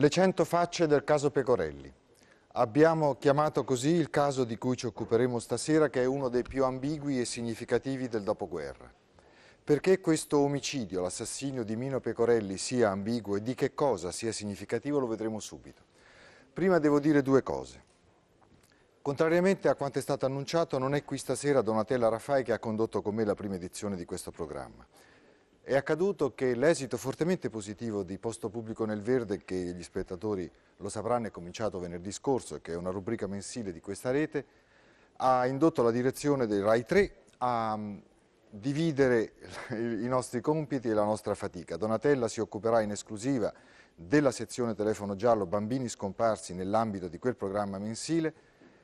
Le 100 facce del caso Pecorelli. Abbiamo chiamato così il caso di cui ci occuperemo stasera, che è uno dei più ambigui e significativi del dopoguerra. Perché questo omicidio, l'assassinio di Mino Pecorelli, sia ambiguo e di che cosa sia significativo lo vedremo subito. Prima devo dire due cose. Contrariamente a quanto è stato annunciato, non è qui stasera Donatella Raffai che ha condotto con me la prima edizione di questo programma. È accaduto che l'esito fortemente positivo di Posto Pubblico nel Verde, che gli spettatori lo sapranno, è cominciato venerdì scorso e che è una rubrica mensile di questa rete, ha indotto la direzione del Rai 3 a dividere i nostri compiti e la nostra fatica. Donatella si occuperà in esclusiva della sezione telefono giallo bambini scomparsi nell'ambito di quel programma mensile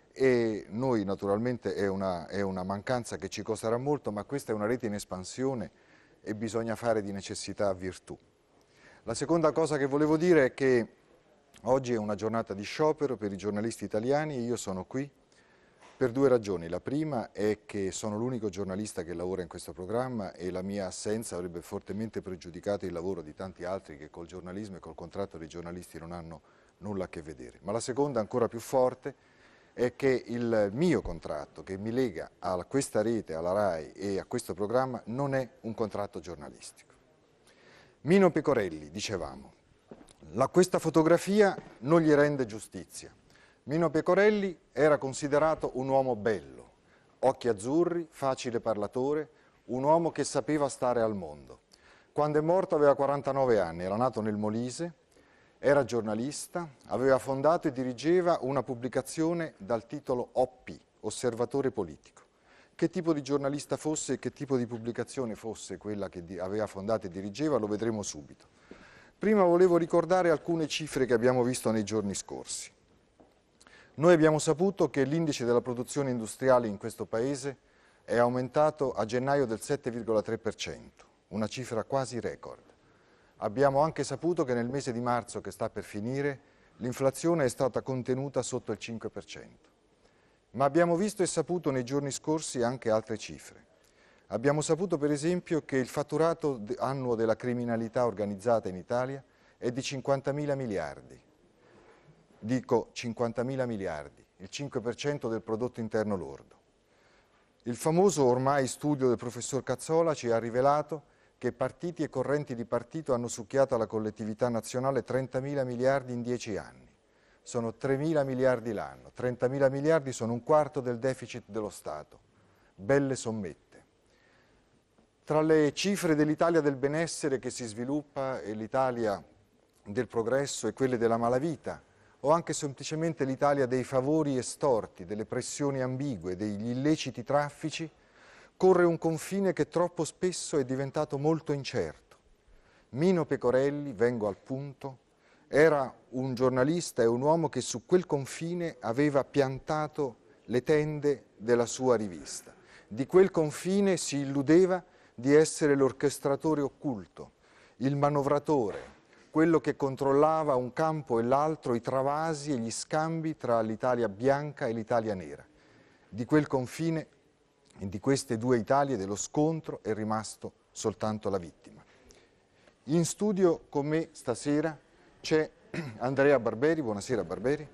e noi naturalmente è una mancanza che ci costerà molto, ma questa è una rete in espansione e bisogna fare di necessità virtù. La seconda cosa che volevo dire è che oggi è una giornata di sciopero per i giornalisti italiani e io sono qui per due ragioni. La prima è che sono l'unico giornalista che lavora in questo programma e la mia assenza avrebbe fortemente pregiudicato il lavoro di tanti altri che col giornalismo e col contratto dei giornalisti non hanno nulla a che vedere. Ma la seconda, ancora più forte, è che il mio contratto che mi lega a questa rete, alla RAI e a questo programma non è un contratto giornalistico. Mino Pecorelli, dicevamo, questa fotografia non gli rende giustizia. Mino Pecorelli era considerato un uomo bello, occhi azzurri, facile parlatore, un uomo che sapeva stare al mondo. Quando è morto aveva 49 anni, era nato nel Molise, era giornalista, aveva fondato e dirigeva una pubblicazione dal titolo OP, Osservatore Politico. Che tipo di giornalista fosse e che tipo di pubblicazione fosse quella che aveva fondato e dirigeva lo vedremo subito. Prima volevo ricordare alcune cifre che abbiamo visto nei giorni scorsi. Noi abbiamo saputo che l'indice della produzione industriale in questo Paese è aumentato a gennaio del 7,3%, una cifra quasi record. Abbiamo anche saputo che nel mese di marzo che sta per finire l'inflazione è stata contenuta sotto il 5%. Ma abbiamo visto e saputo nei giorni scorsi anche altre cifre. Abbiamo saputo per esempio che il fatturato annuo della criminalità organizzata in Italia è di 50.000 miliardi. Dico 50.000 miliardi, il 5% del prodotto interno lordo. Il famoso ormai studio del professor Cazzola ci ha rivelato che partiti e correnti di partito hanno succhiato alla collettività nazionale 30.000 miliardi in 10 anni. Sono 3.000 miliardi l'anno, 30.000 miliardi sono un quarto del deficit dello Stato. Belle sommette. Tra le cifre dell'Italia del benessere che si sviluppa e l'Italia del progresso e quelle della malavita, o anche semplicemente l'Italia dei favori estorti, delle pressioni ambigue, degli illeciti traffici, corre un confine che troppo spesso è diventato molto incerto. Mino Pecorelli, vengo al punto, era un giornalista e un uomo che su quel confine aveva piantato le tende della sua rivista. Di quel confine si illudeva di essere l'orchestratore occulto, il manovratore, quello che controllava un campo e l'altro, i travasi e gli scambi tra l'Italia bianca e l'Italia nera. Di quel confine e di queste due Italie, dello scontro, è rimasto soltanto la vittima. In studio con me stasera c'è Andrea Barberi. Buonasera Barberi.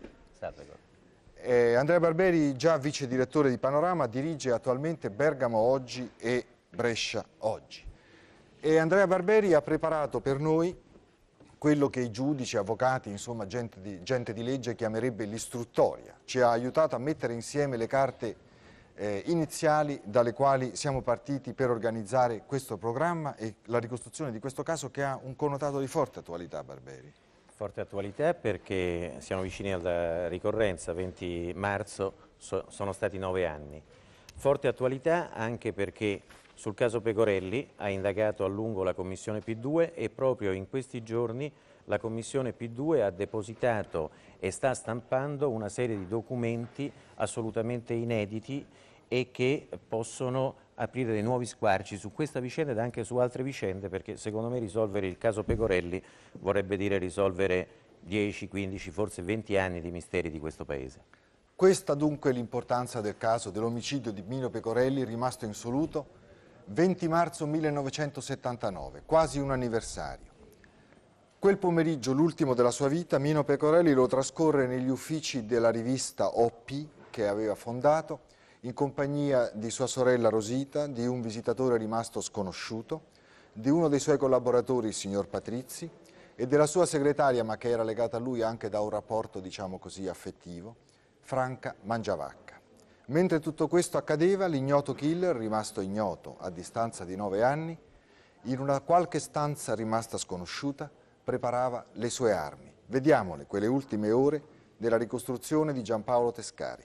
Salve. Andrea Barberi, già vice direttore di Panorama, dirige attualmente Bergamo Oggi e Brescia Oggi. E Andrea Barberi ha preparato per noi quello che i giudici, avvocati, insomma gente di legge chiamerebbe l'istruttoria. Ci ha aiutato a mettere insieme le carte iniziali dalle quali siamo partiti per organizzare questo programma e la ricostruzione di questo caso che ha un connotato di forte attualità, Barberi. Forte attualità perché siamo vicini alla ricorrenza, 20 marzo sono stati 9 anni. Forte attualità anche perché sul caso Pecorelli ha indagato a lungo la Commissione P2 e proprio in questi giorni la Commissione P2 ha depositato e sta stampando una serie di documenti assolutamente inediti e che possono aprire dei nuovi squarci su questa vicenda ed anche su altre vicende, perché secondo me risolvere il caso Pecorelli vorrebbe dire risolvere 10, 15, forse 20 anni di misteri di questo Paese. Questa dunque è l'importanza del caso dell'omicidio di Mino Pecorelli, rimasto insoluto, 20 marzo 1979, quasi un anniversario. Quel pomeriggio, l'ultimo della sua vita, Mino Pecorelli lo trascorre negli uffici della rivista OP che aveva fondato, in compagnia di sua sorella Rosita, di un visitatore rimasto sconosciuto, di uno dei suoi collaboratori, il signor Patrizi, e della sua segretaria, ma che era legata a lui anche da un rapporto, diciamo così, affettivo, Franca Mangiavacca. Mentre tutto questo accadeva, l'ignoto killer, rimasto ignoto a distanza di 9 anni, in una qualche stanza rimasta sconosciuta, preparava le sue armi. Vediamole, quelle ultime ore della ricostruzione di Giampaolo Tescari.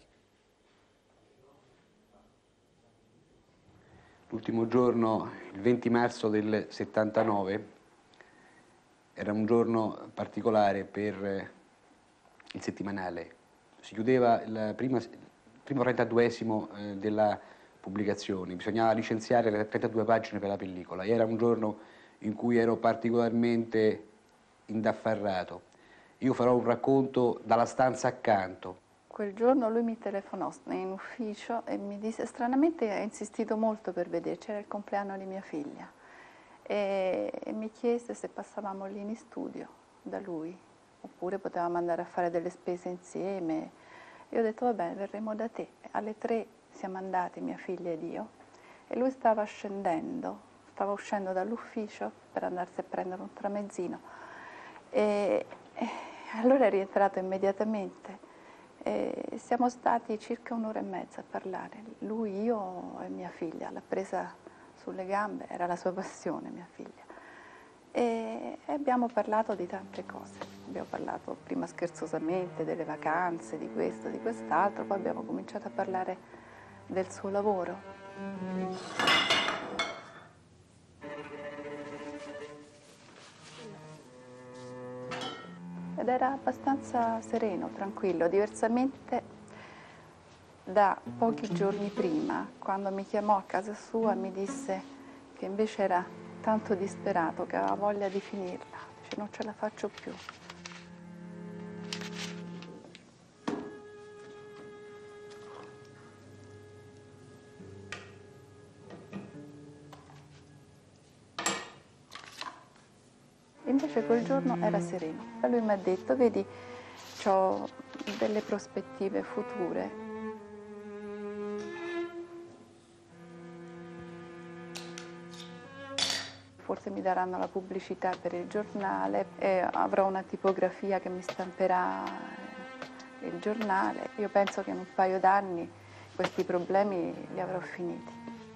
L'ultimo giorno, il 20 marzo del 79, era un giorno particolare per il settimanale. Si chiudeva il primo 32esimo della pubblicazione, bisognava licenziare le 32 pagine per la pellicola. Era un giorno in cui ero particolarmente indaffarrato. Io farò un racconto dalla stanza accanto. Quel giorno lui mi telefonò in ufficio e mi disse, stranamente ha insistito molto per vederci, era il compleanno di mia figlia, e mi chiese se passavamo lì in studio da lui, oppure potevamo andare a fare delle spese insieme. Io ho detto, va bene, verremo da te. Alle 3 siamo andati, mia figlia ed io, e lui stava uscendo dall'ufficio per andarsi a prendere un tramezzino. E allora è rientrato immediatamente. Siamo stati circa un'ora e mezza a parlare, lui, io e mia figlia. L'ha presa sulle gambe, era la sua passione, mia figlia. E abbiamo parlato di tante cose. Abbiamo parlato prima scherzosamente delle vacanze, di questo, di quest'altro, poi abbiamo cominciato a parlare del suo lavoro. Ed era abbastanza sereno, tranquillo, diversamente da pochi giorni prima, quando mi chiamò a casa sua e mi disse che invece era tanto disperato, che aveva voglia di finirla. Dice, non ce la faccio più. Invece quel giorno era sereno. E lui mi ha detto, vedi, ho delle prospettive future. Forse mi daranno la pubblicità per il giornale e avrò una tipografia che mi stamperà il giornale. Io penso che in un paio d'anni questi problemi li avrò finiti.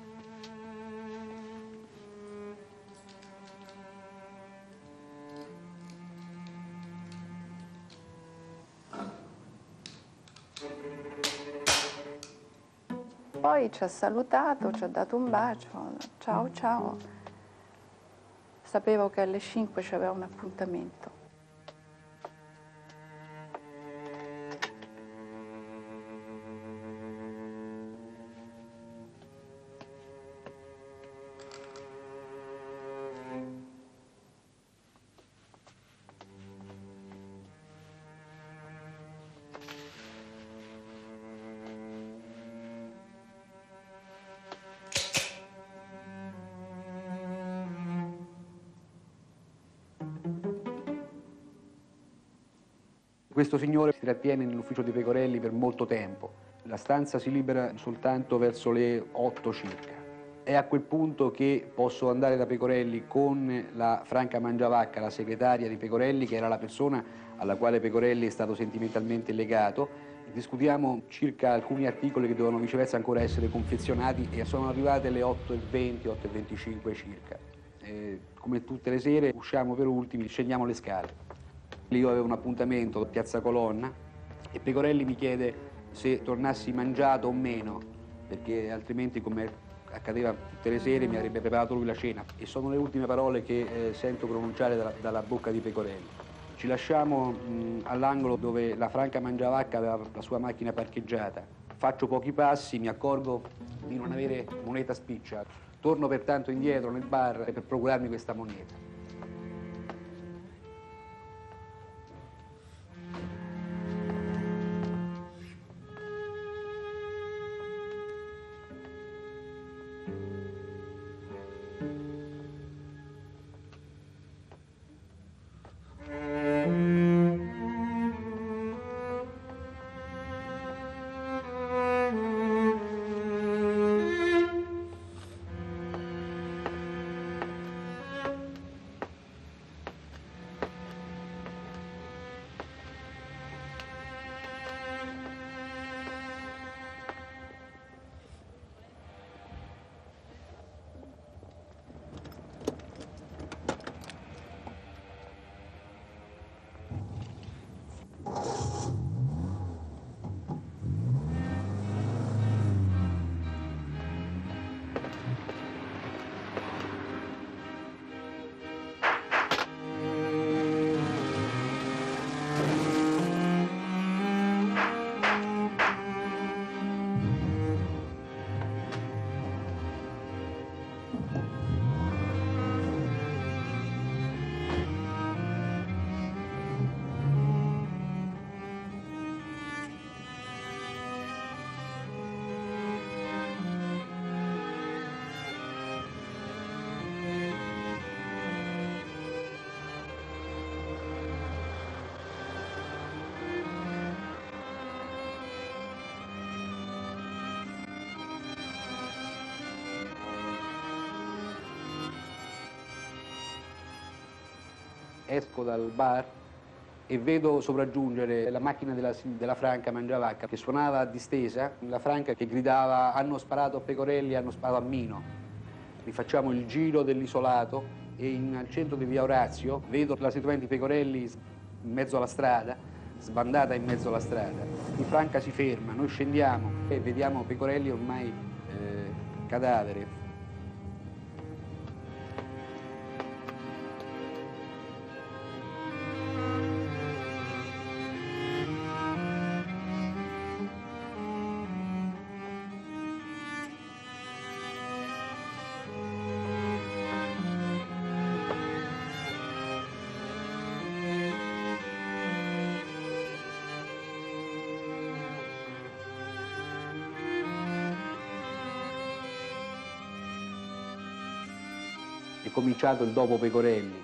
Poi ci ha salutato, ci ha dato un bacio, ciao ciao. Sapevo che alle 5 c'aveva un appuntamento. Questo signore si trattiene nell'ufficio di Pecorelli per molto tempo. La stanza si libera soltanto verso le 8 circa. È a quel punto che posso andare da Pecorelli con la Franca Mangiavacca, la segretaria di Pecorelli, che era la persona alla quale Pecorelli è stato sentimentalmente legato. Discutiamo circa alcuni articoli che dovevano viceversa ancora essere confezionati e sono arrivate le 8:20, 8:25 circa. Come tutte le sere usciamo per ultimi, scendiamo le scale. Io avevo un appuntamento a Piazza Colonna e Pecorelli mi chiede se tornassi mangiato o meno, perché altrimenti, come accadeva tutte le sere, mi avrebbe preparato lui la cena. E sono le ultime parole che sento pronunciare dalla bocca di Pecorelli. Ci lasciamo all'angolo dove la Franca Mangiavacca aveva la sua macchina parcheggiata. Faccio pochi passi, mi accorgo di non avere moneta spiccia. Torno pertanto indietro nel bar per procurarmi questa moneta. esco dal bar e vedo sopraggiungere la macchina della Franca Mangiavacca che suonava a distesa, la Franca che gridava hanno sparato a Pecorelli, hanno sparato a Mino. Rifacciamo il giro dell'isolato e al centro di via Orazio vedo la settlement di Pecorelli in mezzo alla strada, sbandata in mezzo alla strada. Il Franca si ferma, noi scendiamo e vediamo Pecorelli ormai cadavere. È cominciato il dopo Pecorelli.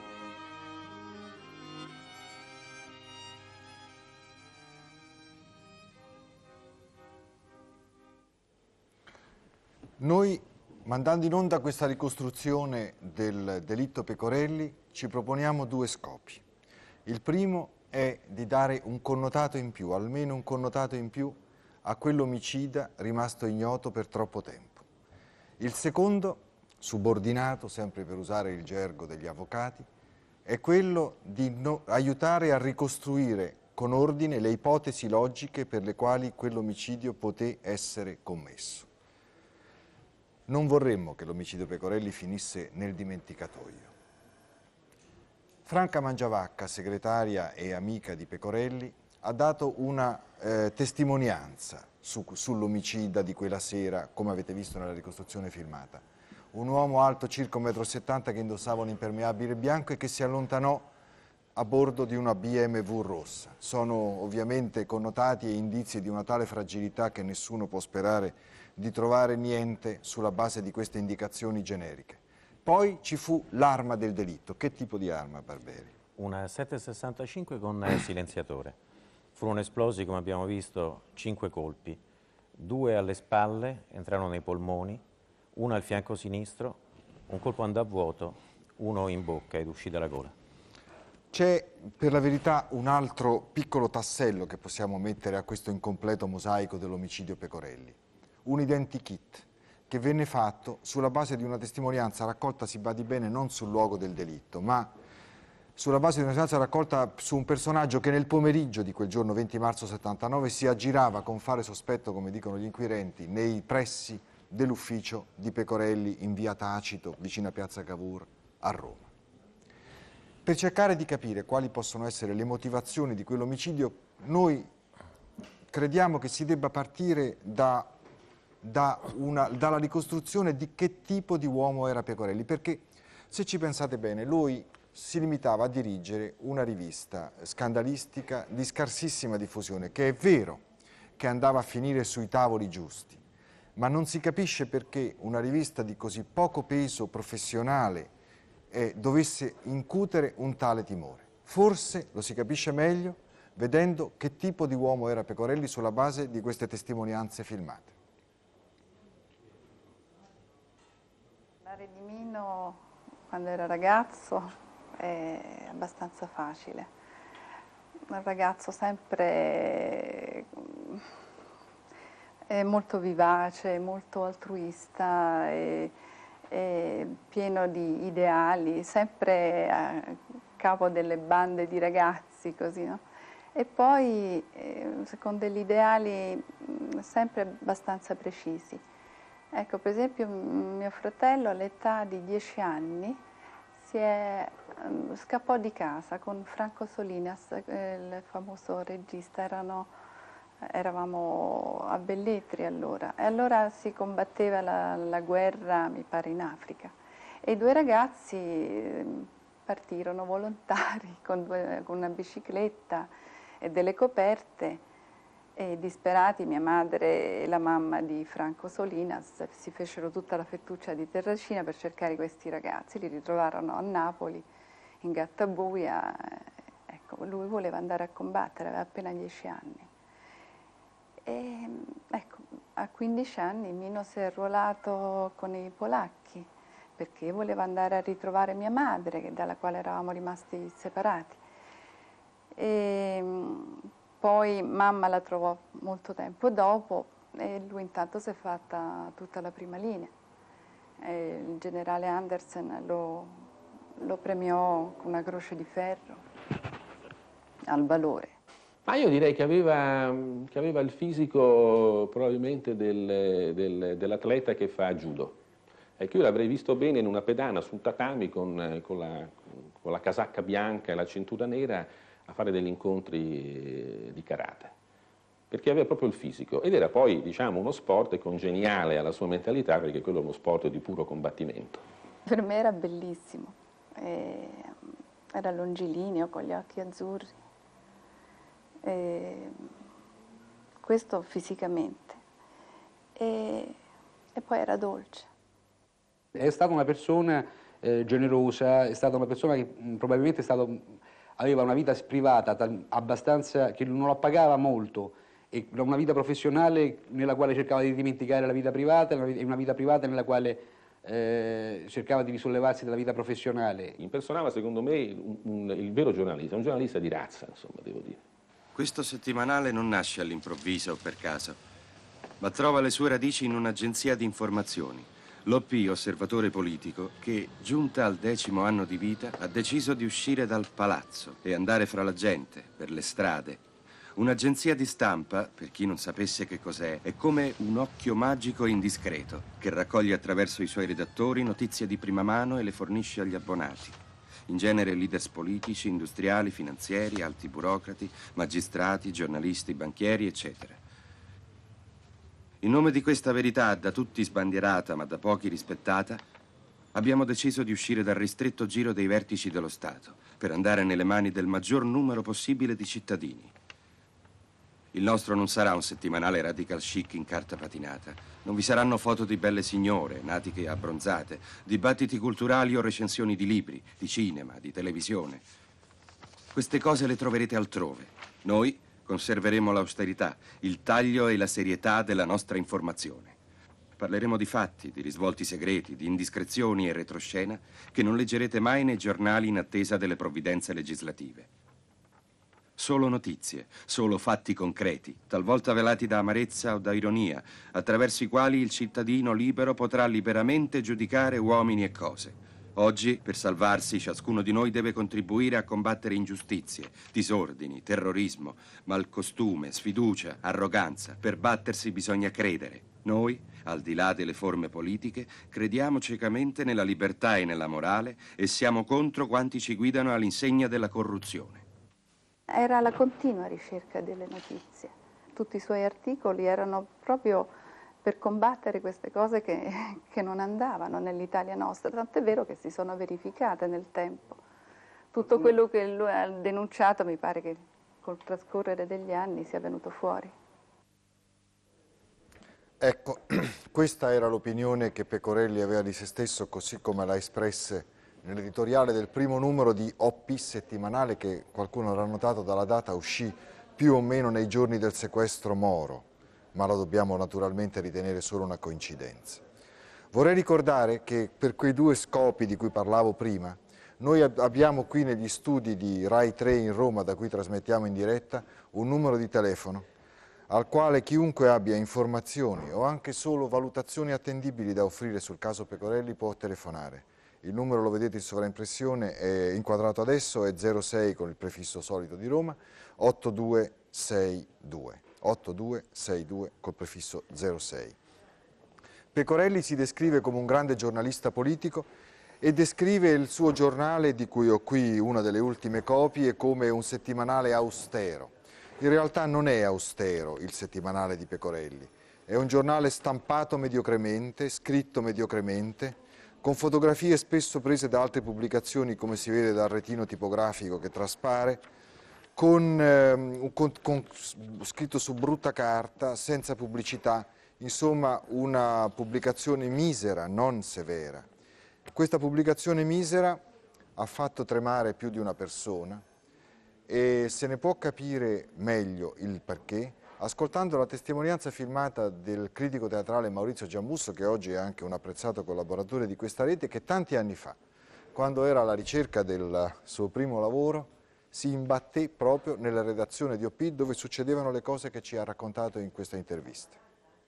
Noi, mandando in onda questa ricostruzione del delitto Pecorelli, ci proponiamo due scopi. Il primo è di dare un connotato in più, almeno un connotato in più, a quell'omicida rimasto ignoto per troppo tempo. Il secondo, subordinato, sempre per usare il gergo degli avvocati, è quello di aiutare a ricostruire con ordine le ipotesi logiche per le quali quell'omicidio poté essere commesso. Non vorremmo che l'omicidio Pecorelli finisse nel dimenticatoio. Franca Mangiavacca, segretaria e amica di Pecorelli, ha dato una testimonianza sull'omicida di quella sera, come avete visto nella ricostruzione filmata. Un uomo alto circa 1,70 m che indossava un impermeabile bianco e che si allontanò a bordo di una BMW rossa. Sono ovviamente connotati e indizi di una tale fragilità che nessuno può sperare di trovare niente sulla base di queste indicazioni generiche. Poi ci fu l'arma del delitto. Che tipo di arma, Barberi? Una 7,65 con silenziatore. Furono esplosi, come abbiamo visto, 5 colpi. 2 alle spalle, entrarono nei polmoni, 1 al fianco sinistro, un colpo andò a vuoto, 1 in bocca ed uscì dalla gola. C'è per la verità un altro piccolo tassello che possiamo mettere a questo incompleto mosaico dell'omicidio Pecorelli. Un identikit che venne fatto sulla base di una testimonianza raccolta, si badi bene, non sul luogo del delitto, ma sulla base di una testimonianza raccolta su un personaggio che nel pomeriggio di quel giorno 20 marzo 79 si aggirava con fare sospetto, come dicono gli inquirenti, nei pressi dell'ufficio di Pecorelli in via Tacito, vicino a Piazza Cavour, a Roma. Per cercare di capire quali possono essere le motivazioni di quell'omicidio, noi crediamo che si debba partire dalla ricostruzione di che tipo di uomo era Pecorelli, perché se ci pensate bene, lui si limitava a dirigere una rivista scandalistica di scarsissima diffusione, che è vero che andava a finire sui tavoli giusti, ma non si capisce perché una rivista di così poco peso professionale dovesse incutere un tale timore. Forse lo si capisce meglio vedendo che tipo di uomo era Pecorelli sulla base di queste testimonianze filmate. Parlare di Mino quando era ragazzo è abbastanza facile. Un ragazzo sempre molto vivace, molto altruista, pieno di ideali, sempre a capo delle bande di ragazzi, così, no? E poi con degli ideali sempre abbastanza precisi. Ecco, per esempio mio fratello all'età di 10 anni scappò di casa con Franco Solinas, il famoso regista, eravamo a Belletri allora, e allora si combatteva la guerra, mi pare, in Africa. E i 2 ragazzi partirono volontari con una bicicletta e delle coperte, e disperati mia madre e la mamma di Franco Solinas si fecero tutta la fettuccia di Terracina per cercare questi ragazzi. Li ritrovarono a Napoli, in Gattabuia. Ecco, lui voleva andare a combattere, aveva appena 10 anni. E, ecco, a 15 anni Mino si è arruolato con i polacchi, perché voleva andare a ritrovare mia madre, dalla quale eravamo rimasti separati. E poi mamma la trovò molto tempo dopo e lui intanto si è fatta tutta la prima linea. E il generale Andersen lo premiò con una croce di ferro al valore. Ma io direi che aveva il fisico probabilmente dell'atleta che fa judo. Ecco, io l'avrei visto bene in una pedana sul tatami con la casacca bianca e la cintura nera a fare degli incontri di karate, perché aveva proprio il fisico ed era poi, diciamo, uno sport congeniale alla sua mentalità, perché quello è uno sport di puro combattimento. Per me era bellissimo, era longilineo con gli occhi azzurri, questo fisicamente, e poi era dolce. È stata una persona generosa, è stata una persona che probabilmente aveva una vita privata abbastanza, che non la pagava molto, e una vita professionale nella quale cercava di dimenticare la vita privata e una vita privata nella quale cercava di risollevarsi dalla vita professionale. Impersonava secondo me il vero giornalista, un giornalista di razza, insomma, devo dire. Questo settimanale non nasce all'improvviso o per caso, ma trova le sue radici in un'agenzia di informazioni, l'OP Osservatore Politico, che, giunta al 10° anno di vita, ha deciso di uscire dal palazzo e andare fra la gente, per le strade. Un'agenzia di stampa, per chi non sapesse che cos'è, è come un occhio magico e indiscreto, che raccoglie attraverso i suoi redattori notizie di prima mano e le fornisce agli abbonati. In genere leaders politici, industriali, finanzieri, alti burocrati, magistrati, giornalisti, banchieri, eccetera. In nome di questa verità, da tutti sbandierata ma da pochi rispettata, abbiamo deciso di uscire dal ristretto giro dei vertici dello Stato per andare nelle mani del maggior numero possibile di cittadini. Il nostro non sarà un settimanale radical chic in carta patinata. Non vi saranno foto di belle signore, natiche e abbronzate, dibattiti culturali o recensioni di libri, di cinema, di televisione. Queste cose le troverete altrove. Noi conserveremo l'austerità, il taglio e la serietà della nostra informazione. Parleremo di fatti, di risvolti segreti, di indiscrezioni e retroscena che non leggerete mai nei giornali in attesa delle provvidenze legislative. Solo notizie, solo fatti concreti, talvolta velati da amarezza o da ironia, attraverso i quali il cittadino libero potrà liberamente giudicare uomini e cose. Oggi, per salvarsi, ciascuno di noi deve contribuire a combattere ingiustizie, disordini, terrorismo, malcostume, sfiducia, arroganza. Per battersi bisogna credere. Noi, al di là delle forme politiche, crediamo ciecamente nella libertà e nella morale e siamo contro quanti ci guidano all'insegna della corruzione. Era la continua ricerca delle notizie. Tutti i suoi articoli erano proprio per combattere queste cose che non andavano nell'Italia nostra, tant'è vero che si sono verificate nel tempo. Tutto quello che lui ha denunciato mi pare che col trascorrere degli anni sia venuto fuori. Ecco, questa era l'opinione che Pecorelli aveva di se stesso, così come l'ha espressa nell'editoriale del primo numero di OP settimanale, che qualcuno avrà notato dalla data uscì più o meno nei giorni del sequestro Moro, ma la dobbiamo naturalmente ritenere solo una coincidenza. Vorrei ricordare che per quei due scopi di cui parlavo prima, noi abbiamo qui negli studi di Rai 3 in Roma, da cui trasmettiamo in diretta, un numero di telefono al quale chiunque abbia informazioni o anche solo valutazioni attendibili da offrire sul caso Pecorelli può telefonare. Il numero lo vedete in sovraimpressione, è inquadrato adesso, è 06 con il prefisso solito di Roma, 8262 col prefisso 06. Pecorelli si descrive come un grande giornalista politico e descrive il suo giornale, di cui ho qui una delle ultime copie, come un settimanale austero. In realtà non è austero il settimanale di Pecorelli, è un giornale stampato mediocremente, scritto mediocremente, con fotografie spesso prese da altre pubblicazioni, come si vede dal retino tipografico che traspare, con scritto su brutta carta, senza pubblicità, insomma una pubblicazione misera, non severa. Questa pubblicazione misera ha fatto tremare più di una persona e se ne può capire meglio il perché ascoltando la testimonianza filmata del critico teatrale Maurizio Giambusso, che oggi è anche un apprezzato collaboratore di questa rete, che tanti anni fa, quando era alla ricerca del suo primo lavoro, si imbatté proprio nella redazione di OP, dove succedevano le cose che ci ha raccontato in questa intervista.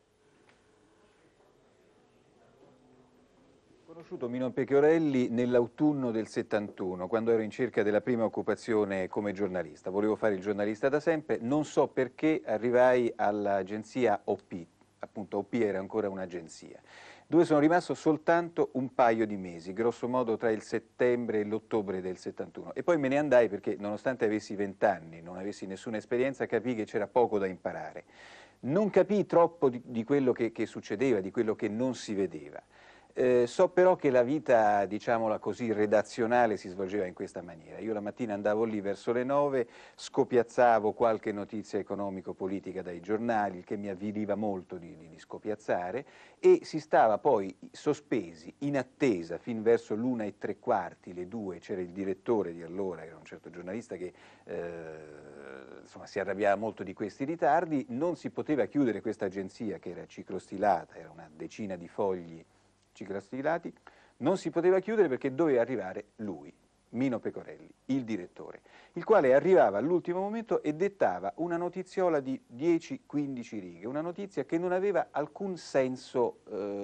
Ho conosciuto Mino Pecorelli nell'autunno del 71, quando ero in cerca della prima occupazione come giornalista. Volevo fare il giornalista da sempre, non so perché arrivai all'agenzia OP, appunto OP era ancora un'agenzia, dove sono rimasto soltanto un paio di mesi, grosso modo tra il settembre e l'ottobre del 71. E poi me ne andai perché, nonostante avessi 20 anni, non avessi nessuna esperienza, capii che c'era poco da imparare. Non capii troppo di quello che succedeva, di quello che non si vedeva. So però che la vita, diciamola così, redazionale si svolgeva in questa maniera. Io la mattina andavo lì verso le 9, scopiazzavo qualche notizia economico-politica dai giornali, il che mi avviliva molto di scopiazzare, e si stava poi sospesi in attesa fin verso l'1:15, le 2, c'era il direttore di allora, che era un certo giornalista che insomma, si arrabbiava molto di questi ritardi, non si poteva chiudere questa agenzia che era ciclostilata, era una decina di fogli ciclostilati, non si poteva chiudere perché doveva arrivare lui, Mino Pecorelli, il direttore, il quale arrivava all'ultimo momento e dettava una notiziola di 10-15 righe, una notizia che non aveva alcun senso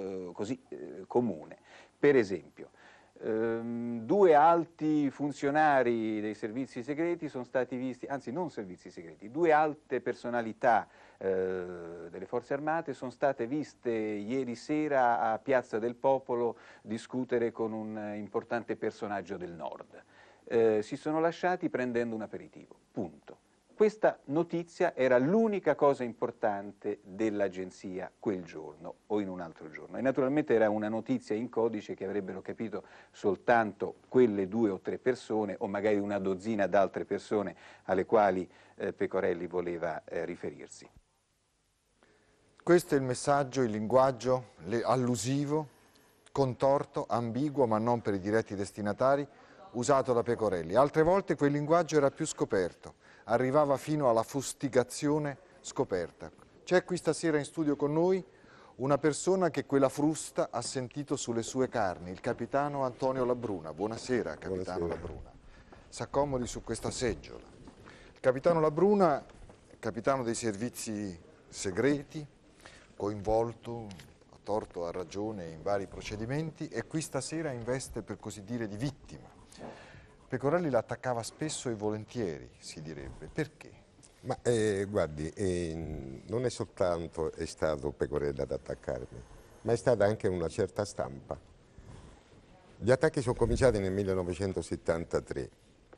comune. Per esempio, 2 alti funzionari dei servizi segreti sono stati visti, anzi non servizi segreti, 2 alte personalità delle forze armate sono state viste ieri sera a Piazza del Popolo discutere con un importante personaggio del nord. Si sono lasciati prendendo un aperitivo, punto. Questa notizia era l'unica cosa importante dell'agenzia quel giorno o in un altro giorno, e naturalmente era una notizia in codice che avrebbero capito soltanto quelle 2 o 3 persone o magari una dozzina d'altre persone alle quali Pecorelli voleva riferirsi. Questo è il messaggio, il linguaggio allusivo, contorto, ambiguo, ma non per i diretti destinatari, usato da Pecorelli. Altre volte quel linguaggio era più scoperto, arrivava fino alla fustigazione scoperta. C'è qui stasera in studio con noi una persona che quella frusta ha sentito sulle sue carni, il capitano Antonio Labruna. Buonasera, capitano Labruna. S'accomodi su questa seggiola. Il capitano Labruna, capitano dei servizi segreti, coinvolto a torto o a ragione in vari procedimenti, e qui stasera in veste, per così dire, di vittima. Pecorelli l'attaccava spesso e volentieri, si direbbe. Perché? Ma guardi, non è soltanto stato Pecorelli ad attaccarmi, ma è stata anche una certa stampa. Gli attacchi sono cominciati nel 1973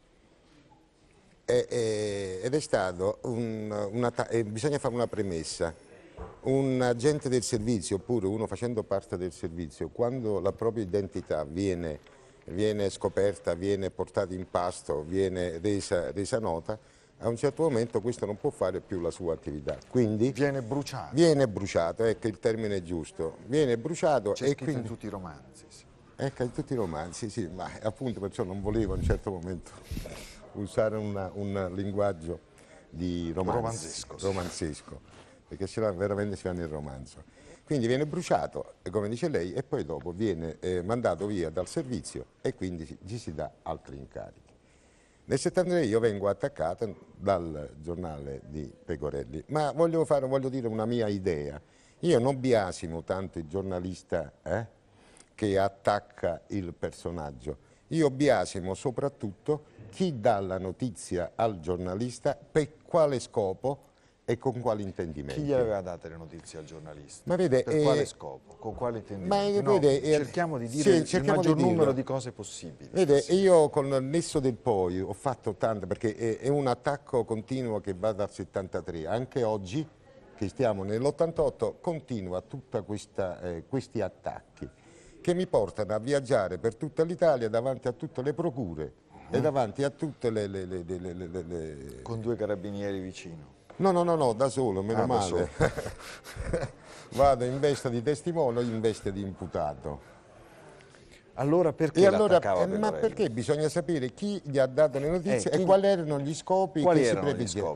ed è stato bisogna fare una premessa. Un agente del servizio, oppure uno facendo parte del servizio, quando la propria identità viene scoperta, viene portata in pasto, viene resa nota, a un certo momento questo non può fare più la sua attività. Quindi viene bruciato. Viene bruciato, ecco il termine giusto. Viene bruciato. C'è scritto in tutti i romanzi. Sì. Ecco, in tutti i romanzi, sì, ma appunto perciò non volevo a un certo momento usare un linguaggio di romanzesco, perché sennò veramente si fa nel romanzo. Quindi viene bruciato, come dice lei, e poi dopo viene mandato via dal servizio e quindi gli si dà altri incarichi. Nel 73 io vengo attaccato dal giornale di Pecorelli, ma voglio dire una mia idea. Io non biasimo tanto il giornalista che attacca il personaggio, io biasimo soprattutto chi dà la notizia al giornalista, per quale scopo e con quali intendimenti. Chi gli aveva date le notizie al giornalista? Ma vede, per quale scopo? Con quali intendimenti? Ma vede, cerchiamo di dire il maggior numero di cose possibili. Vede, io con il nesso del poi ho fatto tanto, perché è un attacco continuo che va dal 73, anche oggi che stiamo nell'88 continua tutta questi attacchi che mi portano a viaggiare per tutta l'Italia davanti a tutte le procure e davanti a tutte le... Con 2 carabinieri vicino. No, da solo, meno male. Vado in veste di testimone o in veste di imputato. Allora perché l'attaccava Pecorelli? Ma perché bisogna sapere chi gli ha dato le notizie e quali erano gli scopi che si preveggevano.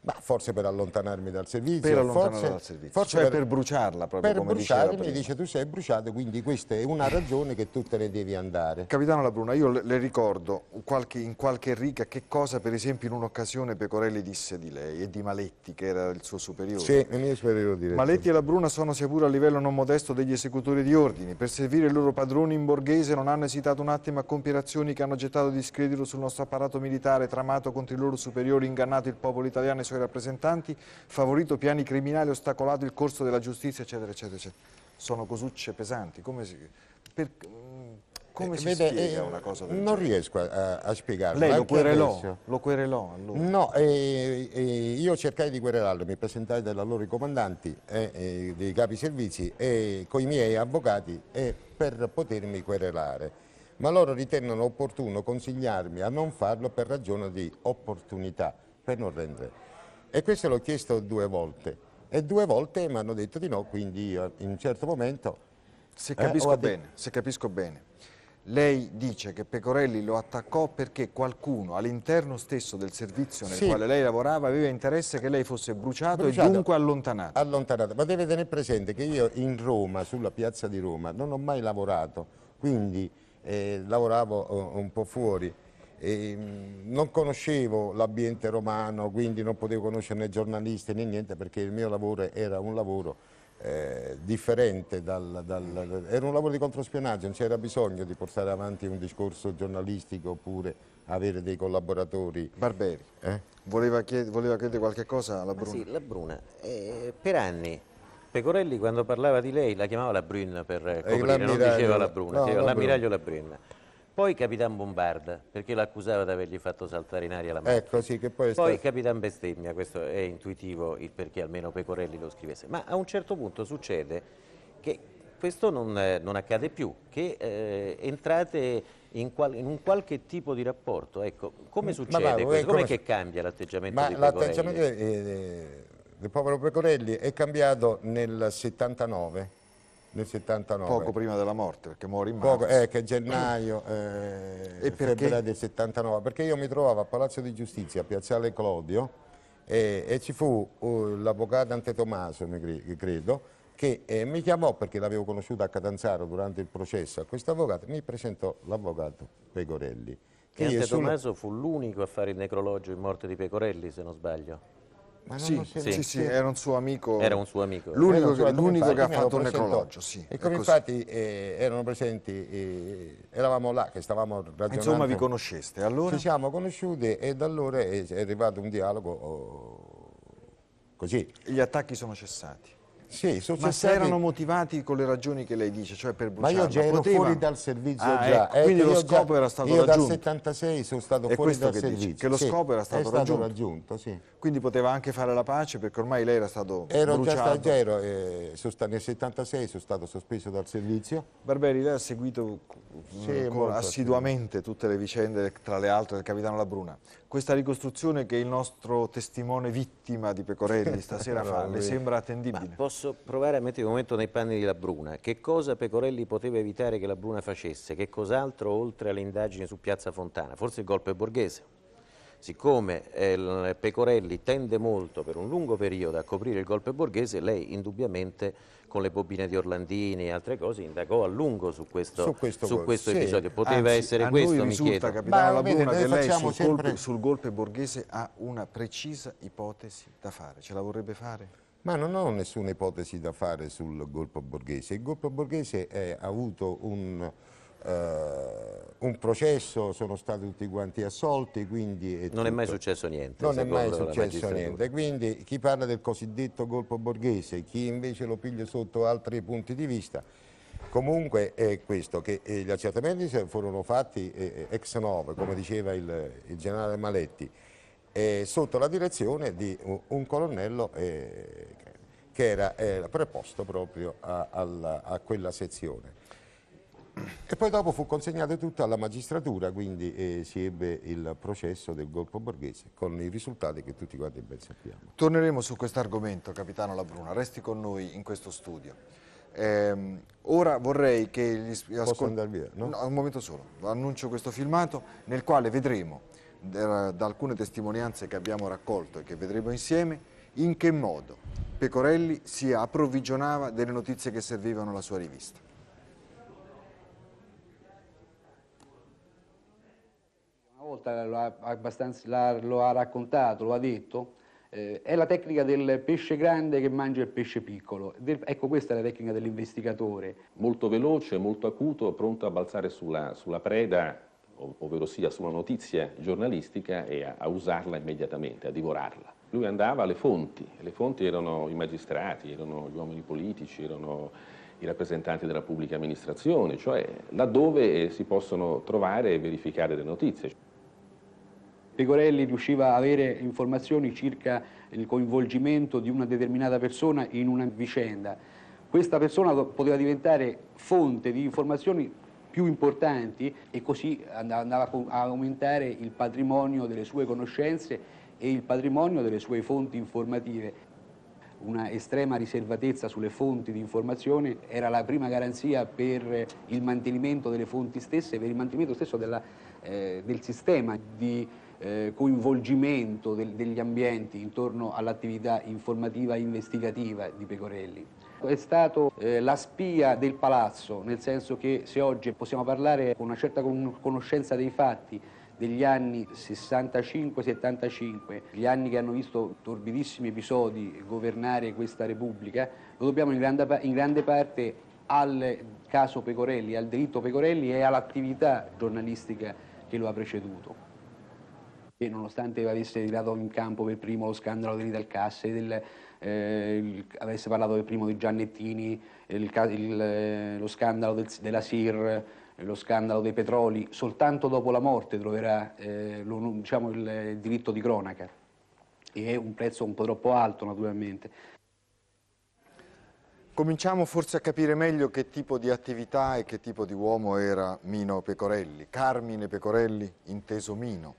Ma forse per allontanarmi dal servizio. Per allontanarla dal servizio, forse cioè per bruciarla proprio, per come bruciarmi, diceva prima. dice tu sei bruciato, quindi questa è una ragione che tu te ne devi andare. Capitano Labruna, io le ricordo in qualche riga che cosa per esempio in un'occasione Pecorelli disse di lei e di Maletti, che era il suo superiore. Sì, il mio superiore diretto. Maletti e Labruna sono sia pure a livello non modesto degli esecutori di ordini. Per servire i loro padroni in borghese non hanno esitato un attimo a compiere azioni che hanno gettato discredito sul nostro apparato militare, tramato contro i loro superiori, ingannato il popolo italiano e i suoi rappresentanti, favorito piani criminali, ostacolato il corso della giustizia, eccetera, eccetera, eccetera. Sono cosucce pesanti. Come si spiega una cosa del non genere? riesco a spiegarlo. Lei Adesso. lo querelò allora? No, io cercai di querelarlo, mi presentai dai loro comandanti, dei capi servizi e con i miei avvocati per potermi querelare. Ma loro ritennero opportuno consigliarmi a non farlo per ragione di opportunità, per non rendere. E questo l'ho chiesto 2 volte e 2 volte mi hanno detto di no, quindi io in un certo momento... Se capisco bene, lei dice che Pecorelli lo attaccò perché qualcuno all'interno stesso del servizio nel quale lei lavorava aveva interesse che lei fosse bruciato e dunque allontanato. Allontanato, ma deve tenere presente che io in Roma, sulla piazza di Roma, non ho mai lavorato, quindi lavoravo un po' fuori. Non conoscevo l'ambiente romano, quindi non potevo conoscere né giornalisti né niente, perché il mio lavoro era un lavoro differente era un lavoro di controspionaggio, non c'era bisogno di portare avanti un discorso giornalistico oppure avere dei collaboratori. Barberi, voleva chiedere qualche cosa alla Bruna? Sì, la Bruna. Per anni Pecorelli quando parlava di lei la chiamava la Bruna per coprire, non diceva la Bruna, diceva l'ammiraglio la Bruna. Poi Capitan Bombarda, perché l'accusava di avergli fatto saltare in aria la macchina. Ecco, sì, che poi Capitan Bestemmia, questo è intuitivo il perché almeno Pecorelli lo scrivesse. Ma a un certo punto succede che questo non accade più, che entrate in un qualche tipo di rapporto. Ecco, come succede questo? Com'è che cambia l'atteggiamento di Pecorelli? L'atteggiamento del povero Pecorelli è cambiato nel 79. Nel 79. Poco prima della morte, perché muore in marzo. Che gennaio, febbraio del 79, perché io mi trovavo a Palazzo di Giustizia, a Piazzale Clodio, e ci fu l'avvocato Ante Tomaso, credo, che mi chiamò perché l'avevo conosciuto a Catanzaro durante il processo a questo avvocato, mi presentò l'avvocato Pecorelli. E Ante Tomaso fu l'unico a fare il necrologio in morte di Pecorelli, se non sbaglio. Ma sì, era un suo amico. Era un suo amico. L'unico che ha fatto un necrologio, sì. E come infatti erano presenti, eravamo là che stavamo ragionando. Insomma vi conosceste, allora? Ci siamo conosciuti e da allora è arrivato un dialogo così. Gli attacchi sono cessati. Sì, ma se erano motivati con le ragioni che lei dice, cioè per bruciarla, ma io già ero fuori dal servizio già. Ecco, quindi lo scopo era stato raggiunto. Io dal 76 sono stato fuori dal servizio. Dice, che lo scopo era stato raggiunto, sì. Quindi poteva anche fare la pace perché ormai lei era stato bruciato. Nel 76 sono stato sospeso dal servizio. Barberi, lei ha seguito assiduamente tutte le vicende, tra le altre del capitano Labruna. Questa ricostruzione che il nostro testimone vittima di Pecorelli stasera fa, le sembra attendibile? Ma posso provare a mettere un momento nei panni di Labruna. Che cosa Pecorelli poteva evitare che Labruna facesse? Che cos'altro oltre alle indagini su Piazza Fontana? Forse il golpe borghese. Siccome Pecorelli tende molto per un lungo periodo a coprire il golpe borghese, lei indubbiamente con le bobine di Orlandini e altre cose indagò a lungo su questo episodio. Poteva essere questo, mi chiedo. Capitano Labruna, che lei sul golpe borghese ha una precisa ipotesi da fare. Ce la vorrebbe fare? Ma non ho nessuna ipotesi da fare sul golpe borghese. Il golpe borghese ha avuto un processo, sono stati tutti quanti assolti, quindi non è mai successo niente. Non è mai successo niente, quindi chi parla del cosiddetto golpe borghese, chi invece lo piglia sotto altri punti di vista, comunque è questo, che gli accertamenti furono fatti ex novo, come diceva il generale Maletti, sotto la direzione di un colonnello che era preposto proprio a quella sezione. E poi dopo fu consegnato tutto alla magistratura, quindi si ebbe il processo del golpe borghese con i risultati che tutti quanti ben sappiamo. Torneremo su questo argomento, capitano Labruna, resti con noi in questo studio. Ora vorrei che Posso andare via? No? No, un momento solo, annuncio questo filmato nel quale vedremo da alcune testimonianze che abbiamo raccolto e che vedremo insieme, in che modo Pecorelli si approvvigionava delle notizie che servivano alla sua rivista. Una volta lo ha raccontato, lo ha detto, è la tecnica del pesce grande che mangia il pesce piccolo. Ecco, questa è la tecnica dell'investigatore. Molto veloce, molto acuto, pronto a balzare sulla preda, ovvero sia sulla notizia giornalistica, e a usarla immediatamente, a divorarla. Lui andava alle fonti, e le fonti erano i magistrati, erano gli uomini politici, erano i rappresentanti della pubblica amministrazione, cioè laddove si possono trovare e verificare le notizie. Pecorelli riusciva a avere informazioni circa il coinvolgimento di una determinata persona in una vicenda. Questa persona poteva diventare fonte di informazioni più importanti e così andava a aumentare il patrimonio delle sue conoscenze e il patrimonio delle sue fonti informative. Una estrema riservatezza sulle fonti di informazione era la prima garanzia per il mantenimento delle fonti stesse, per il mantenimento stesso del sistema di coinvolgimento degli ambienti intorno all'attività informativa e investigativa di Pecorelli. È stato la spia del palazzo, nel senso che se oggi possiamo parlare con una certa conoscenza dei fatti degli anni 65-75, gli anni che hanno visto torbidissimi episodi governare questa Repubblica, lo dobbiamo in grande parte al caso Pecorelli, al delitto Pecorelli e all'attività giornalistica che lo ha preceduto. E nonostante avesse tirato in campo per primo lo scandalo dell'Italcasse, avesse parlato per primo di Giannettini, lo scandalo della SIR, lo scandalo dei petroli, soltanto dopo la morte troverà diciamo, il diritto di cronaca, e è un prezzo un po' troppo alto naturalmente. Cominciamo forse a capire meglio che tipo di attività e che tipo di uomo era Mino Pecorelli, Carmine Pecorelli inteso Mino.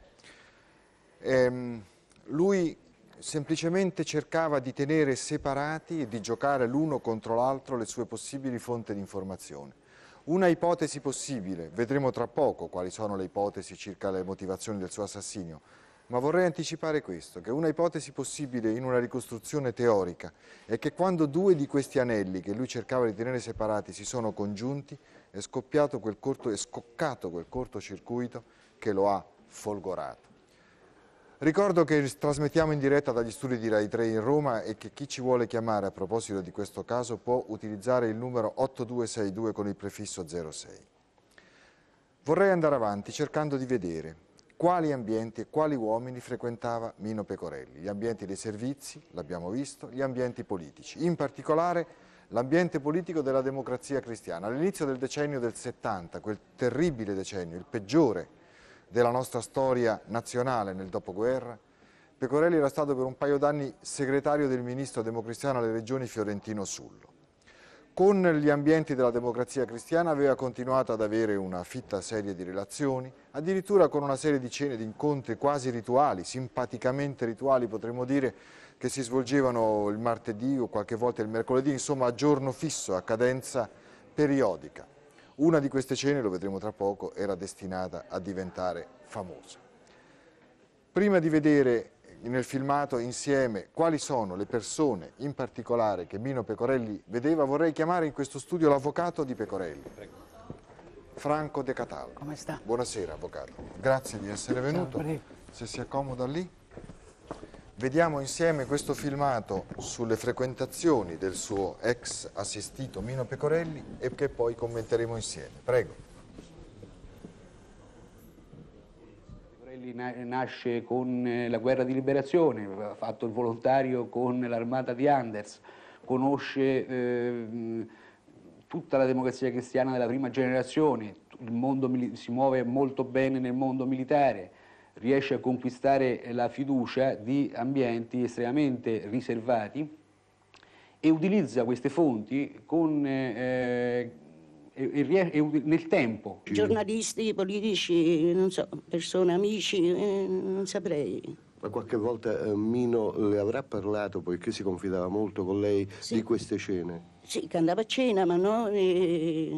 Lui semplicemente cercava di tenere separati e di giocare l'uno contro l'altro le sue possibili fonti di informazione. Una ipotesi possibile, vedremo tra poco quali sono le ipotesi circa le motivazioni del suo assassinio, ma vorrei anticipare questo, che una ipotesi possibile in una ricostruzione teorica è che quando due di questi anelli che lui cercava di tenere separati si sono congiunti, è scoccato quel cortocircuito che lo ha folgorato. Ricordo che trasmettiamo in diretta dagli studi di Rai 3 in Roma e che chi ci vuole chiamare a proposito di questo caso può utilizzare il numero 8262 con il prefisso 06. Vorrei andare avanti cercando di vedere quali ambienti e quali uomini frequentava Mino Pecorelli. Gli ambienti dei servizi, l'abbiamo visto, gli ambienti politici, in particolare l'ambiente politico della Democrazia Cristiana. All'inizio del decennio del 70, quel terribile decennio, il peggiore della nostra storia nazionale nel dopoguerra, Pecorelli era stato per un paio d'anni segretario del ministro democristiano alle regioni Fiorentino Sullo. Con gli ambienti della Democrazia Cristiana aveva continuato ad avere una fitta serie di relazioni, addirittura con una serie di cene, di incontri quasi rituali, simpaticamente rituali potremmo dire, che si svolgevano il martedì o qualche volta il mercoledì, insomma a giorno fisso, a cadenza periodica. Una di queste cene, lo vedremo tra poco, era destinata a diventare famosa. Prima di vedere nel filmato insieme quali sono le persone in particolare che Mino Pecorelli vedeva, vorrei chiamare in questo studio l'avvocato di Pecorelli, Franco De Cataldo. Come sta? Buonasera, avvocato. Grazie di essere venuto. Se si accomoda lì. Vediamo insieme questo filmato sulle frequentazioni del suo ex assistito Mino Pecorelli e che poi commenteremo insieme. Prego. Pecorelli nasce con la guerra di liberazione, ha fatto il volontario con l'armata di Anders, conosce tutta la Democrazia Cristiana della prima generazione, si muove molto bene nel mondo militare, riesce a conquistare la fiducia di ambienti estremamente riservati e utilizza queste fonti nel tempo. Giornalisti, politici, non so, persone, amici, non saprei. Ma qualche volta Mino le avrà parlato, poiché si confidava molto con lei, sì, di queste cene? Sì, che andava a cena, ma non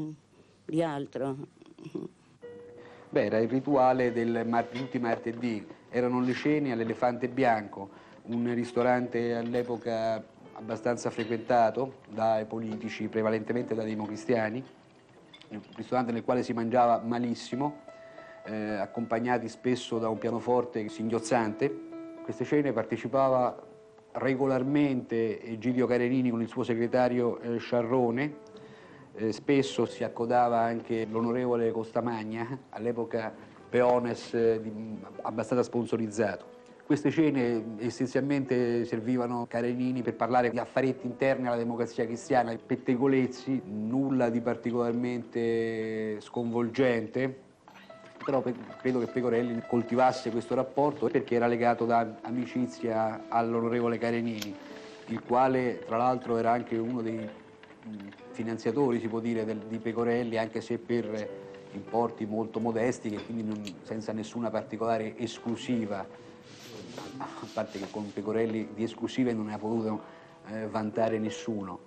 di altro. Beh, era il rituale di tutti i martedì. erano le cene all'Elefante Bianco, un ristorante all'epoca abbastanza frequentato dai politici, prevalentemente dai democristiani, un ristorante nel quale si mangiava malissimo, accompagnati spesso da un pianoforte singhiozzante. Queste cene partecipava regolarmente Egidio Carenini con il suo segretario Sciarrone, spesso si accodava anche l'onorevole Costamagna, all'epoca peones abbastanza sponsorizzato. Queste cene essenzialmente servivano Carenini per parlare di affarieti interni alla Democrazia Cristiana, pettegolezzi, nulla di particolarmente sconvolgente, però credo che Pecorelli coltivasse questo rapporto perché era legato da amicizia all'onorevole Carenini, il quale tra l'altro era anche uno dei finanziatori, si può dire, di Pecorelli, anche se per importi molto modesti, e quindi senza nessuna particolare esclusiva, a parte che con Pecorelli di esclusive non ne ha potuto vantare nessuno.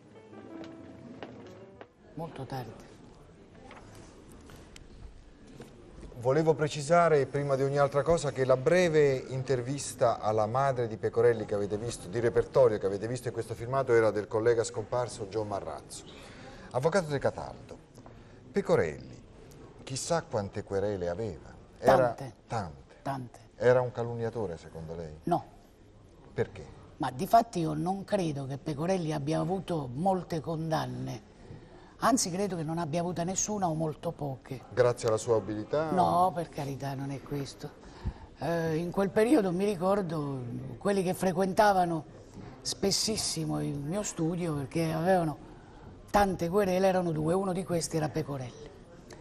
Molto tardi. Volevo precisare prima di ogni altra cosa che la breve intervista alla madre di Pecorelli che avete visto, di repertorio che avete visto in questo filmato, era del collega scomparso Gio Marrazzo. Avvocato De Cataldo, Pecorelli, chissà quante querele aveva? Tante. Era un calunniatore secondo lei? No. Perché? Ma difatti io non credo che Pecorelli abbia avuto molte condanne, anzi credo che non abbia avuta nessuna o molto poche. Grazie alla sua abilità? No, per carità, non è questo. In quel periodo mi ricordo quelli che frequentavano spessissimo il mio studio perché avevano tante querele, erano due, uno di questi era Pecorelli.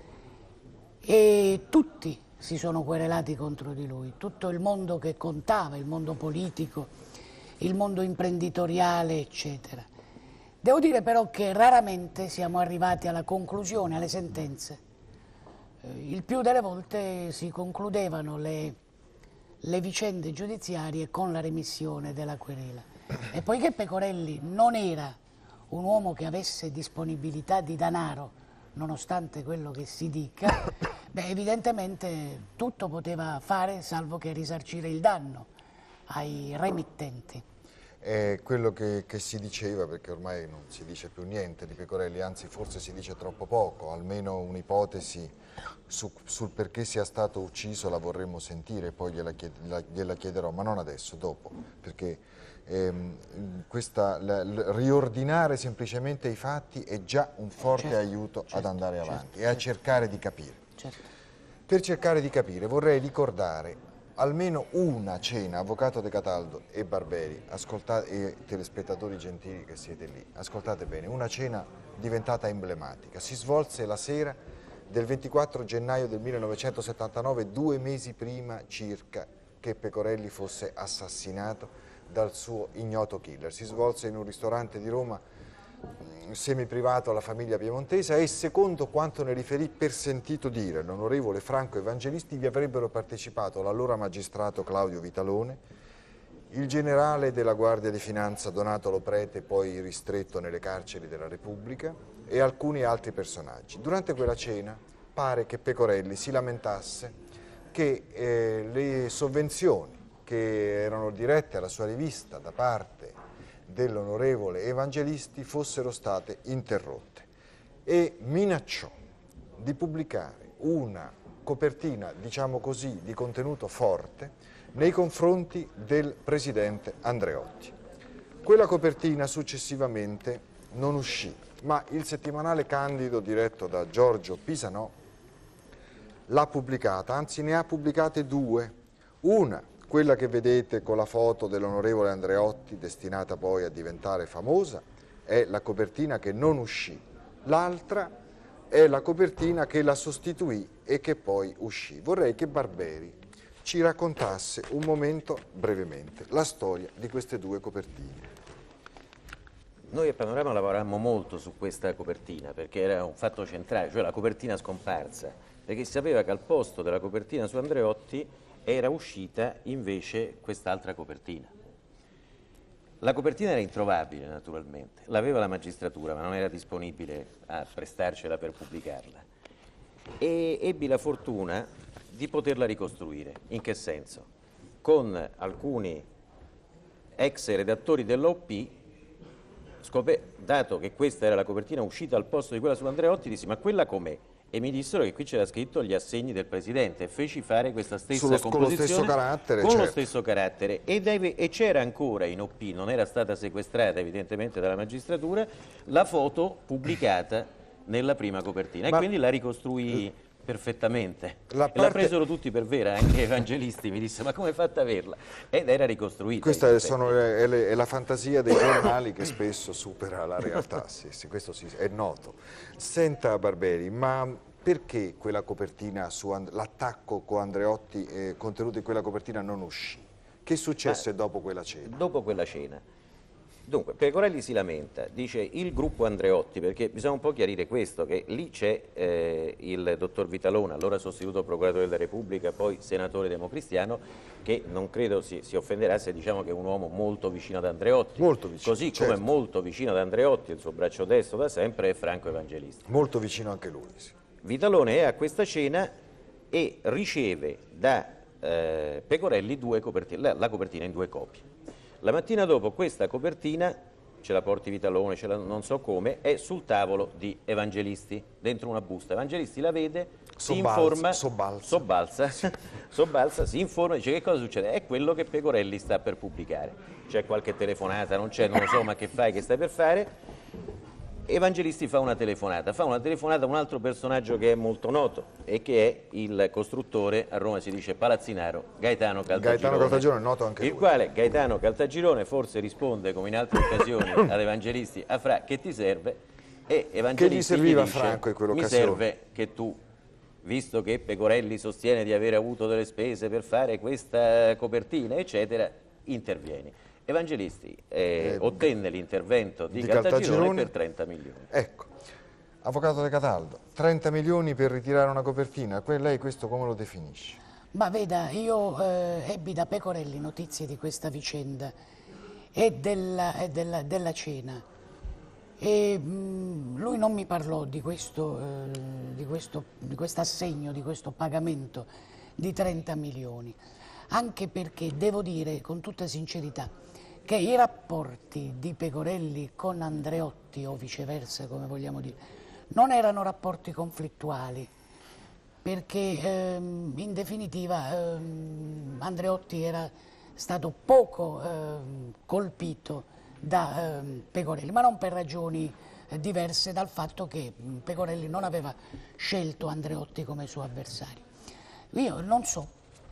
E tutti si sono querelati contro di lui, tutto il mondo che contava, il mondo politico, il mondo imprenditoriale, eccetera. Devo dire però che raramente siamo arrivati alla conclusione, alle sentenze. Il più delle volte si concludevano le vicende giudiziarie con la remissione della querela. E poiché Pecorelli non era un uomo che avesse disponibilità di denaro, nonostante quello che si dica, evidentemente tutto poteva fare salvo che risarcire il danno ai remittenti. È quello che si diceva, perché ormai non si dice più niente di Pecorelli, anzi forse si dice troppo poco, almeno un'ipotesi sul perché sia stato ucciso la vorremmo sentire, poi gliela chiederò, ma non adesso, dopo, perché riordinare semplicemente i fatti è già un forte aiuto ad andare avanti e a cercare di capire. Per cercare di capire vorrei ricordare almeno una cena, Avvocato De Cataldo e Barberi, e telespettatori gentili che siete lì, ascoltate bene, una cena diventata emblematica. Si svolse la sera del 24 gennaio del 1979, 2 mesi prima circa che Pecorelli fosse assassinato dal suo ignoto killer. Si svolse in un ristorante di Roma semiprivato alla famiglia piemontesa e secondo quanto ne riferì per sentito dire l'onorevole Franco Evangelisti vi avrebbero partecipato l'allora magistrato Claudio Vitalone, il generale della Guardia di Finanza Donato Loprete, poi ristretto nelle carceri della Repubblica, e alcuni altri personaggi. Durante quella cena pare che Pecorelli si lamentasse che le sovvenzioni che erano dirette alla sua rivista da parte dell'onorevole Evangelisti fossero state interrotte e minacciò di pubblicare una copertina, diciamo così, di contenuto forte nei confronti del presidente Andreotti. Quella copertina successivamente non uscì, ma il settimanale Candido, diretto da Giorgio Pisanò, l'ha pubblicata, anzi ne ha pubblicate due, una quella che vedete con la foto dell'onorevole Andreotti, destinata poi a diventare famosa, è la copertina che non uscì. L'altra è la copertina che la sostituì e che poi uscì. Vorrei che Barberi ci raccontasse un momento, brevemente, la storia di queste due copertine. Noi a Panorama lavorammo molto su questa copertina perché era un fatto centrale, cioè la copertina scomparsa, perché si sapeva che al posto della copertina su Andreotti era uscita invece quest'altra copertina. La copertina era introvabile naturalmente, l'aveva la magistratura ma non era disponibile a prestarcela per pubblicarla. E ebbi la fortuna di poterla ricostruire. In che senso? Con alcuni ex redattori dell'OP, dato che questa era la copertina uscita al posto di quella su Andreotti, dissi: ma quella com'è? E mi dissero che qui c'era scritto gli assegni del Presidente, e feci fare questa stessa composizione con lo stesso carattere, con certo. lo stesso carattere, e c'era ancora in OP, non era stata sequestrata evidentemente dalla magistratura, la foto pubblicata nella prima copertina, e quindi la ricostruì perfettamente. La presero tutti per vera, anche Evangelisti mi disse: ma come hai fatto a averla? Ed era ricostruita. Questa è la fantasia dei giornali che spesso supera la realtà, sì, questo sì, è noto. Senta Barberi, ma perché quella copertina, l'attacco con Andreotti contenuto in quella copertina non uscì? Che successe dopo quella cena? Dopo quella cena. Dunque, Pecorelli si lamenta, dice il gruppo Andreotti, perché bisogna un po' chiarire questo, che lì c'è il dottor Vitalone, allora sostituto procuratore della Repubblica, poi senatore democristiano, che non credo si offenderà se diciamo che è un uomo molto vicino ad Andreotti. Molto vicino, così certo. Come molto vicino ad Andreotti, il suo braccio destro da sempre, è Franco Evangelisti. Molto vicino anche lui, sì. Vitalone è a questa cena e riceve da Pecorelli due copertine, la copertina in due copie. La mattina dopo questa copertina, ce la porti Vitalone, non so come, è sul tavolo di Evangelisti, dentro una busta. Evangelisti la vede, si informa, sobbalza, si informa e dice: che cosa succede? È quello che Pecorelli sta per pubblicare. C'è qualche telefonata, non c'è, non lo so, ma che fai, che stai per fare? Evangelisti fa una telefonata a un altro personaggio che è molto noto e che è il costruttore, a Roma si dice palazzinaro, Gaetano Caltagirone, è noto anche lui. Il quale Gaetano Caltagirone forse risponde, come in altre occasioni, ad Evangelisti: a Fra, che ti serve? E Evangelisti che gli serviva dice: Franco in quell'occasione? Mi serve che tu, visto che Pecorelli sostiene di aver avuto delle spese per fare questa copertina, eccetera, intervieni. Evangelisti ottenne l'intervento di Caltagirone per 30 milioni. Ecco, avvocato De Cataldo, 30 milioni per ritirare una copertina, lei questo come lo definisce? Ma veda, io ebbi da Pecorelli notizie di questa vicenda e della cena, e lui non mi parlò di questo assegno, di questo pagamento di 30 milioni, anche perché devo dire con tutta sincerità che i rapporti di Pecorelli con Andreotti, o viceversa, come vogliamo dire, non erano rapporti conflittuali, perché in definitiva Andreotti era stato poco colpito da Pecorelli, ma non per ragioni diverse dal fatto che Pecorelli non aveva scelto Andreotti come suo avversario. Io non so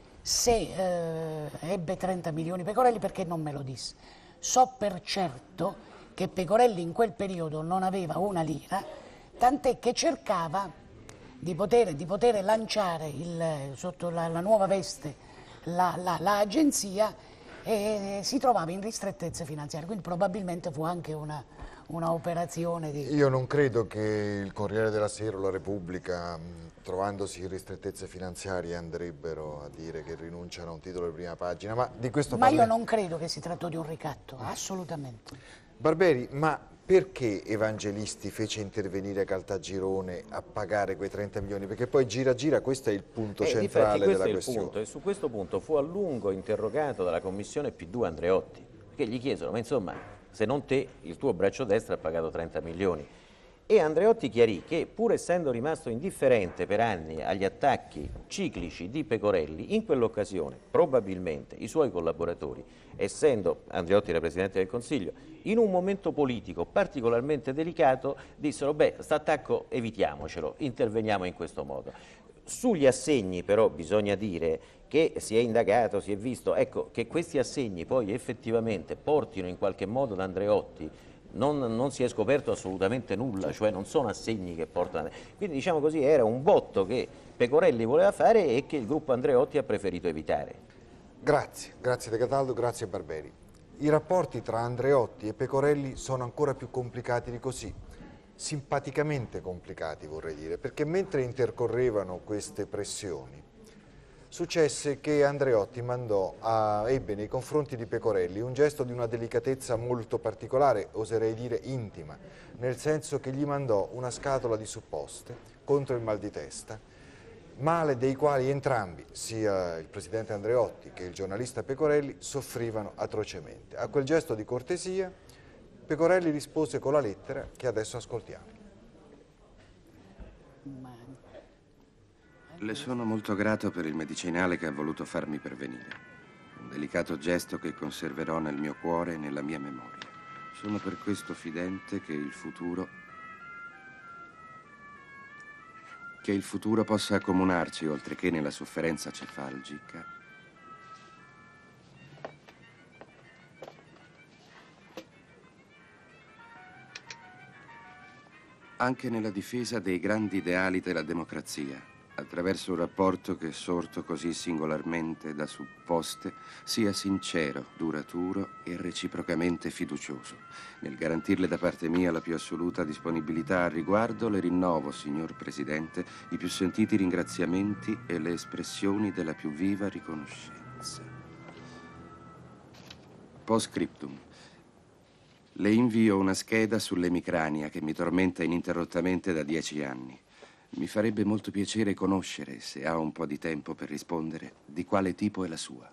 se ebbe 30 milioni Pecorelli, perché non me lo disse. So per certo che Pecorelli in quel periodo non aveva una lira, tant'è che cercava di poter lanciare sotto la nuova veste l'agenzia, e si trovava in ristrettezze finanziarie, quindi probabilmente fu anche una operazione di... Io non credo che il Corriere della Sera o la Repubblica, trovandosi in ristrettezze finanziarie, andrebbero a dire che rinunciano a un titolo di prima pagina, ma di questo io non credo che si trattò di un ricatto, assolutamente. Barberi, ma perché Evangelisti fece intervenire Caltagirone a pagare quei 30 milioni? Perché poi gira, questo è il punto centrale della questione. E su questo punto fu a lungo interrogato dalla commissione P2 Andreotti, che gli chiesero: ma insomma, se non te, il tuo braccio destro ha pagato 30 milioni. E Andreotti chiarì che, pur essendo rimasto indifferente per anni agli attacchi ciclici di Pecorelli, in quell'occasione probabilmente i suoi collaboratori, essendo Andreotti era Presidente del Consiglio, in un momento politico particolarmente delicato, dissero: beh, quest'attacco evitiamocelo, interveniamo in questo modo. Sugli assegni però bisogna dire che si è indagato, si è visto, ecco, che questi assegni poi effettivamente portino in qualche modo ad Andreotti. Non si è scoperto assolutamente nulla, cioè non sono assegni che portano. Quindi, diciamo così, era un botto che Pecorelli voleva fare e che il gruppo Andreotti ha preferito evitare. Grazie De Cataldo, grazie Barberi. I rapporti tra Andreotti e Pecorelli sono ancora più complicati di così, simpaticamente complicati vorrei dire, perché mentre intercorrevano queste pressioni, successe che Andreotti ebbe nei confronti di Pecorelli un gesto di una delicatezza molto particolare, oserei dire intima, nel senso che gli mandò una scatola di supposte contro il mal di testa male dei quali entrambi, sia il presidente Andreotti che il giornalista Pecorelli, soffrivano atrocemente. A quel gesto di cortesia Pecorelli rispose con la lettera che adesso ascoltiamo. Le sono molto grato per il medicinale che ha voluto farmi pervenire. Un delicato gesto che conserverò nel mio cuore e nella mia memoria. Sono per questo fidente che il futuro possa accomunarci, oltre che nella sofferenza cefalgica, anche nella difesa dei grandi ideali della democrazia, attraverso un rapporto che, sorto così singolarmente da supposte, sia sincero, duraturo e reciprocamente fiducioso. Nel garantirle da parte mia la più assoluta disponibilità al riguardo, le rinnovo, signor Presidente, i più sentiti ringraziamenti e le espressioni della più viva riconoscenza. Post scriptum. Le invio una scheda sull'emicrania che mi tormenta ininterrottamente da 10 anni. Mi farebbe molto piacere conoscere, se ha un po' di tempo per rispondere, di quale tipo è la sua.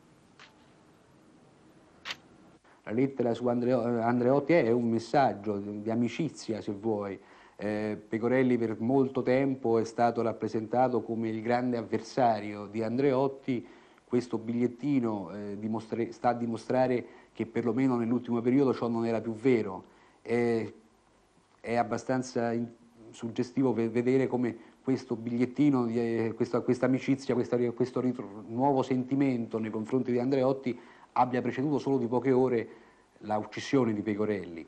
La lettera su Andreotti è un messaggio di amicizia, se vuoi. Pecorelli per molto tempo è stato rappresentato come il grande avversario di Andreotti. Questo bigliettino sta a dimostrare che perlomeno nell'ultimo periodo ciò non era più vero. È abbastanza suggestivo vedere come questo bigliettino, questa amicizia, questo nuovo sentimento nei confronti di Andreotti abbia preceduto solo di poche ore la uccisione di Pecorelli.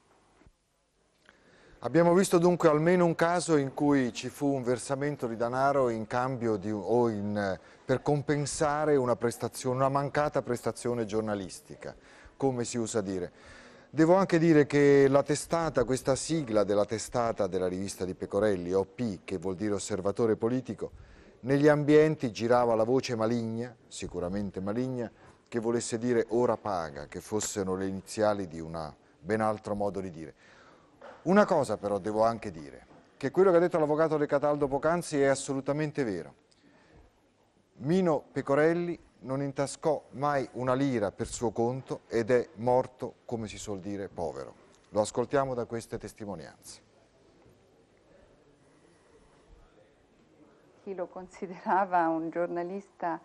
Abbiamo visto dunque almeno un caso in cui ci fu un versamento di denaro in cambio per compensare una mancata prestazione giornalistica, come si usa dire. Devo anche dire che la testata, questa sigla della testata della rivista di Pecorelli, OP, che vuol dire osservatore politico, negli ambienti girava la voce maligna, sicuramente maligna, che volesse dire ora paga, che fossero le iniziali di un ben altro modo di dire. Una cosa però devo anche dire, che quello che ha detto l'avvocato De Cataldo poc'anzi è assolutamente vero. Mino Pecorelli non intascò mai una lira per suo conto ed è morto, come si suol dire, povero. Lo ascoltiamo da queste testimonianze. Chi lo considerava un giornalista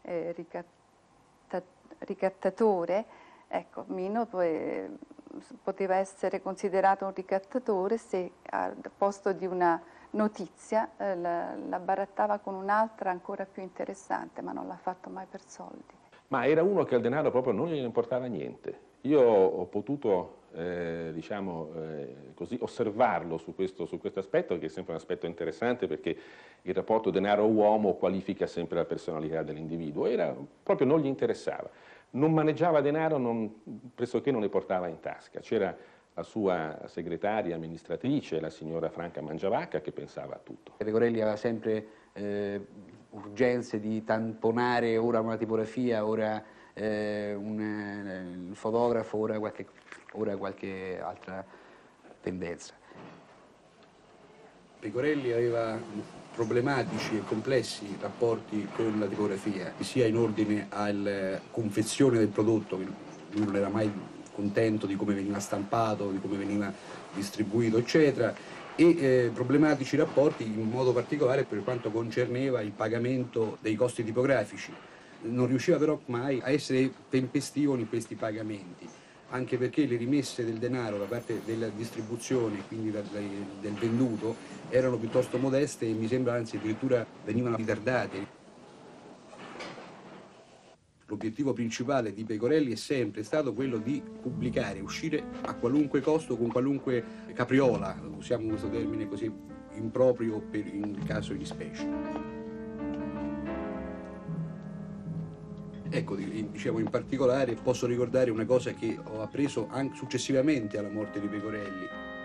ricattatore, ecco, Mino poteva essere considerato un ricattatore se al posto di una notizia la barattava con un'altra ancora più interessante, ma non l'ha fatto mai per soldi. Ma era uno che al denaro proprio non gliene importava niente. Io ho potuto così osservarlo su questo aspetto, che è sempre un aspetto interessante perché il rapporto denaro-uomo qualifica sempre la personalità dell'individuo. Proprio non gli interessava. Non maneggiava denaro, pressoché non ne portava in tasca. C'era la sua segretaria amministratrice, la signora Franca Mangiavacca, che pensava a tutto. Pecorelli aveva sempre urgenze di tamponare ora una tipografia, ora un fotografo, ora qualche altra tendenza. Pecorelli aveva problematici e complessi rapporti con la tipografia, sia in ordine alla confezione del prodotto, lui non era mai contento di come veniva stampato, di come veniva distribuito, eccetera, e problematici rapporti in modo particolare per quanto concerneva il pagamento dei costi tipografici. Non riusciva però mai a essere tempestivo in questi pagamenti, anche perché le rimesse del denaro da parte della distribuzione, quindi del venduto, erano piuttosto modeste e mi sembra anzi addirittura venivano ritardate. L'obiettivo principale di Pecorelli è sempre stato quello di pubblicare, uscire a qualunque costo, con qualunque capriola, usiamo questo termine così improprio per il caso di specie. Ecco, diciamo in particolare posso ricordare una cosa che ho appreso anche successivamente alla morte di Pecorelli.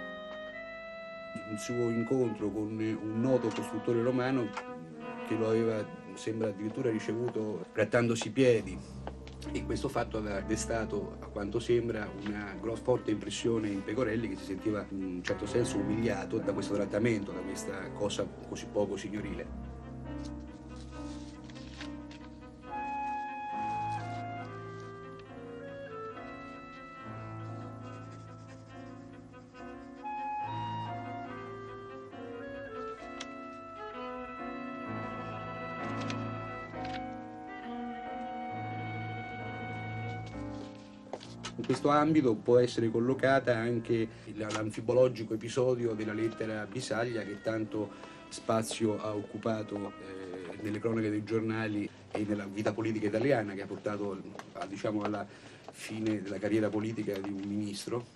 Un suo incontro con un noto costruttore romano che lo aveva, sembra addirittura ricevuto grattandosi i piedi, e questo fatto aveva destato, a quanto sembra, una forte impressione in Pecorelli, che si sentiva in un certo senso umiliato da questo trattamento, da questa cosa così poco signorile. In questo ambito può essere collocata anche l'anfibologico episodio della lettera Bisaglia, che tanto spazio ha occupato nelle cronache dei giornali e nella vita politica italiana, che ha portato diciamo, alla fine della carriera politica di un ministro.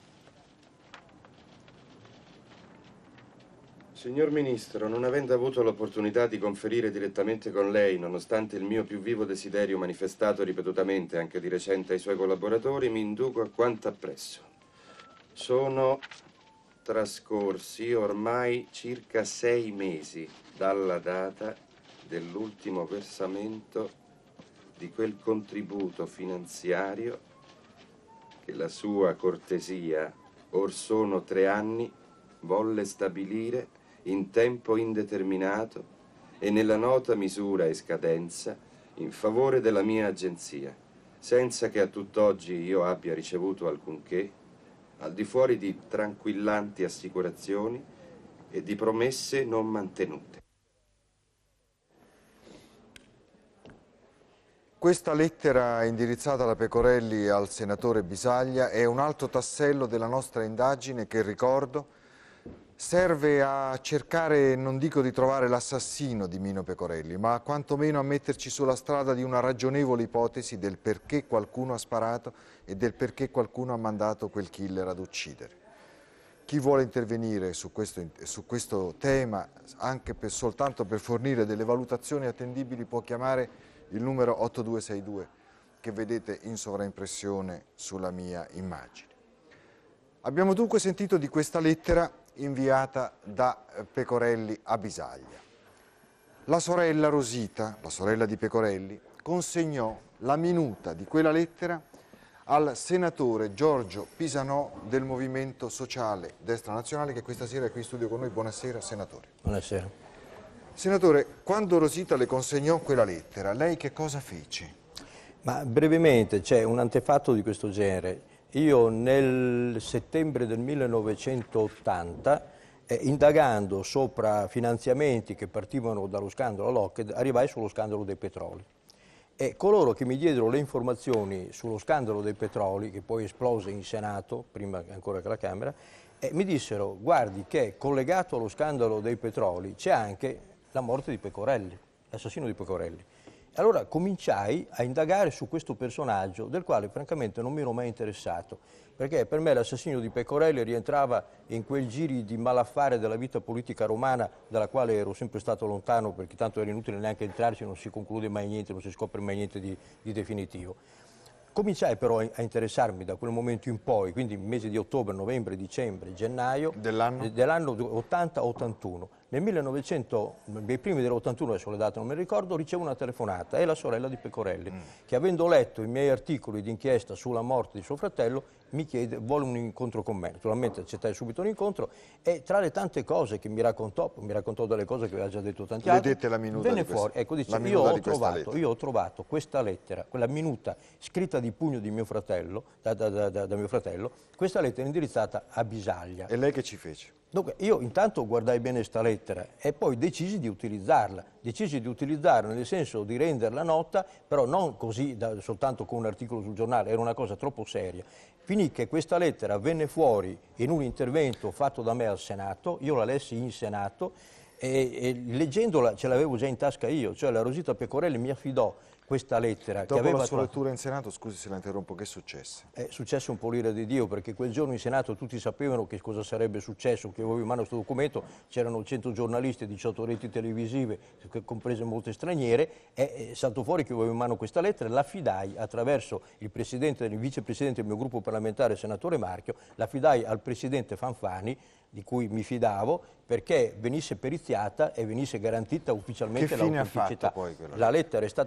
Signor Ministro, non avendo avuto l'opportunità di conferire direttamente con lei, nonostante il mio più vivo desiderio manifestato ripetutamente anche di recente ai suoi collaboratori, mi induco a quanto appresso. Sono trascorsi ormai circa 6 mesi dalla data dell'ultimo versamento di quel contributo finanziario che la sua cortesia, or sono 3 anni, volle stabilire in tempo indeterminato e nella nota misura e scadenza in favore della mia agenzia, senza che a tutt'oggi io abbia ricevuto alcunché, al di fuori di tranquillanti assicurazioni e di promesse non mantenute. Questa lettera indirizzata da Pecorelli al senatore Bisaglia è un altro tassello della nostra indagine che, ricordo, serve a cercare, non dico di trovare l'assassino di Mino Pecorelli, ma quantomeno a metterci sulla strada di una ragionevole ipotesi del perché qualcuno ha sparato e del perché qualcuno ha mandato quel killer ad uccidere. Chi vuole intervenire su questo tema, anche soltanto per fornire delle valutazioni attendibili, può chiamare il numero 8262 che vedete in sovraimpressione sulla mia immagine. Abbiamo dunque sentito di questa lettera inviata da Pecorelli a Bisaglia. La sorella Rosita, la sorella di Pecorelli, consegnò la minuta di quella lettera al senatore Giorgio Pisanò del Movimento Sociale Destra Nazionale, che questa sera è qui in studio con noi. Buonasera, senatore. Buonasera. Senatore, quando Rosita le consegnò quella lettera, lei che cosa fece? Ma brevemente, c'è un antefatto di questo genere. Io nel settembre del 1980, indagando sopra finanziamenti che partivano dallo scandalo Lockheed, arrivai sullo scandalo dei petroli. E coloro che mi diedero le informazioni sullo scandalo dei petroli, che poi esplose in Senato, prima ancora che alla Camera, mi dissero: guardi che collegato allo scandalo dei petroli c'è anche la morte di Pecorelli, l'assassino di Pecorelli. Allora cominciai a indagare su questo personaggio, del quale francamente non mi ero mai interessato, perché per me l'assassino di Pecorelli rientrava in quel giri di malaffare della vita politica romana, dalla quale ero sempre stato lontano, perché tanto era inutile neanche entrarci, non si conclude mai niente, non si scopre mai niente di definitivo. Cominciai però a interessarmi da quel momento in poi, quindi mesi di ottobre, novembre, dicembre, gennaio dell'anno 80-81. Nel 1900, nei primi dell'81, adesso le date non mi ricordo, ricevo una telefonata, è la sorella di Pecorelli, che avendo letto i miei articoli d'inchiesta sulla morte di suo fratello, mi chiede, vuole un incontro con me. Naturalmente accettai subito un incontro e tra le tante cose che mi raccontò delle cose che aveva già detto tanti altri. Vedete la minuta venne di questa, fuori, ecco, dice, la minuta di questa lettera. Io ho trovato questa lettera, quella minuta scritta di pugno di mio fratello, da mio fratello, questa lettera indirizzata a Bisaglia. E lei che ci fece? Dunque, io intanto guardai bene sta lettera e poi decisi di utilizzarla. Decisi di utilizzarla nel senso di renderla nota, però non così soltanto con un articolo sul giornale, era una cosa troppo seria. Finì che questa lettera venne fuori in un intervento fatto da me al Senato, io la lessi in Senato e leggendola ce l'avevo già in tasca io, cioè la Rosita Pecorelli mi affidò questa lettera. Dopo che aveva la sua lettura in Senato, scusi se la interrompo, che successe? Successe un po' l'ira di Dio, perché quel giorno in Senato tutti sapevano che cosa sarebbe successo, che avevo in mano questo documento, c'erano 100 giornalisti e 18 reti televisive, comprese molte straniere, e saltò fuori che avevo in mano questa lettera, la affidai attraverso il vicepresidente del mio gruppo parlamentare, senatore Marchio, la affidai al presidente Fanfani, di cui mi fidavo, perché venisse periziata e venisse garantita ufficialmente l'autenticità. Poi la lettera è stata periziata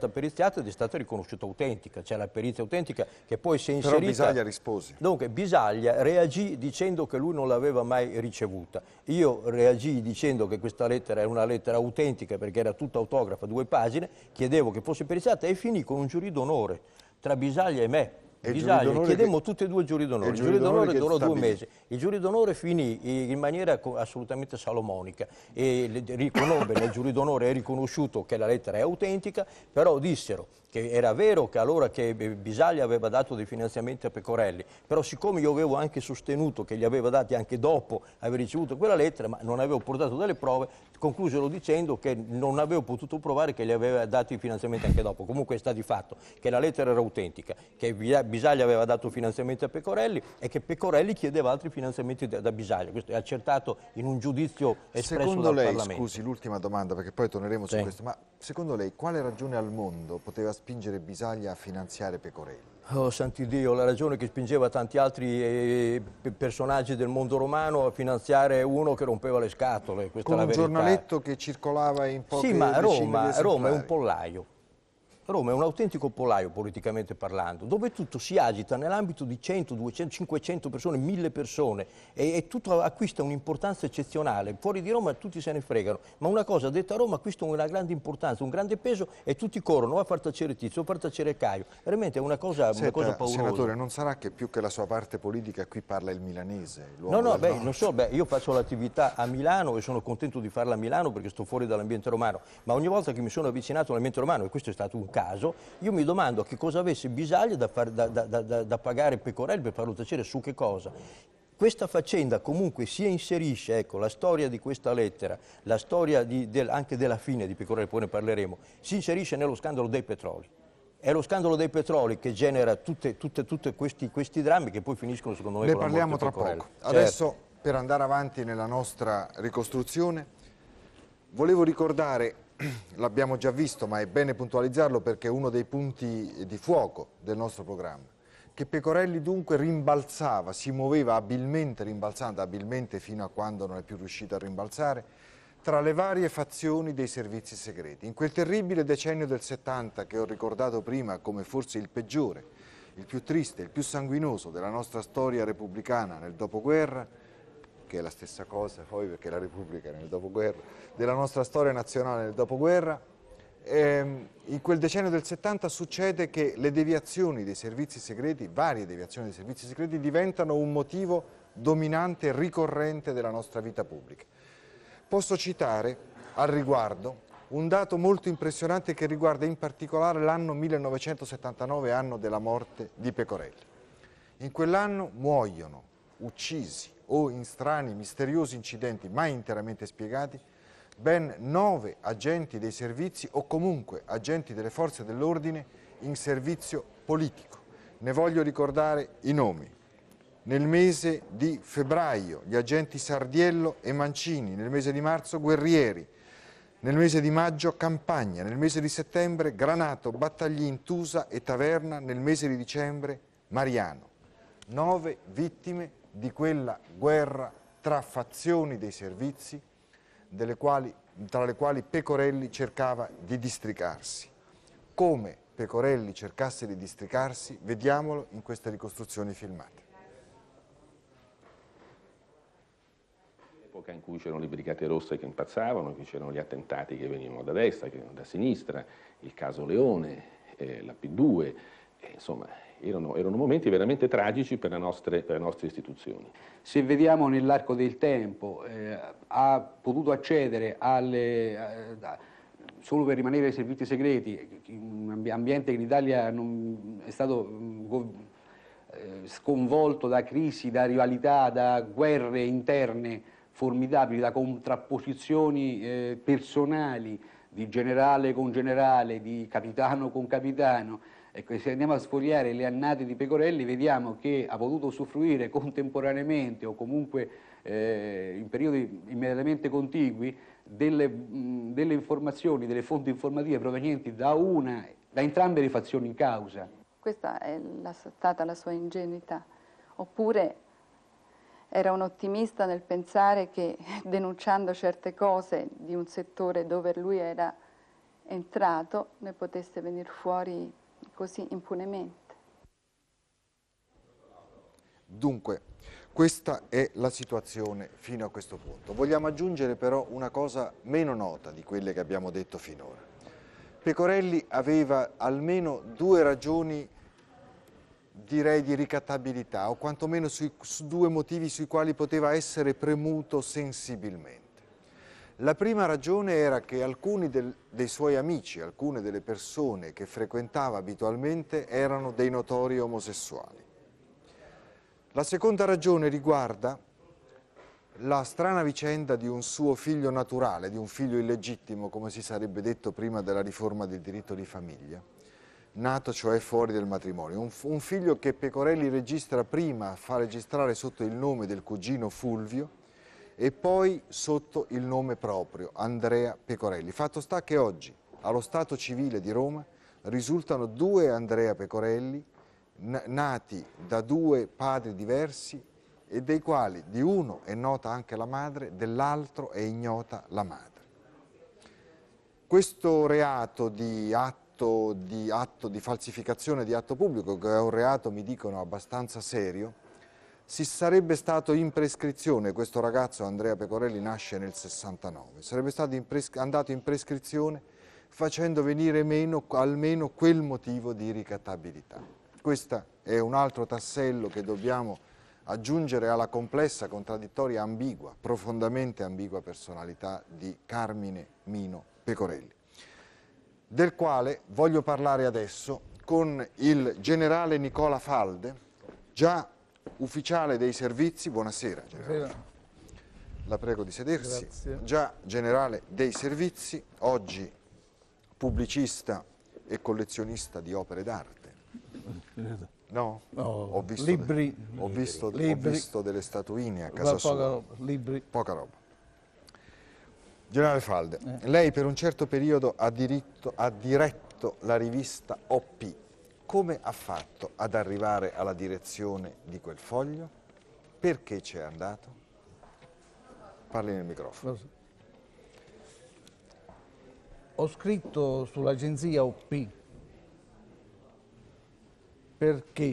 ed è stata riconosciuta autentica, c'è la perizia autentica che poi si è inserita. Però Bisaglia rispose. Dunque Bisaglia reagì dicendo che lui non l'aveva mai ricevuta. Io reagii dicendo che questa lettera è una lettera autentica perché era tutta autografa, 2 pagine, chiedevo che fosse periziata e finì con un giurì d'onore tra Bisaglia e me. Bisaglia, chiedemmo tutti e 2 giuri d'onore. Il giuri d'onore durò 2 mesi. Il giuri d'onore finì in maniera assolutamente salomonica e riconobbe nel giuri d'onore, è riconosciuto che la lettera è autentica, però dissero che era vero che allora che Bisaglia aveva dato dei finanziamenti a Pecorelli, però siccome io avevo anche sostenuto che li aveva dati anche dopo aver ricevuto quella lettera, ma non avevo portato delle prove, conclusero dicendo che non avevo potuto provare che gli aveva dato i finanziamenti anche dopo. Comunque sta di fatto che la lettera era autentica, che Bisaglia aveva dato finanziamenti a Pecorelli e che Pecorelli chiedeva altri finanziamenti da Bisaglia. Questo è accertato in un giudizio espresso dal Parlamento. Secondo lei, scusi, l'ultima domanda perché poi torneremo su questo, ma secondo lei quale ragione al mondo poteva spingere Bisaglia a finanziare Pecorelli? Oh Sant'Iddio, la ragione che spingeva tanti altri personaggi del mondo romano a finanziare uno che rompeva le scatole, questa con è la un verità. giornaletto che circolava in poche Sì, ma Roma Roma è un pollaio. Roma è un autentico pollaio politicamente parlando, dove tutto si agita nell'ambito di 100, 200, 500 persone, 1000 persone e tutto acquista un'importanza eccezionale. Fuori di Roma tutti se ne fregano, ma una cosa detta a Roma acquista una grande importanza, un grande peso e tutti corrono a far tacere Tizio, a far tacere Caio. Veramente è una cosa paurosa. Senatore, non sarà che più che la sua parte politica qui parla il milanese? No, non so, io faccio l'attività a Milano e sono contento di farla a Milano perché sto fuori dall'ambiente romano, ma ogni volta che mi sono avvicinato all'ambiente romano, e questo è stato un caso, io mi domando che cosa avesse Bisaglia da pagare Pecorelli per farlo tacere su che cosa. Questa faccenda comunque si inserisce, ecco, la storia di questa lettera, la storia anche della fine di Pecorelli, poi ne parleremo, si inserisce nello scandalo dei petroli. È lo scandalo dei petroli che genera tutti questi drammi che poi finiscono secondo me con la morte di Pecorelli. Ne parliamo tra poco. Adesso, per andare avanti nella nostra ricostruzione, volevo ricordare, l'abbiamo già visto, ma è bene puntualizzarlo perché è uno dei punti di fuoco del nostro programma, che Pecorelli dunque rimbalzava, si muoveva abilmente, rimbalzando abilmente fino a quando non è più riuscito a rimbalzare, tra le varie fazioni dei servizi segreti. In quel terribile decennio del 70 che ho ricordato prima come forse il peggiore, il più triste, il più sanguinoso della nostra storia repubblicana nel dopoguerra, che è la stessa cosa poi perché la Repubblica nel dopoguerra, della nostra storia nazionale nel dopoguerra, in quel decennio del 70 succede che le deviazioni dei servizi segreti, varie deviazioni dei servizi segreti, diventano un motivo dominante e ricorrente della nostra vita pubblica. Posso citare al riguardo un dato molto impressionante che riguarda in particolare l'anno 1979, anno della morte di Pecorelli. In quell'anno muoiono, uccisi o in strani, misteriosi incidenti mai interamente spiegati, ben 9 agenti dei servizi o comunque agenti delle forze dell'ordine in servizio politico. Ne voglio ricordare i nomi. Nel mese di febbraio gli agenti Sardiello e Mancini, nel mese di marzo Guerrieri, nel mese di maggio Campagna, nel mese di settembre Granato, Battaglin, Tusa e Taverna, nel mese di dicembre Mariano. 9 vittime di quella guerra tra fazioni dei servizi tra le quali Pecorelli cercava di districarsi. Come Pecorelli cercasse di districarsi, vediamolo in queste ricostruzioni filmate. L'epoca in cui c'erano le brigate rosse che impazzavano, che c'erano gli attentati che venivano da destra, che venivano da sinistra, il caso Leone, la P2, insomma erano momenti veramente tragici per le nostre istituzioni. Se vediamo nell'arco del tempo, ha potuto accedere solo per rimanere ai servizi segreti, un ambiente che in Italia è stato sconvolto da crisi, da rivalità, da guerre interne formidabili, da contrapposizioni personali di generale con generale, di capitano con capitano. Ecco, se andiamo a sfogliare le annate di Pecorelli vediamo che ha potuto usufruire contemporaneamente o comunque in periodi immediatamente contigui delle informazioni, delle fonti informative provenienti da entrambe le fazioni in causa. Questa è stata la sua ingenuità, oppure era un ottimista nel pensare che denunciando certe cose di un settore dove lui era entrato ne potesse venire fuori così impunemente. Dunque, questa è la situazione fino a questo punto. Vogliamo aggiungere però una cosa meno nota di quelle che abbiamo detto finora. Pecorelli aveva almeno due ragioni, direi, di ricattabilità, o quantomeno su due motivi sui quali poteva essere premuto sensibilmente. La prima ragione era che alcuni dei suoi amici, alcune delle persone che frequentava abitualmente erano dei notori omosessuali. La seconda ragione riguarda la strana vicenda di un suo figlio naturale, di un figlio illegittimo, come si sarebbe detto prima della riforma del diritto di famiglia, nato cioè fuori del matrimonio. Un figlio che Pecorelli registra prima, fa registrare sotto il nome del cugino Fulvio e poi sotto il nome proprio, Andrea Pecorelli. Fatto sta che oggi, allo Stato civile di Roma, risultano due Andrea Pecorelli, nati da due padri diversi e dei quali di uno è nota anche la madre, dell'altro è ignota la madre. Questo reato di falsificazione di atto pubblico, che è un reato, mi dicono, abbastanza serio, si sarebbe stato in prescrizione, questo ragazzo Andrea Pecorelli nasce nel 69, sarebbe stato andato in prescrizione facendo venire meno almeno quel motivo di ricattabilità. Questo è un altro tassello che dobbiamo aggiungere alla complessa, contraddittoria, ambigua, profondamente ambigua personalità di Carmine Mino Pecorelli, del quale voglio parlare adesso con il generale Nicola Falde, già ufficiale dei servizi. Buonasera, generale. La prego di sedersi. Grazie. Già generale dei servizi, oggi pubblicista e collezionista di opere d'arte. No? Ho visto libri. Ho visto delle statuine a casa sua. Poca roba. Generale Falde, lei per un certo periodo ha diretto la rivista OP. Come ha fatto ad arrivare alla direzione di quel foglio? Perché c'è andato? Parli nel microfono. Ho scritto sull'agenzia OP perché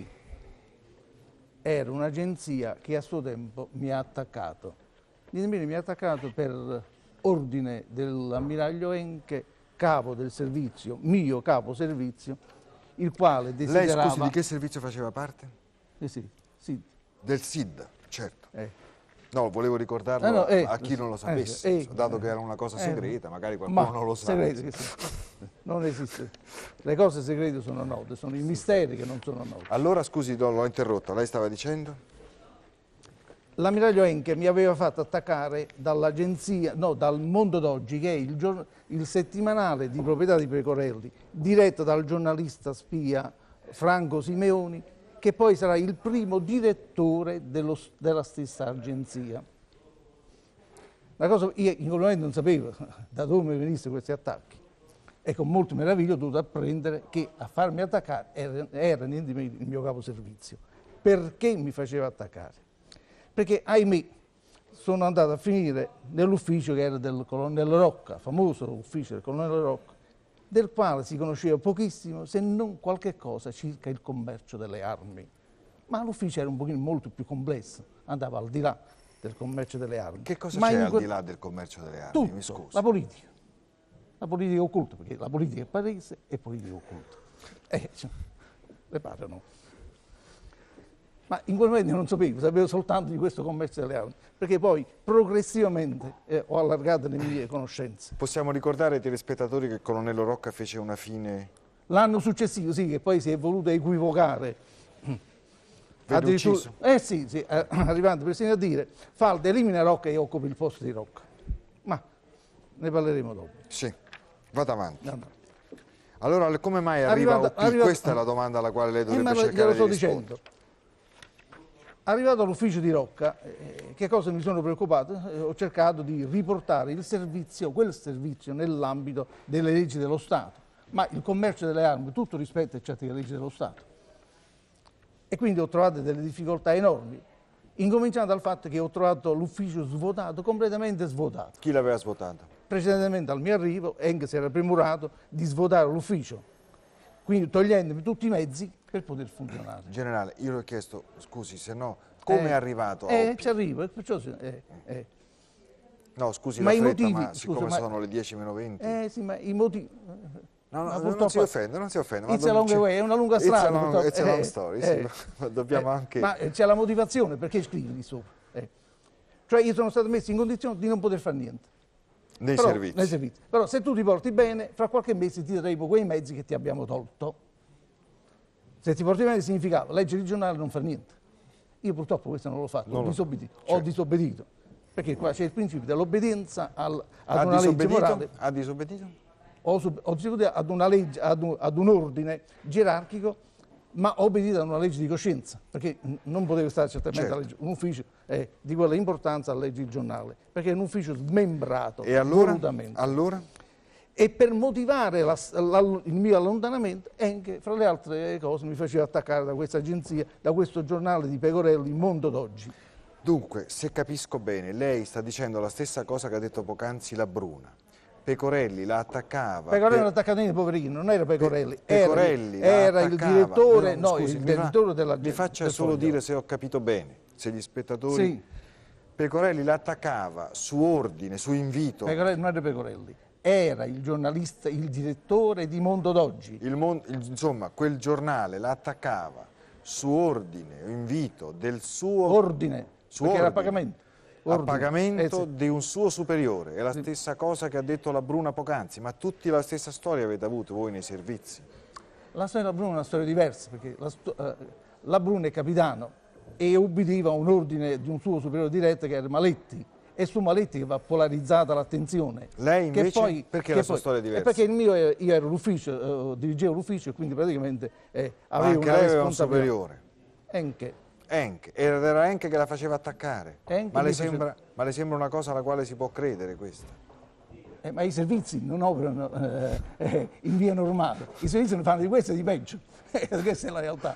era un'agenzia che a suo tempo mi ha attaccato. Mi ha attaccato per ordine dell'ammiraglio Henke, capo del servizio, mio capo servizio, il quale desiderava... Lei, scusi, di che servizio faceva parte? SID. Del SID, certo. No, volevo ricordarlo a chi non lo sapesse, dato che era una cosa segreta, magari qualcuno non lo sa. Non esiste. Le cose segrete sono note, sono i misteri che non sono noti. Allora, scusi, l'ho interrotto, lei stava dicendo? L'ammiraglio Henke mi aveva fatto attaccare dall'agenzia, no, dal Mondo d'Oggi, che è il settimanale di proprietà di Pecorelli, diretto dal giornalista spia Franco Simeoni, che poi sarà il primo direttore della stessa agenzia. La cosa, io in quel momento non sapevo da dove mi venissero questi attacchi e con molto meraviglio ho dovuto apprendere che a farmi attaccare era niente meno il mio capo servizio. Perché mi faceva attaccare? Perché, ahimè, sono andato a finire nell'ufficio che era del colonnello Rocca, famoso ufficio del colonnello Rocca, del quale si conosceva pochissimo, se non qualche cosa circa il commercio delle armi. Ma l'ufficio era un pochino molto più complesso, andava al di là del commercio delle armi. Che cosa c'è al di là del commercio delle armi? Tutto, mi scusi. La politica occulta, perché la politica è palese e politica occulta. Le pare no. Ma in quel momento non sapevo soltanto di questo commercio delle armi, perché poi progressivamente ho allargato le mie conoscenze. Possiamo ricordare ai telespettatori che il colonnello Rocca fece una fine... L'anno successivo, sì, che poi si è voluto equivocare. Vede ucciso? Sì, arrivando persino a dire Falde elimina Rocca e occupi il posto di Rocca. Ma ne parleremo dopo. Sì, vada avanti. No. Allora, come mai arriva OP? Questa è la domanda alla quale lei dovrebbe cercare di rispondere. Arrivato all'ufficio di Rocca, che cosa mi sono preoccupato? Ho cercato di riportare quel servizio nell'ambito delle leggi dello Stato, ma il commercio delle armi tutto rispetta certe leggi dello Stato. E quindi ho trovato delle difficoltà enormi, incominciando dal fatto che ho trovato l'ufficio svuotato, completamente svuotato. Chi l'aveva svuotato? precedentemente al mio arrivo, Enke si era premurato di svuotare l'ufficio, quindi togliendomi tutti i mezzi per poter funzionare. Generale, io le ho chiesto, scusi, se no, come è arrivato a OP? Ci arrivo, perciò... No, scusi ma la i fretta, motivi, ma siccome sono le 10:20... sì, ma i motivi... No, non si offende, non si offende. It's a long way, è una lunga strada. It's a long story, sì, ma dobbiamo anche... Ma c'è la motivazione, perché scrivi lì sopra? Cioè io sono stato messo in condizione di non poter fare niente. Nei servizi. Però se tu ti porti bene, fra qualche mese ti daremo quei mezzi che ti abbiamo tolto. Se ti porti bene significava leggere il giornale e non fare niente. Io purtroppo questo non l'ho fatto, ho disobbedito. Perché qua c'è il principio dell'obbedienza ad una legge morale. Ha disobbedito? Ho disobbedito ad una legge, ad un ordine gerarchico, ma ho obbedito ad una legge di coscienza, perché non potevo stare certamente a leggere un ufficio di quella importanza a leggere il giornale, perché è un ufficio smembrato. E allora? Volutamente. Allora? E per motivare il mio allontanamento, anche fra le altre cose mi faceva attaccare da questa agenzia, da questo giornale di Pecorelli, Mondo d'Oggi. Dunque, se capisco bene, lei sta dicendo la stessa cosa che ha detto poc'anzi la Bruna. Pecorelli la attaccava. Pecorelli non attaccava niente, poverino, non era Pecorelli. Pecorelli era il direttore, scusi, il direttore della mi faccia solo dire se ho capito bene, se gli spettatori... Sì. Pecorelli la attaccava su ordine, su invito. Pecorelli non era Pecorelli, era il giornalista, il direttore di Mondo d'Oggi. Insomma, quel giornale la attaccava su ordine, invito del suo... Ordine, perché era a pagamento. A pagamento di un suo superiore, è la stessa cosa che ha detto la Bruna poc'anzi, ma tutti la stessa storia avete avuto voi nei servizi. La storia della Bruna è una storia diversa, perché la Bruna è capitano e ubbidiva a un ordine di un suo superiore diretto che era Maletti, e su Maletti che va polarizzata l'attenzione. Lei invece, perché la sua storia è diversa? Perché io ero l'ufficio, dirigevo l'ufficio e quindi praticamente avevo una responsabilità. Un superiore. Enke. Era Enke che la faceva attaccare. Ma le sembra una cosa alla quale si può credere questa? Ma i servizi non operano in via normale, i servizi non fanno di questo e di peggio, questa è la realtà.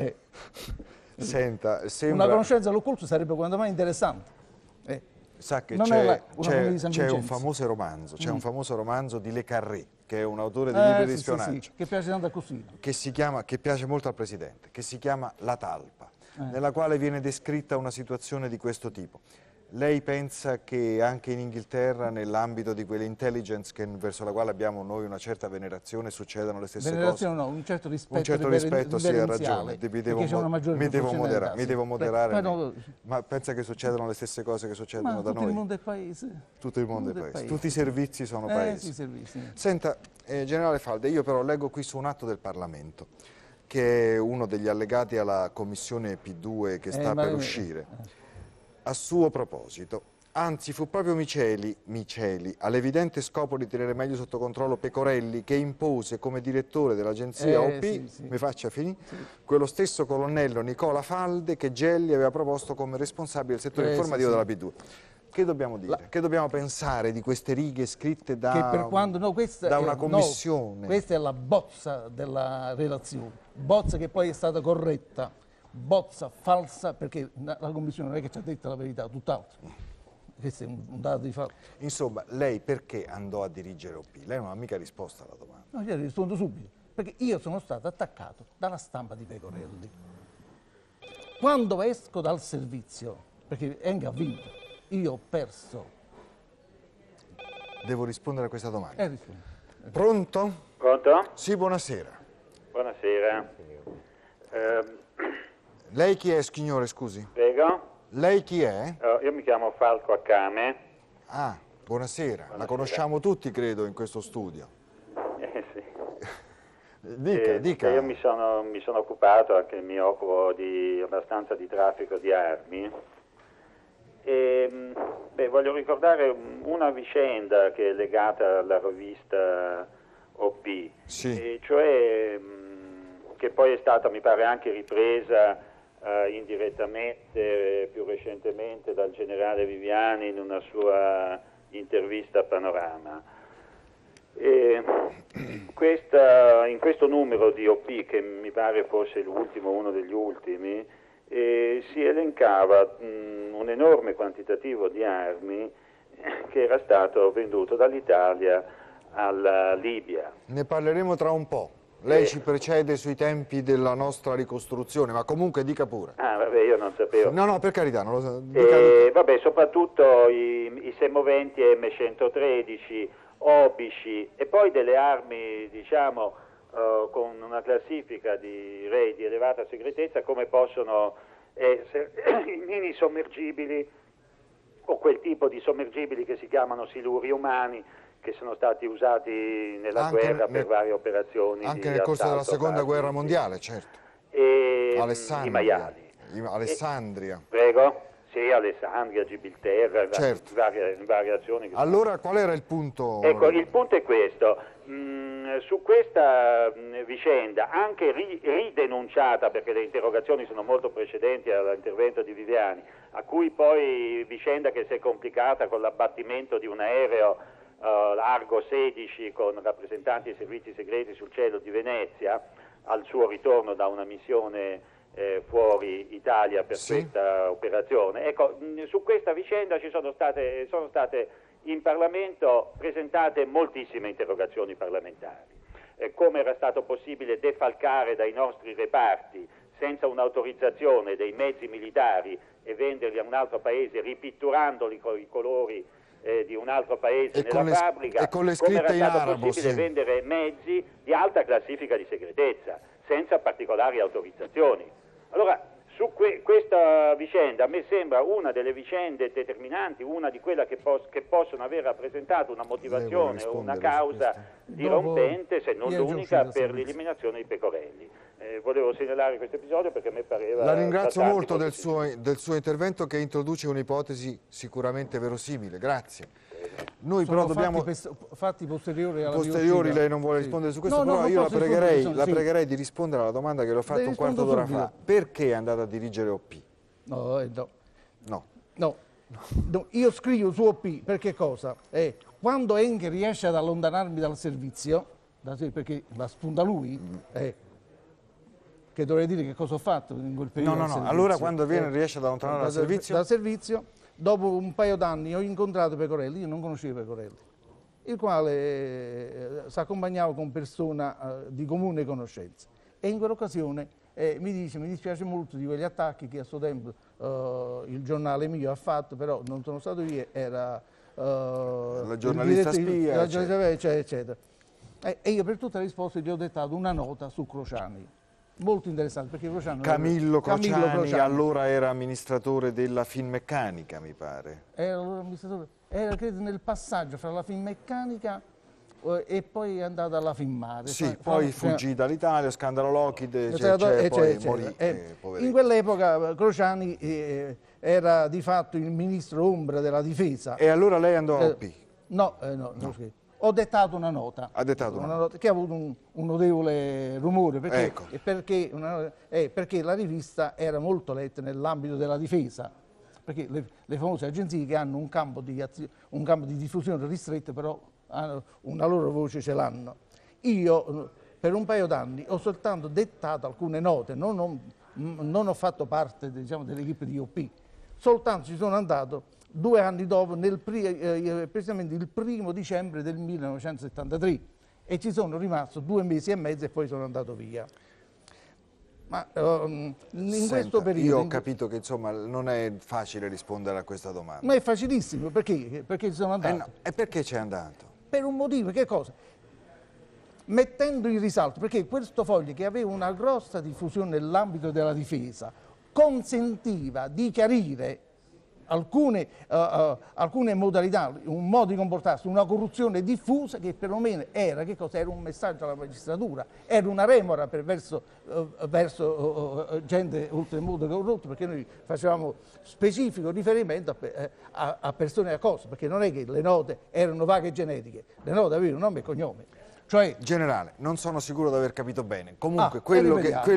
Senta, una conoscenza dell'occulto sarebbe quanto mai interessante. Sa che c'è un famoso romanzo, di Le Carré, che è un autore di libri di spionaggio. Sì, che piace tanto a Cossino. Che piace molto al Presidente, che si chiama La Talpa, nella quale viene descritta una situazione di questo tipo. Lei pensa che anche in Inghilterra, nell'ambito di quell'intelligence verso la quale abbiamo noi una certa venerazione, succedano le stesse cose? No, un certo rispetto. Un certo rispetto, sì, ha ragione. Mi devo moderare. Ma pensa che succedano le stesse cose che succedono da noi? Tutto il mondo è paese. Tutto il mondo è paese. Tutti i servizi sono paesi. Sì, servizi. Senta, Generale Falde, io però leggo qui su un atto del Parlamento, che è uno degli allegati alla commissione P2 che sta per uscire. A suo proposito, anzi fu proprio Miceli, all'evidente scopo di tenere meglio sotto controllo Pecorelli, che impose come direttore dell'agenzia OP, mi faccia finire, quello stesso colonnello Nicola Falde che Gelli aveva proposto come responsabile del settore informativo della P2. Che dobbiamo dire? Che dobbiamo pensare di queste righe scritte da una commissione? Questa è la bozza della relazione, bozza che poi è stata corretta. Bozza falsa, perché la commissione non è che ci ha detto la verità, tutt'altro. Questo è un dato di fatto. Insomma, lei perché andò a dirigere OP? Lei non ha mica risposto alla domanda. No, io rispondo subito, perché io sono stato attaccato dalla stampa di Pecorelli. Quando esco dal servizio, perché Enke ha vinto, io ho perso. Devo rispondere a questa domanda. Pronto? Pronto? Sì, buonasera. Buonasera. Lei chi è, signore, scusi? Prego? Lei chi è? Io mi chiamo Falco Accame. Ah, buonasera. La conosciamo tutti, credo, in questo studio. Sì. Dica. Io mi sono occupato, anche mi occupo abbastanza di traffico di armi. E, voglio ricordare una vicenda che è legata alla rivista OP, cioè che poi è stata, mi pare, anche ripresa indirettamente più recentemente dal generale Viviani in una sua intervista a Panorama. E in questo numero di OP, che mi pare fosse l'ultimo, uno degli ultimi, si elencava un enorme quantitativo di armi che era stato venduto dall'Italia alla Libia. Ne parleremo tra un po'. Lei ci precede sui tempi della nostra ricostruzione, ma comunque dica pure. Ah, vabbè, io non sapevo. No, per carità, non lo so. Vabbè, soprattutto i semoventi M113, obici e poi delle armi, diciamo, con una classifica di di elevata segretezza, come possono essere i mini sommergibili o quel tipo di sommergibili che si chiamano siluri umani, che sono stati usati nella guerra per varie operazioni. Anche nel corso della seconda guerra mondiale, certo. E Alessandria. i maiali. Alessandria. Prego? Sì, Alessandria, Gibilterra, certo. varie azioni. Allora qual era il punto? Ecco, il punto è questo. Su questa vicenda, anche ridenunciata, perché le interrogazioni sono molto precedenti all'intervento di Viviani, a cui poi vicenda che si è complicata con l'abbattimento di un aereo Largo 16 con rappresentanti dei servizi segreti sul cielo di Venezia al suo ritorno da una missione fuori Italia per questa operazione. Ecco, su questa vicenda sono state in Parlamento presentate moltissime interrogazioni parlamentari. Come era stato possibile defalcare dai nostri reparti senza un'autorizzazione dei mezzi militari e venderli a un altro paese ripitturandoli con i colori di un altro paese nella fabbrica, come era stato possibile vendere mezzi di alta classifica di segretezza senza particolari autorizzazioni. Allora, su questa vicenda a me sembra una delle vicende determinanti, una di quelle che possono aver rappresentato una motivazione o una causa dirompente, se non l'unica, per l'eliminazione di Pecorelli. Volevo segnalare questo episodio perché a me pareva... La ringrazio molto del suo intervento, che introduce un'ipotesi sicuramente verosimile. Grazie. Noi però dobbiamo... fatti posteriori alla posteriori, lei non vuole rispondere su questo, però io la pregherei di rispondere alla domanda che le ho fatto un quarto d'ora fa. Perché è andata a dirigere OP? No, io scrivo su OP perché cosa? Quando Henke riesce ad allontanarmi dal servizio, perché la spunta lui, che dovrei dire che cosa ho fatto in quel periodo. No, allora quando riesce ad allontanare dal servizio? Dal servizio, dopo un paio d'anni ho incontrato Pecorelli, io non conoscevo Pecorelli, il quale si accompagnava con persona di comune conoscenza, e in quell'occasione mi dice: mi dispiace molto di quegli attacchi che a suo tempo il giornale mio ha fatto, però non sono stato io, era la giornalista spia, eccetera. E io per tutte le risposte gli ho dettato una nota su Crociani, molto interessante, perché Camillo Crociani allora era amministratore della Finmeccanica, mi pare. Era credo nel passaggio fra la Finmeccanica e poi è andata alla Finmare. Sì, poi fuggì dall'Italia, scandalo Lockheed, poi morì. In quell'epoca Crociani era di fatto il ministro ombra della difesa. E allora lei andò a OP? No. Ho dettato una nota. Una nota che ha avuto un notevole rumore, perché la rivista era molto letta nell'ambito della difesa, perché le famose agenzie che hanno un campo di diffusione ristretto, però una loro voce ce l'hanno. Io per un paio d'anni ho soltanto dettato alcune note, non ho fatto parte, diciamo, dell'equipe di OP, soltanto ci sono andato 2 anni dopo, precisamente il 1° dicembre del 1973, e ci sono rimasto 2 mesi e mezzo e poi sono andato via. Ma questo periodo... Io ho capito che insomma non è facile rispondere a questa domanda. Ma è facilissimo, perché ci sono andato. E perché c'è andato? Per un motivo, che cosa? Mettendo in risalto, perché questo foglio, che aveva una grossa diffusione nell'ambito della difesa, consentiva di chiarire alcune modalità, un modo di comportarsi, una corruzione diffusa che perlomeno era, che cosa? Era un messaggio alla magistratura, era una remora verso gente oltremodo corrotta, perché noi facevamo specifico riferimento a persone e a cose, perché non è che le note erano vaghe e generiche, le note avevano nome e cognome. Generale, non sono sicuro di aver capito bene. Comunque però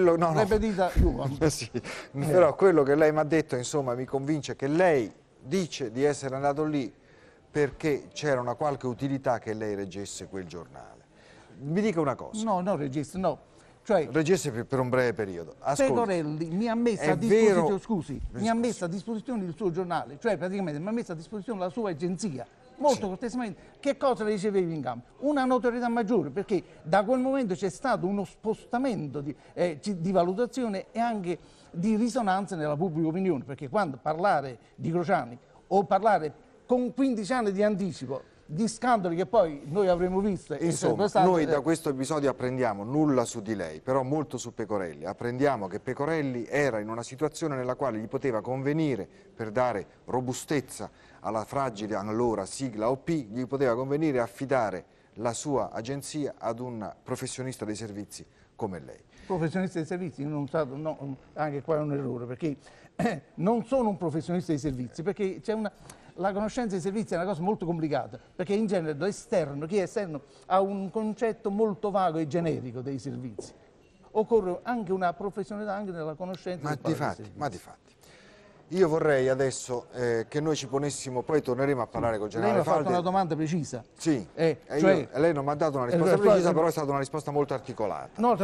quello che lei mi ha detto, insomma, mi convince che lei dice di essere andato lì perché c'era una qualche utilità che lei reggesse quel giornale. Mi dica una cosa. No, non reggesse, no. Cioè, reggesse per un breve periodo. Ascolti, Pecorelli mi ha messo a disposizione, scusi, mi ha messo a disposizione il suo giornale, cioè praticamente mi ha messo a disposizione la sua agenzia. Molto cortesemente, che cosa ricevevi in cambio? Una notorietà maggiore, perché da quel momento c'è stato uno spostamento di valutazione e anche di risonanza nella pubblica opinione, perché quando parlare di Crociani o parlare con 15 anni di anticipo di scandali che poi noi avremmo visto. Insomma, noi da questo episodio apprendiamo nulla su di lei, però molto su Pecorelli. Apprendiamo che Pecorelli era in una situazione nella quale gli poteva convenire, per dare robustezza alla fragile allora sigla OP, gli poteva convenire affidare la sua agenzia ad un professionista dei servizi come lei. Professionista dei servizi, no, anche qua è un errore, perché non sono un professionista dei servizi, perché c'è la conoscenza dei servizi è una cosa molto complicata, perché in genere chi è esterno ha un concetto molto vago e generico dei servizi. Occorre anche una professionalità anche nella conoscenza dei servizi. Ma di fatti. Io vorrei adesso che noi ci ponessimo, poi torneremo a parlare col generale Faldi. Lei mi ha fatto una domanda precisa. Sì, cioè, lei non mi ha dato una risposta precisa, però è stata una risposta molto articolata. No,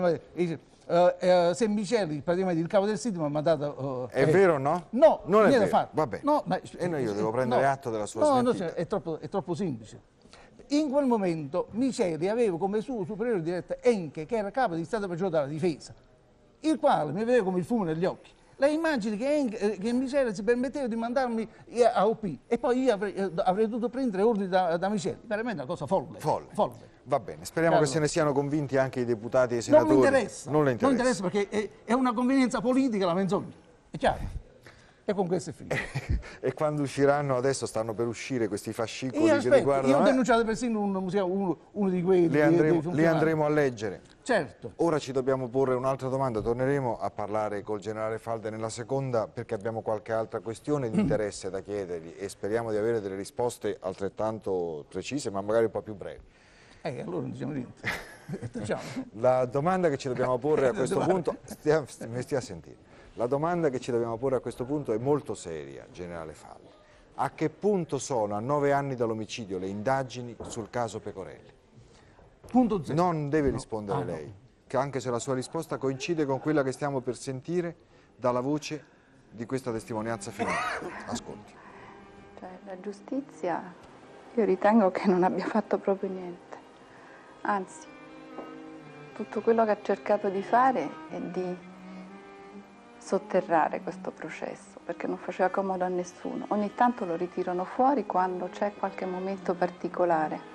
se Miceli, praticamente il capo del sito, mi ha mandato... è vero o no? No, non è vero. Fatto. Va bene. No, e io devo prendere atto della sua smentita. No, è troppo semplice. In quel momento Miceli aveva come suo superiore diretto Enche, che era capo di Stato Maggiore della Difesa, il quale mi vedeva come il fumo negli occhi. Lei immagini che Miceli si permetteva di mandarmi a OP e poi io avrei dovuto prendere ordini da Miceli. Veramente una cosa folle. Va bene, speriamo che se ne siano convinti anche i deputati e i senatori. Non mi interessa. Non le interessa. Non interessa perché è una convenienza politica la menzogna. È chiaro? E con questo è finito. E quando usciranno, adesso stanno per uscire questi fascicoli che riguardano... Io ho denunciato persino uno di quelli. Li andremo a leggere. Certo. Ora ci dobbiamo porre un'altra domanda, torneremo a parlare col generale Faldi nella seconda perché abbiamo qualche altra questione di interesse da chiedergli e speriamo di avere delle risposte altrettanto precise ma magari un po' più brevi. Allora non diciamo niente. La domanda che ci dobbiamo porre a questo punto, mi stia a sentire, la domanda che ci dobbiamo porre a questo punto è molto seria, generale Faldi. A che punto sono, a 9 anni dall'omicidio, le indagini sul caso Pecorelli? Punto zero. Non deve rispondere lei, che anche se la sua risposta coincide con quella che stiamo per sentire dalla voce di questa testimonianza finale. Ascolti. Cioè, la giustizia, io ritengo che non abbia fatto proprio niente. Anzi, tutto quello che ha cercato di fare è di sotterrare questo processo, perché non faceva comodo a nessuno. Ogni tanto lo ritirano fuori quando c'è qualche momento particolare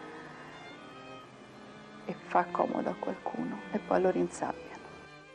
e fa comodo a qualcuno e poi lo rinsabbiano.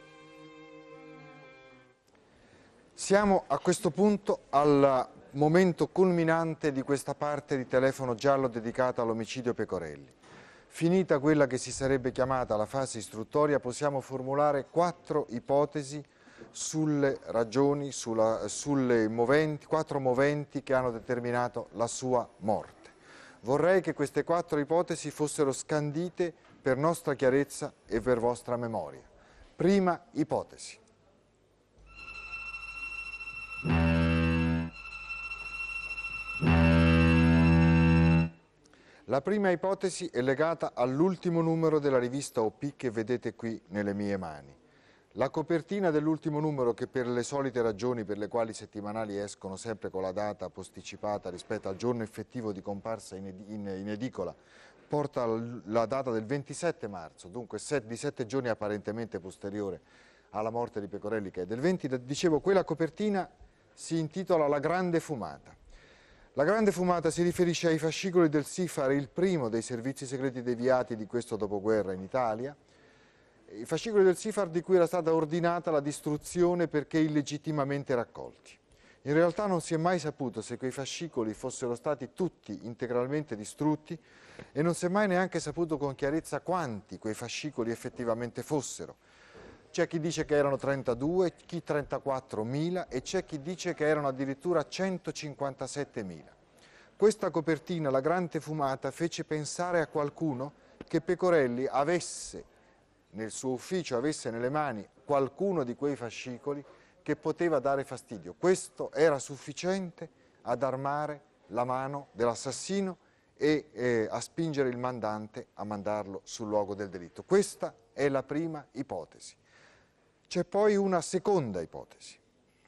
Siamo a questo punto al momento culminante di questa parte di telefono giallo dedicata all'omicidio Pecorelli. Finita quella che si sarebbe chiamata la fase istruttoria, possiamo formulare 4 ipotesi sulle ragioni, quattro moventi che hanno determinato la sua morte. Vorrei che queste 4 ipotesi fossero scandite per nostra chiarezza e per vostra memoria. Prima ipotesi. La prima ipotesi è legata all'ultimo numero della rivista OP che vedete qui nelle mie mani. La copertina dell'ultimo numero, che per le solite ragioni per le quali i settimanali escono sempre con la data posticipata rispetto al giorno effettivo di comparsa in edicola, porta la data del 27 marzo, dunque di 7 giorni apparentemente posteriore alla morte di Pecorelli, che è del 20, dicevo, quella copertina si intitola La Grande Fumata. La Grande Fumata si riferisce ai fascicoli del SIFAR, il primo dei servizi segreti deviati di questo dopoguerra in Italia, i fascicoli del SIFAR di cui era stata ordinata la distruzione perché illegittimamente raccolti. In realtà non si è mai saputo se quei fascicoli fossero stati tutti integralmente distrutti e non si è mai neanche saputo con chiarezza quanti quei fascicoli effettivamente fossero. C'è chi dice che erano 32, chi 34.000 e c'è chi dice che erano addirittura 157.000. Questa copertina, La Grande Fumata, fece pensare a qualcuno che Pecorelli avesse nel suo ufficio, avesse nelle mani qualcuno di quei fascicoli che poteva dare fastidio. Questo era sufficiente ad armare la mano dell'assassino e a spingere il mandante a mandarlo sul luogo del delitto. Questa è la prima ipotesi. C'è poi una seconda ipotesi.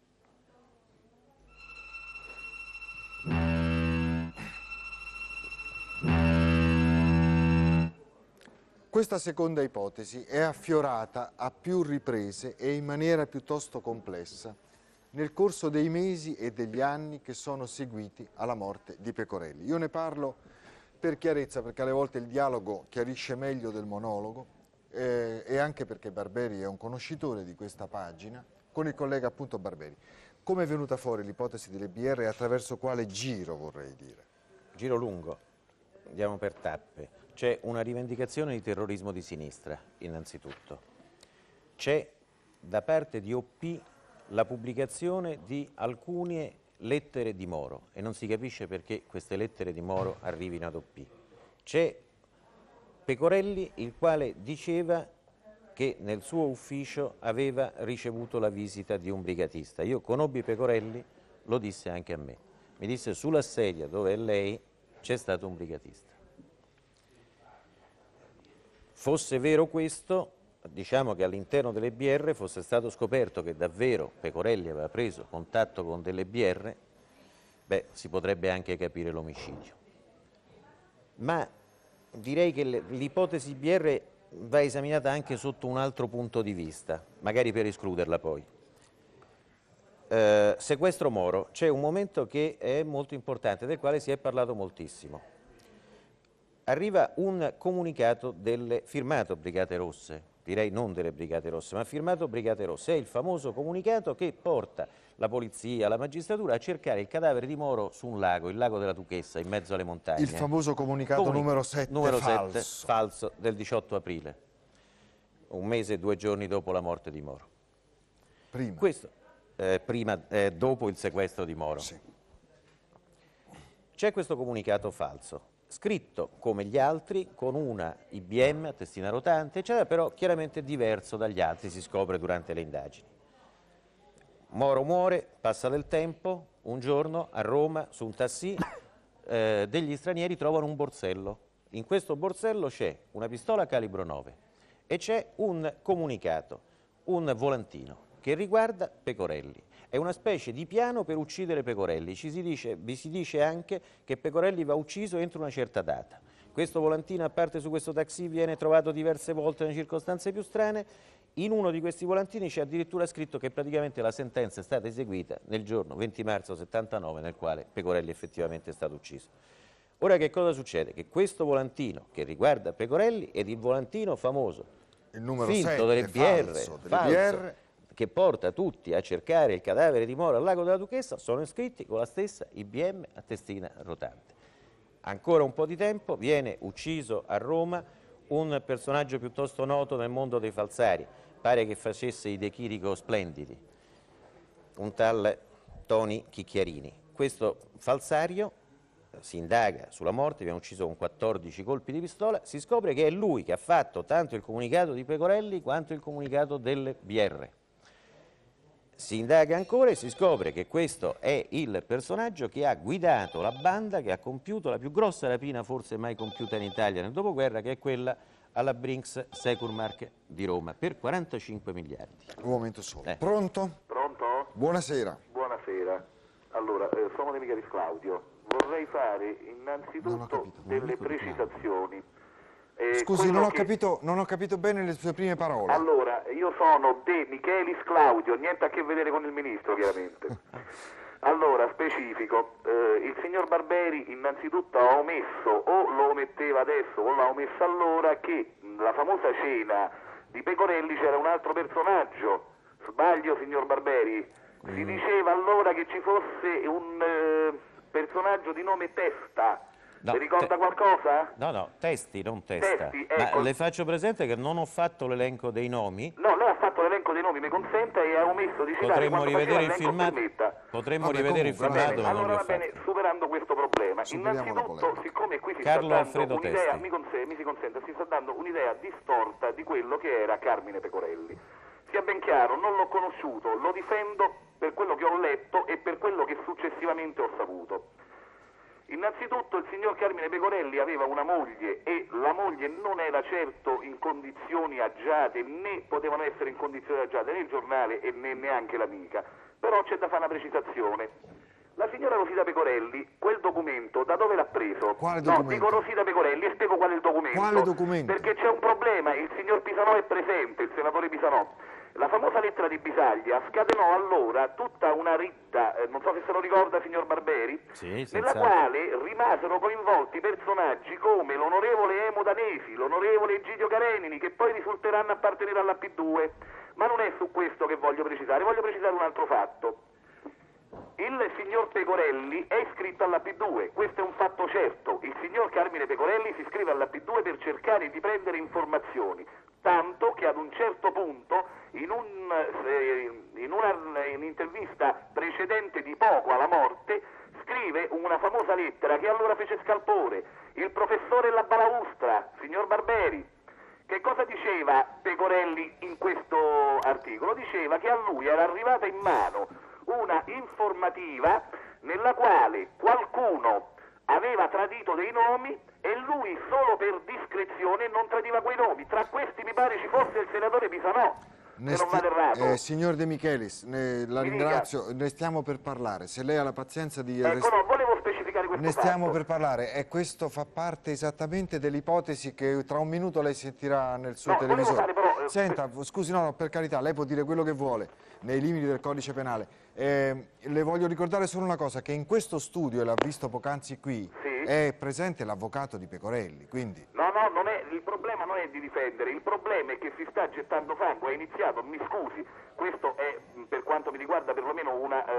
Questa seconda ipotesi è affiorata a più riprese e in maniera piuttosto complessa nel corso dei mesi e degli anni che sono seguiti alla morte di Pecorelli. Io ne parlo per chiarezza, perché alle volte il dialogo chiarisce meglio del monologo e anche perché Barberi è un conoscitore di questa pagina, con il collega appunto Barberi. Come è venuta fuori l'ipotesi delle BR e attraverso quale giro, vorrei dire? Giro lungo, andiamo per tappe. C'è una rivendicazione di terrorismo di sinistra, innanzitutto. C'è da parte di OP la pubblicazione di alcune lettere di Moro e non si capisce perché queste lettere di Moro arrivino ad OP. C'è Pecorelli, il quale diceva che nel suo ufficio aveva ricevuto la visita di un brigatista. Io conobbi Pecorelli, lo disse anche a me. Mi disse: sulla sedia dove è lei c'è stato un brigatista. Fosse vero questo, diciamo che all'interno delle BR fosse stato scoperto che davvero Pecorelli aveva preso contatto con delle BR, beh, si potrebbe anche capire l'omicidio. Ma direi che l'ipotesi BR va esaminata anche sotto un altro punto di vista, magari per escluderla poi. Sequestro Moro, c'è un momento che è molto importante, del quale si è parlato moltissimo. Arriva un comunicato firmato Brigate Rosse, direi non delle Brigate Rosse, ma firmato Brigate Rosse. È il famoso comunicato che porta la polizia, la magistratura a cercare il cadavere di Moro su un lago, il lago della Duchessa, in mezzo alle montagne. Il famoso comunicato numero 7 falso. Falso del 18 aprile, un mese e 2 giorni dopo la morte di Moro. Prima. Questo, dopo il sequestro di Moro. Sì. C'è questo comunicato falso, scritto come gli altri, con una IBM a testina rotante, eccetera, però chiaramente diverso dagli altri, si scopre durante le indagini. Moro muore, passa del tempo, un giorno a Roma, su un taxi, degli stranieri trovano un borsello. In questo borsello c'è una pistola calibro 9 e c'è un comunicato, un volantino, che riguarda Pecorelli. È una specie di piano per uccidere Pecorelli. Vi si dice anche che Pecorelli va ucciso entro una certa data. Questo volantino, a parte su questo taxi, viene trovato diverse volte in circostanze più strane. In uno di questi volantini c'è addirittura scritto che praticamente la sentenza è stata eseguita nel giorno 20 marzo 79, nel quale Pecorelli effettivamente è stato ucciso. Ora che cosa succede? Che questo volantino che riguarda Pecorelli è il volantino famoso, il numero finto 7, delle BR, che porta tutti a cercare il cadavere di Moro al lago della Duchessa, sono iscritti con la stessa IBM a testina rotante. Ancora un po' di tempo, viene ucciso a Roma un personaggio piuttosto noto nel mondo dei falsari, pare che facesse i De Chirico splendidi, un tal Toni Chicchiarini. Questo falsario si indaga sulla morte, viene ucciso con 14 colpi di pistola, si scopre che è lui che ha fatto tanto il comunicato di Pecorelli quanto il comunicato delle BR. Si indaga ancora e si scopre che questo è il personaggio che ha guidato la banda che ha compiuto la più grossa rapina forse mai compiuta in Italia nel dopoguerra, che è quella alla Brinks Securmark di Roma, per 45 miliardi. Un momento solo. Pronto? Pronto? Buonasera. Buonasera. Allora, sono De Michelis Claudio. Vorrei fare innanzitutto delle precisazioni. Scusi, non ho capito bene le sue prime parole. Allora, io sono De Michelis Claudio, niente a che vedere con il ministro, chiaramente. Allora, specifico, il signor Barberi innanzitutto ha omesso, o lo ometteva adesso o l'ha omesso allora, che la famosa cena di Pecorelli c'era un altro personaggio. Sbaglio, signor Barberi? Si diceva allora che ci fosse un personaggio di nome Testa. No, vi ricorda qualcosa? No, Testi, non Testa. Testi, ma ecco. le faccio presente che non ho fatto l'elenco dei nomi. No, lei ha fatto l'elenco dei nomi, mi consente, e ha omesso di citare Potremmo rivedere il filmato. Potremmo rivedere il filmato, ma non allora l'ho va bene, superando questo problema. Innanzitutto, siccome qui si Carlo sta dando Alfredo un'idea, Testi. mi si consente, si sta dando un'idea distorta di quello che era Carmine Pecorelli. Sia ben chiaro, non l'ho conosciuto, lo difendo per quello che ho letto e per quello che successivamente ho saputo. Innanzitutto il signor Carmine Pecorelli aveva una moglie e la moglie non era certo in condizioni agiate, né potevano essere in condizioni agiate né il giornale e né neanche l'amica. Però c'è da fare una precisazione. La signora Rosita Pecorelli, quel documento, da dove l'ha preso? Quale documento? No, dico Rosita Pecorelli e spiego qual è il documento. Quale documento? Perché c'è un problema, il signor Pisanò è presente, il senatore Pisanò. La famosa lettera di Bisaglia scatenò allora tutta una ritta, non so se se lo ricorda signor Barberi, sì, nella quale rimasero coinvolti personaggi come l'onorevole Emo Danesi, l'onorevole Egidio Karenini, che poi risulteranno appartenere alla P2. Ma non è su questo che voglio precisare un altro fatto. Il signor Pecorelli è iscritto alla P2, questo è un fatto certo. Il signor Carmine Pecorelli si iscrive alla P2 per cercare di prendere informazioni, tanto che ad un certo punto, in un'intervista precedente di poco alla morte, scrive una famosa lettera che allora fece scalpore. Il professore La Balaustra, signor Barberi, che cosa diceva Pecorelli in questo articolo? Diceva che a lui era arrivata in mano una informativa nella quale qualcuno aveva tradito dei nomi e lui solo per discrezione non tradiva quei nomi. Tra questi mi pare ci fosse il senatore Pisanò, se non vado errato. Signor De Michelis, la ringrazio, ne stiamo per parlare. Se lei ha la pazienza di... Ecco, no, volevo specificare questo Ne stiamo fatto. per parlare e questo fa parte esattamente dell'ipotesi che tra un minuto lei sentirà nel suo televisore. Senta, scusi, no, per carità, lei può dire quello che vuole nei limiti del codice penale. Le voglio ricordare solo una cosa, che in questo studio, e l'ha visto poc'anzi qui, è presente l'avvocato di Pecorelli, quindi... No, il problema non è di difendere, il problema è che si sta gettando fango, è iniziato, mi scusi, questo è per quanto mi riguarda perlomeno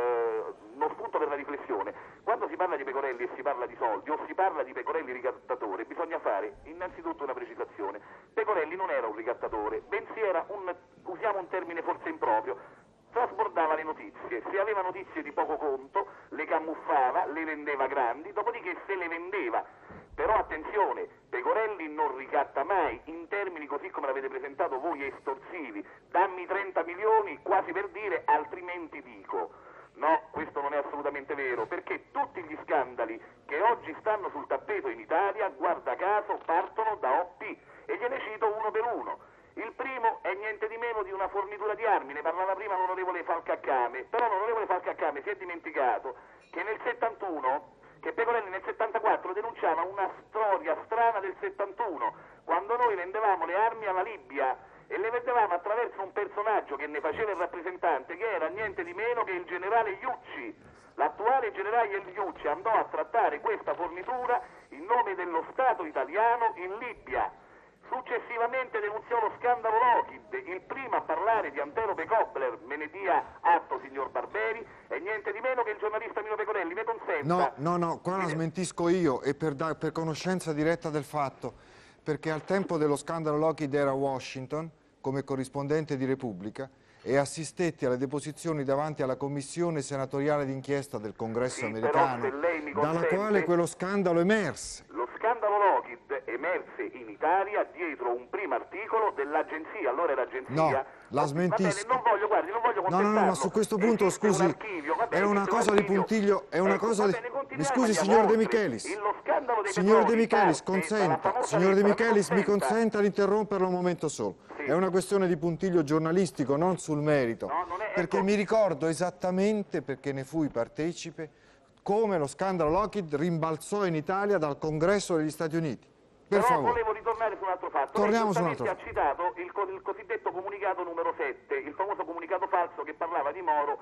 uno spunto per la riflessione. Quando si parla di Pecorelli e si parla di soldi o si parla di Pecorelli ricattatore, bisogna fare innanzitutto una precisazione. Pecorelli non era un ricattatore, bensì era usiamo un termine forse improprio, trasbordava le notizie, se aveva notizie di poco conto le camuffava, le vendeva grandi, dopodiché se le vendeva. Però attenzione, Pecorelli non ricatta mai in termini così come l'avete presentato voi estorsivi, dammi 30 milioni quasi per dire altrimenti dico. No, questo non è assolutamente vero, perché tutti gli scandali che oggi stanno sul tappeto in Italia, guarda caso, partono da OP e gliene cito uno per uno. Il primo è niente di meno di una fornitura di armi, ne parlava prima l'onorevole Falcaccame, però l'onorevole Falcaccame si è dimenticato che nel 71, che Pecorelli nel 74 denunciava una storia strana del 71, quando noi vendevamo le armi alla Libia e le vendevamo attraverso un personaggio che ne faceva il rappresentante, che era niente di meno che il generale Iucci. L'attuale generale Iucci andò a trattare questa fornitura in nome dello Stato italiano in Libia. Successivamente denunziò lo scandalo Lockheed, il primo a parlare di Antero Pecobler, me ne dia atto signor Barberi, è niente di meno che il giornalista Mino Pecorelli, mi consenta. No, qua la smentisco io e per conoscenza diretta del fatto, perché al tempo dello scandalo Lockheed era a Washington come corrispondente di Repubblica e assistetti alle deposizioni davanti alla commissione senatoriale d'inchiesta del Congresso americano, però se lei mi dalla quale quello scandalo emerse. Lo scandalo Lockheed emerse in Italia dietro un primo articolo dell'agenzia, allora era agenzia. No, la smentisco. Va bene, non voglio contestarlo. No, ma su questo punto, scusi, è una cosa di puntiglio, è una cosa di... Mi scusi, signor De Michelis. Signor De Michelis, consenta. Signor De Michelis, mi consenta di interromperlo un momento solo. È una questione di puntiglio giornalistico, non sul merito. Perché mi ricordo esattamente, perché ne fui partecipe, come lo scandalo Lockheed rimbalzò in Italia dal Congresso degli Stati Uniti. Per favore. Volevo ritornare su un altro fatto. Torniamo su un altro fatto. Ha citato il cosiddetto comunicato numero 7, il famoso comunicato falso che parlava di Moro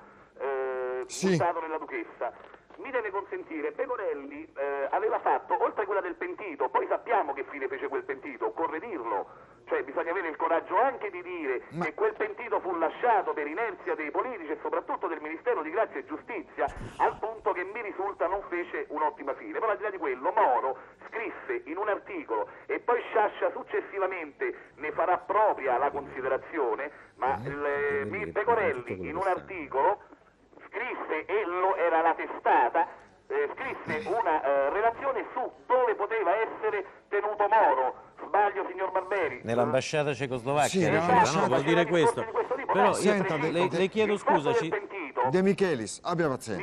buttato nella Duchessa. Mi deve consentire, Pecorelli aveva fatto, oltre a quella del pentito, poi sappiamo che fine fece quel pentito, occorre dirlo, cioè bisogna avere il coraggio anche di dire che quel pentito fu lasciato per inerzia dei politici e soprattutto del Ministero di Grazia e Giustizia, al punto che mi risulta non fece un'ottima fine. Però al di là di quello, Moro scrisse in un articolo, e poi Sciascia successivamente ne farà propria la considerazione, ma Pecorelli in un articolo scrisse, e era la testata, scrisse una relazione su dove poteva essere tenuto Moro. Sbaglio, signor Barberi? Nell'ambasciata cecoslovacca, sì, vuol dire questo. Però senta, le chiedo scusa. De Michelis, abbia pazienza.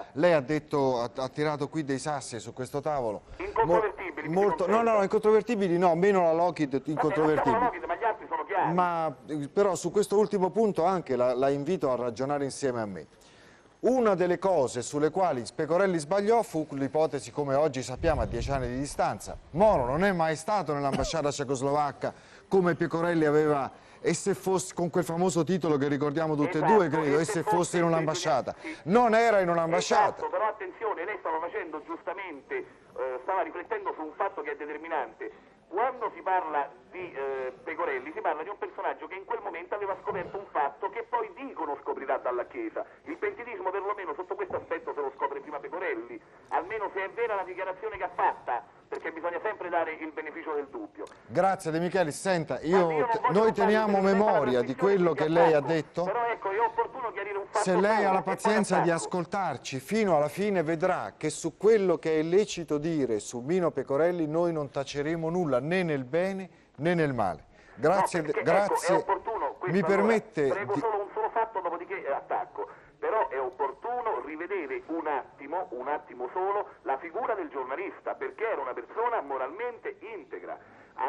lei ha detto, ha tirato qui dei sassi su questo tavolo. Incontrovertibili. No, incontrovertibili no, meno la Lockheed incontrovertibili. Ma gli altri sono chiari. Però su questo ultimo punto anche la invito a ragionare insieme a me. Una delle cose sulle quali Pecorelli sbagliò fu l'ipotesi, come oggi sappiamo, a 10 anni di distanza. Moro non è mai stato nell'ambasciata cecoslovacca come Pecorelli aveva, e se fosse con quel famoso titolo che ricordiamo tutti e due, credo, e se fosse in un'ambasciata. Non era in un'ambasciata. Esatto, però attenzione, lei stava facendo giustamente, stava riflettendo su un fatto che è determinante. Quando si parla di Pecorelli si parla di un personaggio che in quel momento aveva scoperto un fatto che poi dicono scoprirà dalla Chiesa. Il pentitismo perlomeno sotto questo aspetto se lo scopre prima Pecorelli, almeno se è vera la dichiarazione che ha fatta, perché bisogna sempre dare il beneficio del dubbio. Grazie De Michelis, senta, noi teniamo memoria di quello che lei ha detto. Però ecco, è opportuno chiarire un fatto. Se lei ha la pazienza di ascoltarci fino alla fine vedrà che su quello che è lecito dire su Mino Pecorelli noi non taceremo nulla, né nel bene né nel male. Grazie, no, grazie. Ecco, è opportuno, mi permette... Prego solo un solo fatto, dopodiché attacco. Però è opportuno rivedere un attimo solo, la figura del giornalista, perché era una persona moralmente integra.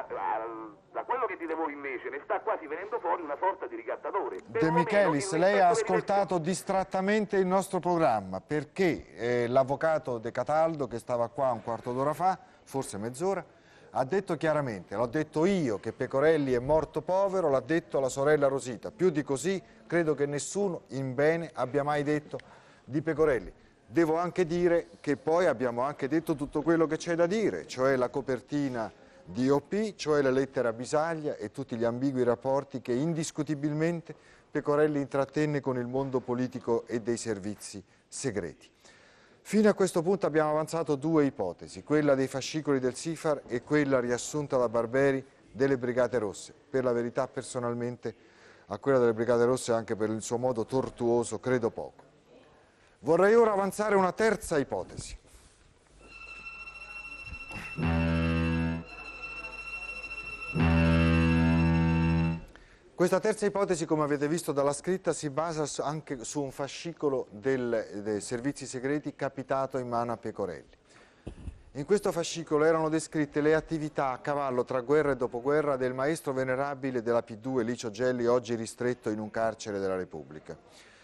Da quello che dite voi invece ne sta quasi venendo fuori una sorta di ricattatore. De Michelis, lei ha ascoltato distrattamente il nostro programma perché l'avvocato De Cataldo, che stava qua un quarto d'ora fa, forse mezz'ora, ha detto chiaramente, l'ho detto io che Pecorelli è morto povero, l'ha detto la sorella Rosita. Più di così credo che nessuno in bene abbia mai detto di Pecorelli. Devo anche dire che poi abbiamo anche detto tutto quello che c'è da dire, cioè la copertina di OP, cioè la lettera a Bisaglia e tutti gli ambigui rapporti che indiscutibilmente Pecorelli intrattenne con il mondo politico e dei servizi segreti. Fino a questo punto abbiamo avanzato due ipotesi, quella dei fascicoli del SIFAR e quella riassunta da Barberi delle Brigate Rosse. Per la verità, personalmente, a quella delle Brigate Rosse, anche per il suo modo tortuoso, credo poco. Vorrei ora avanzare una terza ipotesi. Questa terza ipotesi, come avete visto dalla scritta, si basa anche su un fascicolo dei servizi segreti capitato in mano a Pecorelli. In questo fascicolo erano descritte le attività a cavallo tra guerra e dopoguerra del maestro venerabile della P2 Licio Gelli, oggi ristretto in un carcere della Repubblica.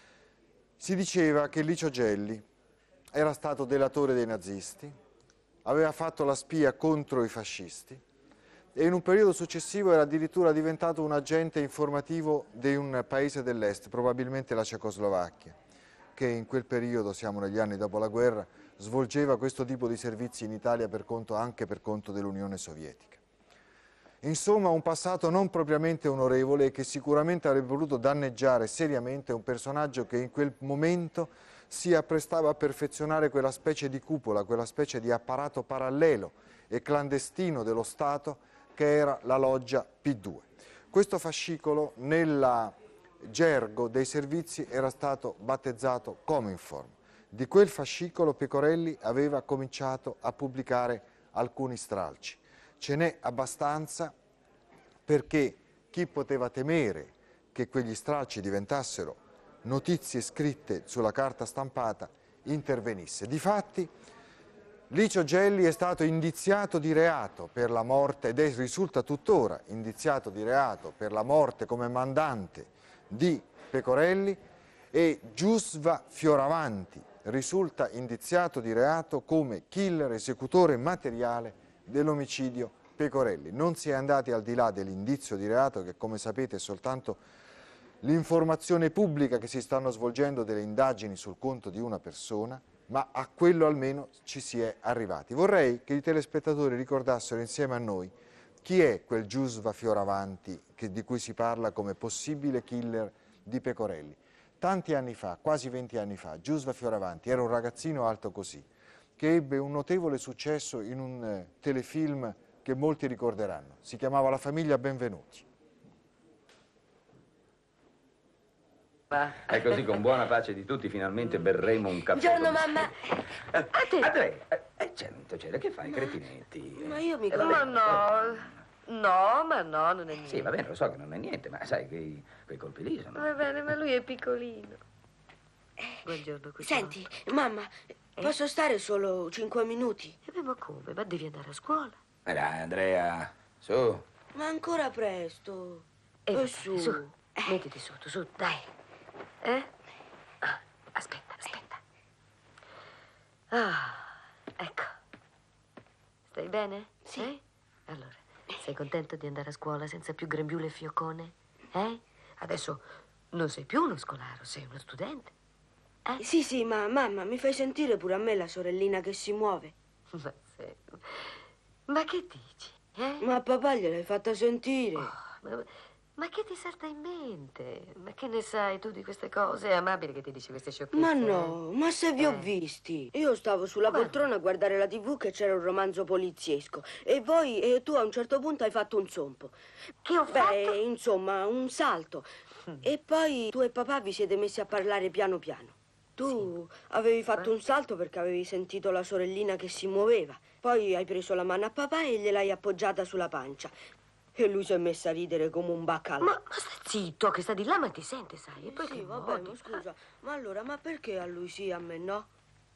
Si diceva che Licio Gelli era stato delatore dei nazisti, aveva fatto la spia contro i fascisti, e in un periodo successivo era addirittura diventato un agente informativo di un paese dell'est, probabilmente la Cecoslovacchia, che in quel periodo, siamo negli anni dopo la guerra, svolgeva questo tipo di servizi in Italia anche per conto dell'Unione Sovietica. Insomma, un passato non propriamente onorevole e che sicuramente avrebbe voluto danneggiare seriamente un personaggio che in quel momento si apprestava a perfezionare quella specie di cupola, quella specie di apparato parallelo e clandestino dello Stato che era la loggia P2. Questo fascicolo nel gergo dei servizi era stato battezzato Cominform. Di quel fascicolo Pecorelli aveva cominciato a pubblicare alcuni stralci. Ce n'è abbastanza perché chi poteva temere che quegli stralci diventassero notizie scritte sulla carta stampata intervenisse. Difatti, Licio Gelli è stato indiziato di reato per la morte, ed risulta tuttora indiziato di reato per la morte come mandante di Pecorelli, e Giusva Fioravanti risulta indiziato di reato come killer, esecutore materiale dell'omicidio Pecorelli. Non si è andati al di là dell'indizio di reato, che come sapete è soltanto l'informazione pubblica che si stanno svolgendo delle indagini sul conto di una persona, ma a quello almeno ci si è arrivati. Vorrei che i telespettatori ricordassero insieme a noi chi è quel Giusva Fioravanti di cui si parla come possibile killer di Pecorelli. Tanti anni fa, quasi 20 anni fa, Giusva Fioravanti era un ragazzino alto così, che ebbe un notevole successo in un telefilm che molti ricorderanno. Si chiamava La famiglia Benvenuti. È così, con buona pace di tutti, finalmente berremo un caffè. Buongiorno, mamma. A te. Andrea, certo, che fai, cretinetti? Ma io mi... Ma no, non è niente. Sì, va bene, lo so che non è niente, ma sai, quei colpi lì sono... Va bene, ma lui è piccolino. Buongiorno, cucciolo. Senti, mamma, posso stare solo 5 minuti? Ma come? Ma devi andare a scuola. Ma dai, Andrea, su. Ma ancora presto. Vabbè, su. Mettiti sotto, su, dai. Aspetta. Ecco. Stai bene? Sì. Allora, sei contento di andare a scuola senza più grembiule e fioccone? Adesso non sei più uno scolaro, sei uno studente. Sì, ma mamma, mi fai sentire pure a me la sorellina che si muove? Ma che dici? Ma a papà gliel'hai fatta sentire. Ma che ti salta in mente? Ma che ne sai tu di queste cose? È amabile che ti dici queste sciocchezze? Ma no, ma se vi ho visti. Io stavo sulla poltrona a guardare la TV che c'era un romanzo poliziesco. E tu a un certo punto hai fatto un zompo. Che ho fatto? Insomma, un salto. E poi tu e papà vi siete messi a parlare piano piano. Tu avevi fatto un salto perché avevi sentito la sorellina che si muoveva. Poi hai preso la mano a papà e gliel'hai appoggiata sulla pancia. E lui si è messo a ridere come un baccalà. Ma stai zitto, che sta di là, ma ti sente, sai? E poi sì, che vabbè, modi? ma scusa. Ma allora, ma perché a lui sì, a me no?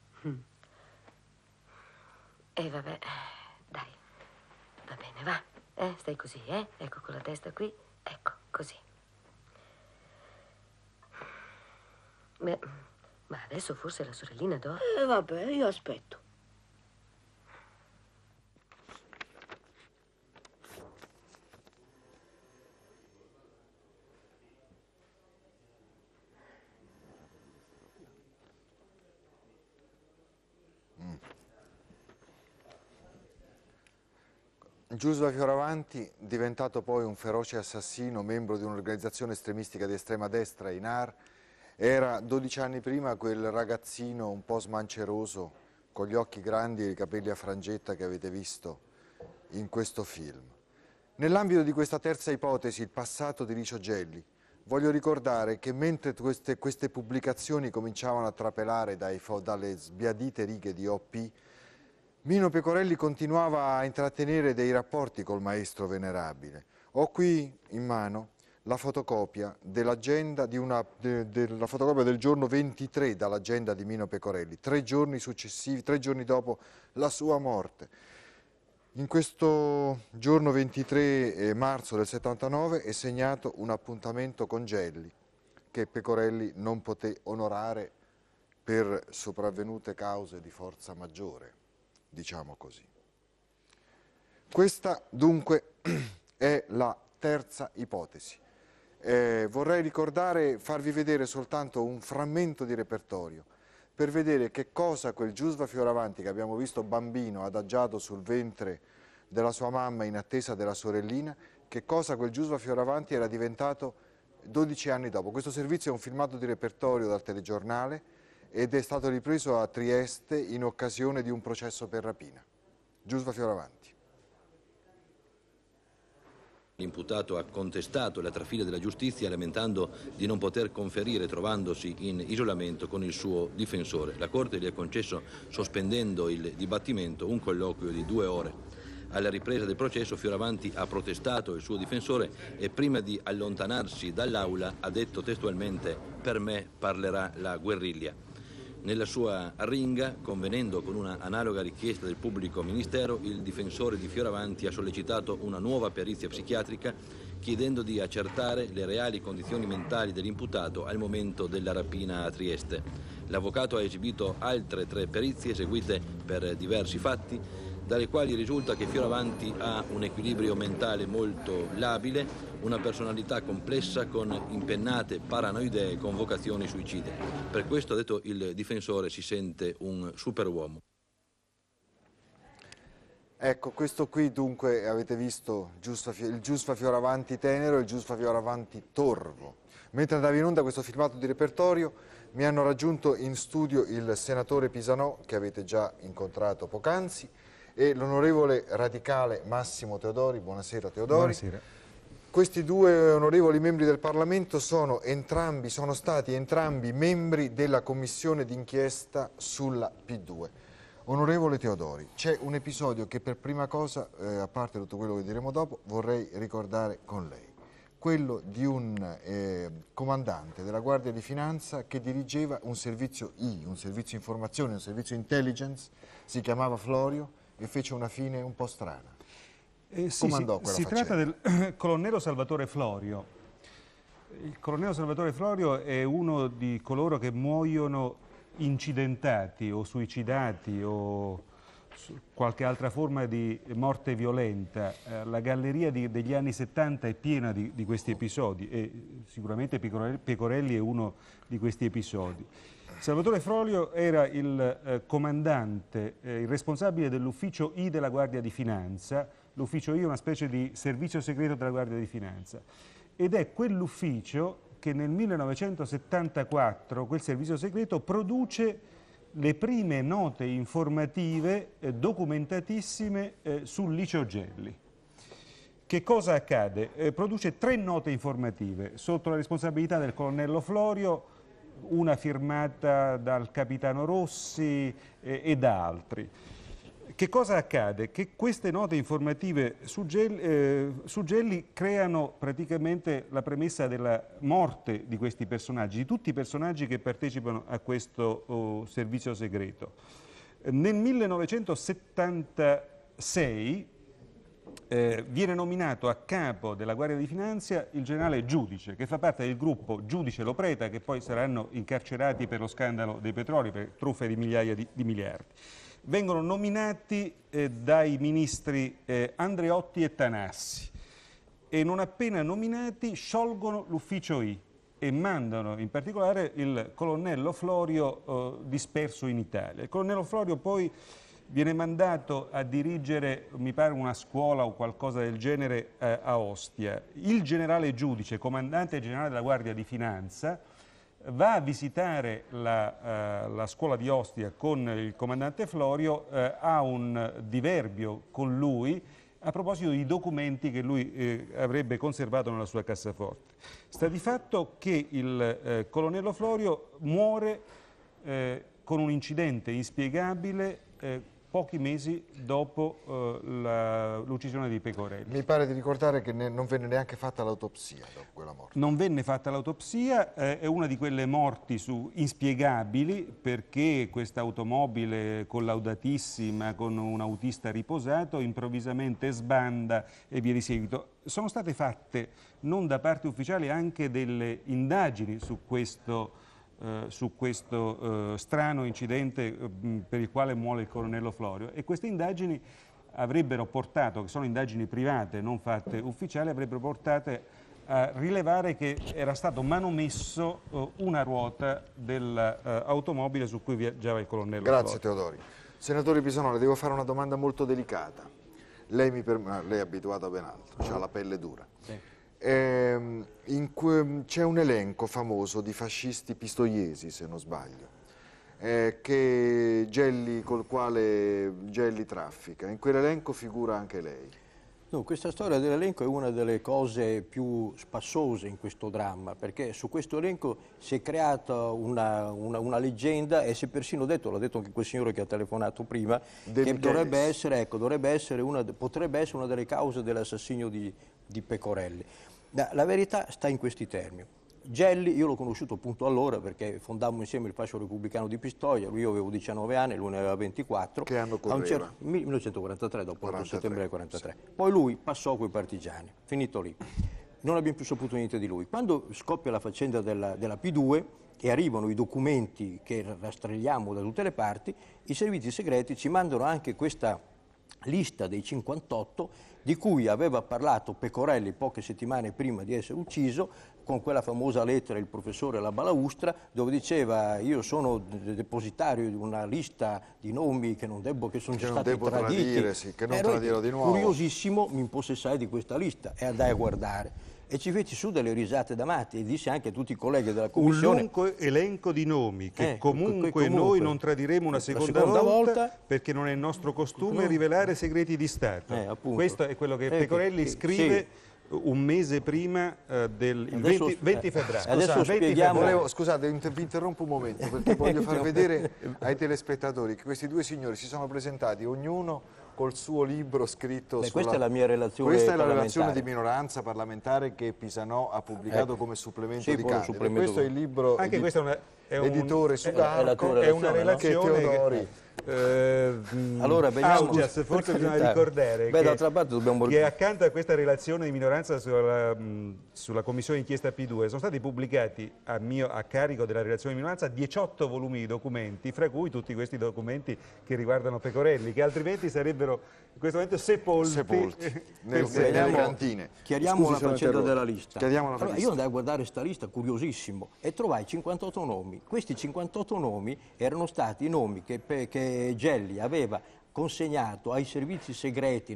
Vabbè, dai. Va bene, va. Stai così, Ecco, con la testa qui. Ecco, così. Ma adesso forse la sorellina dorme. Vabbè, io aspetto. Giusva Fioravanti, diventato poi un feroce assassino, membro di un'organizzazione estremistica di estrema destra, INAR, era 12 anni prima quel ragazzino un po' smanceroso, con gli occhi grandi e i capelli a frangetta che avete visto in questo film. Nell'ambito di questa terza ipotesi, il passato di Licio Gelli, voglio ricordare che mentre queste pubblicazioni cominciavano a trapelare dalle sbiadite righe di OP, Mino Pecorelli continuava a intrattenere dei rapporti col maestro venerabile. Ho qui in mano la fotocopia dell'agenda della fotocopia del giorno 23 dall'agenda di Mino Pecorelli, 3 giorni successivi, 3 giorni dopo la sua morte. In questo giorno 23 marzo del 79 è segnato un appuntamento con Gelli che Pecorelli non poté onorare per sopravvenute cause di forza maggiore, diciamo così. Questa dunque è la terza ipotesi. Vorrei farvi vedere soltanto un frammento di repertorio per vedere che cosa quel Giusva Fioravanti che abbiamo visto bambino adagiato sul ventre della sua mamma in attesa della sorellina, che cosa quel Giusva Fioravanti era diventato 12 anni dopo. Questo servizio è un filmato di repertorio dal telegiornale ed è stato ripreso a Trieste in occasione di un processo per rapina. Giusva Fioravanti. L'imputato ha contestato la trafila della giustizia lamentando di non poter conferire trovandosi in isolamento con il suo difensore. La Corte gli ha concesso, sospendendo il dibattimento, un colloquio di 2 ore. Alla ripresa del processo Fioravanti ha protestato il suo difensore e prima di allontanarsi dall'aula ha detto testualmente: «Per me parlerà la guerriglia». Nella sua arringa, convenendo con una analoga richiesta del pubblico ministero, il difensore di Fioravanti ha sollecitato una nuova perizia psichiatrica chiedendo di accertare le reali condizioni mentali dell'imputato al momento della rapina a Trieste. L'avvocato ha esibito altre 3 perizie eseguite per diversi fatti, dalle quali risulta che Fioravanti ha un equilibrio mentale molto labile, una personalità complessa con impennate paranoidee con vocazioni suicide. Per questo, ha detto il difensore, si sente un superuomo. Ecco, questo qui dunque avete visto il Giusva Fioravanti tenero e il Giusva Fioravanti torvo. Mentre andava in onda questo filmato di repertorio mi hanno raggiunto in studio il senatore Pisanò, che avete già incontrato poc'anzi, e l'onorevole radicale Massimo Teodori. Buonasera Teodori. Buonasera. Questi 2 onorevoli membri del Parlamento sono stati entrambi membri della commissione d'inchiesta sulla P2. Onorevole Teodori, c'è un episodio che per prima cosa, a parte tutto quello che diremo dopo, vorrei ricordare con lei. quello di un comandante della Guardia di Finanza che dirigeva un servizio I, un servizio informazione, un servizio intelligence, si chiamava Florio e fece una fine un po' strana. Comandò quella si faccenda. tratta del colonnello Salvatore Florio. Il colonnello Salvatore Florio è uno di coloro che muoiono incidentati o suicidati o qualche altra forma di morte violenta. La galleria degli anni 70 è piena di questi episodi e sicuramente Pecorelli è uno di questi episodi. Salvatore Florio era il comandante, il responsabile dell'ufficio I della Guardia di Finanza. L'ufficio I è una specie di servizio segreto della Guardia di Finanza ed è quell'ufficio che nel 1974, quel servizio segreto, produce le prime note informative documentatissime sul liceo Gelli. Che cosa accade? Produce 3 note informative sotto la responsabilità del colonnello Florio, una firmata dal capitano Rossi e da altri. Che cosa accade? Che queste note informative su Gelli creano praticamente la premessa della morte di questi personaggi, di tutti i personaggi che partecipano a questo servizio segreto. Nel 1976 viene nominato a capo della Guardia di Finanza il generale Giudice, che fa parte del gruppo Giudice Lopreta, che poi saranno incarcerati per lo scandalo dei petroli, per truffe di migliaia di miliardi. Vengono nominati dai ministri Andreotti e Tanassi e non appena nominati sciolgono l'ufficio I e mandano in particolare il colonnello Florio disperso in Italia. Il colonnello Florio poi viene mandato a dirigere, mi pare, una scuola o qualcosa del genere a Ostia. Il generale Giudice, comandante generale della Guardia di Finanza, va a visitare la scuola di Ostia con il comandante Florio, ha un diverbio con lui a proposito di documenti che lui avrebbe conservato nella sua cassaforte. Sta di fatto che il colonnello Florio muore con un incidente inspiegabile pochi mesi dopo l'uccisione di Pecorelli. Mi pare di ricordare che non venne neanche fatta l'autopsia dopo quella morte. Non venne fatta l'autopsia, è una di quelle morti inspiegabili, perché questa automobile collaudatissima con un autista riposato improvvisamente sbanda e via di seguito. Sono state fatte, non da parte ufficiale, anche delle indagini su questo strano incidente per il quale muore il colonnello Florio, e queste indagini avrebbero portato, che sono indagini private non fatte ufficiali, avrebbero portato a rilevare che era stato manomesso una ruota dell'automobile su cui viaggiava il colonnello Florio. Grazie Teodori. Senatore Pisano, le devo fare una domanda molto delicata. Lei è abituato a ben altro, ha la pelle dura. Sì. C'è un elenco famoso di fascisti pistoiesi, se non sbaglio, col quale Gelli traffica. In quell'elenco figura anche lei. No, questa storia dell'elenco è una delle cose più spassose in questo dramma, perché su questo elenco si è creata una leggenda e si è persino detto, l'ha detto anche quel signore che ha telefonato prima, che potrebbe essere una delle cause dell'assassinio di Pecorelli. La verità sta in questi termini. Gelli, io l'ho conosciuto appunto allora perché fondammo insieme il Fascio Repubblicano di Pistoia, io avevo 19 anni, lui ne aveva 24. Che anno correva? 1943, dopo il settembre del 43. Poi lui passò coi partigiani, finito lì. Non abbiamo più saputo niente di lui. Quando scoppia la faccenda della P2 e arrivano i documenti che rastrelliamo da tutte le parti, i servizi segreti ci mandano anche questa lista dei 58 di cui aveva parlato Pecorelli poche settimane prima di essere ucciso, con quella famosa lettera il professore La Balaustra, dove diceva: io sono depositario di una lista di nomi che sono già stati traditi. Che non tradirò di nuovo. Curiosissimo, mi impossessai di questa lista e andai a guardare. E ci feci su delle risate da matti e disse anche a tutti i colleghi della commissione: un lungo elenco di nomi che comunque noi non tradiremo una seconda volta perché non è il nostro costume rivelare segreti di Stato. Questo è quello che Pecorelli scrive un mese prima del 20 febbraio. Adesso spieghiamo. Scusate, vi interrompo un momento perché voglio far vedere ai telespettatori che questi due signori si sono presentati ognuno col suo libro scritto sulla... Questa è la mia relazione Questa è la parlamentare. relazione di minoranza parlamentare che Pisanò ha pubblicato come supplemento di Candide. supplemento Questo è il libro Anche di questo è editore Sudarco, è una relazione che Teodori... Allora, veniamo, Augias, forse bisogna ricordare d'altra parte dobbiamo... che accanto a questa relazione di minoranza sulla commissione inchiesta P2 sono stati pubblicati a carico della relazione di minoranza 18 volumi di documenti, fra cui tutti questi documenti che riguardano Pecorelli, che altrimenti sarebbero in questo momento sepolti nelle cantine. Chiariamo la faccenda della lista. Allora, io andai a guardare questa lista curiosissimo e trovai 58 nomi. Questi 58 nomi erano stati i nomi che Gelli aveva consegnato ai servizi segreti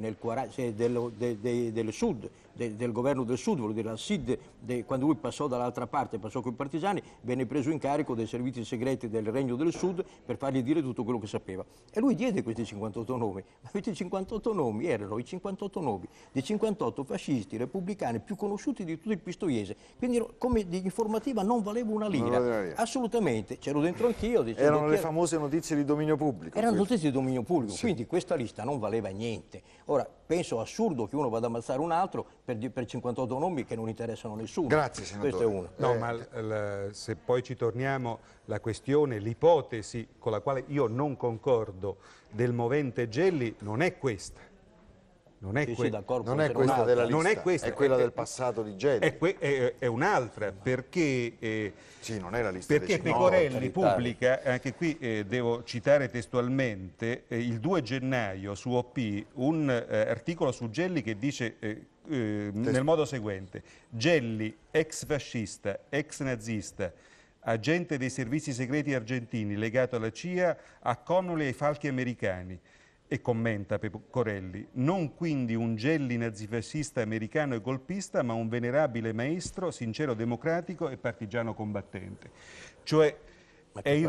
del Sud, del governo del Sud, vuol dire al SID, quando lui passò dall'altra parte, passò con i partigiani, venne preso in carico dai servizi segreti del Regno del Sud per fargli dire tutto quello che sapeva. E lui diede questi 58 nomi, ma questi 58 nomi erano i 58 nomi dei 58 fascisti repubblicani più conosciuti di tutto il Pistoiese, quindi come di informativa non valeva una lira, assolutamente, c'ero dentro anch'io. Erano le famose notizie di dominio pubblico. Erano notizie di dominio pubblico, quindi questa lista non valeva niente. Ora, penso assurdo che uno vada a ammazzare un altro per 58 nomi che non interessano a nessuno. Grazie, senatore. Questo è uno. No, ma se poi ci torniamo, la questione, l'ipotesi con la quale io non concordo del movente Gelli non è questa. Non è, non è questa della lista, non è questa, è quella del passato di Gelli. È un'altra, perché, sì, non è la lista perché Pecorelli pubblica, anche qui devo citare testualmente, il 2 gennaio su OP un articolo su Gelli che dice nel modo seguente: Gelli, ex fascista, ex nazista, agente dei servizi segreti argentini legato alla CIA, a Connolly e ai falchi americani. E commenta Pecorelli, non quindi un Gelli nazifascista americano e golpista, ma un venerabile maestro, sincero democratico e partigiano combattente. Cioè è il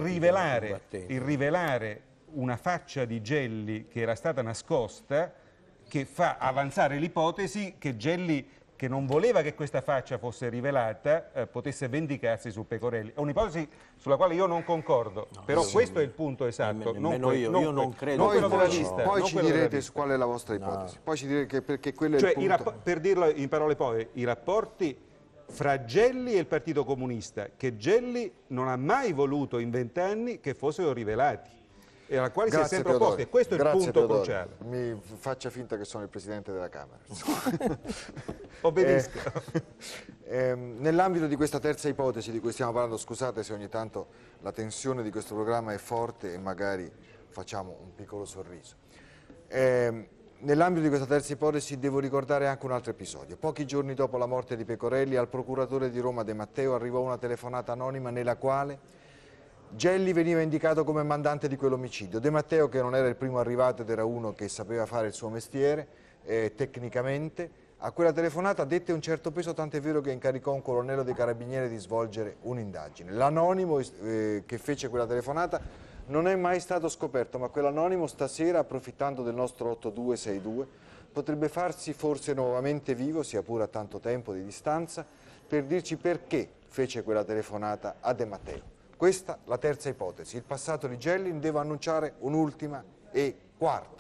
rivelare una faccia di Gelli che era stata nascosta che fa avanzare l'ipotesi che Gelli, che non voleva che questa faccia fosse rivelata, potesse vendicarsi su Pecorelli. È un'ipotesi sulla quale io non concordo, però questo è il punto esatto. Io non credo. Poi ci direte qual è la vostra ipotesi. Poi ci direte perché quello è il punto. Per dirlo in parole povere, i rapporti fra Gelli e il Partito Comunista, che Gelli non ha mai voluto in 20 anni che fossero rivelati, e alla quale si è sempre opposto, e questo è il punto cruciale. Mi faccia finta che sono il Presidente della Camera. Obbedisco. Nell'ambito di questa terza ipotesi di cui stiamo parlando, scusate se ogni tanto la tensione di questo programma è forte e magari facciamo un piccolo sorriso. Nell'ambito di questa terza ipotesi devo ricordare anche un altro episodio. Pochi giorni dopo la morte di Pecorelli, al procuratore di Roma De Matteo arrivò una telefonata anonima nella quale Gelli veniva indicato come mandante di quell'omicidio. De Matteo, che non era il primo arrivato ed era uno che sapeva fare il suo mestiere tecnicamente, a quella telefonata dette un certo peso, tant'è vero che incaricò un colonnello dei carabinieri di svolgere un'indagine. L'anonimo che fece quella telefonata non è mai stato scoperto, ma quell'anonimo stasera, approfittando del nostro 8262, potrebbe farsi forse nuovamente vivo, sia pure a tanto tempo di distanza, per dirci perché fece quella telefonata a De Matteo. Questa la terza ipotesi. Il passato di Gelli devo annunciare un'ultima e quarta.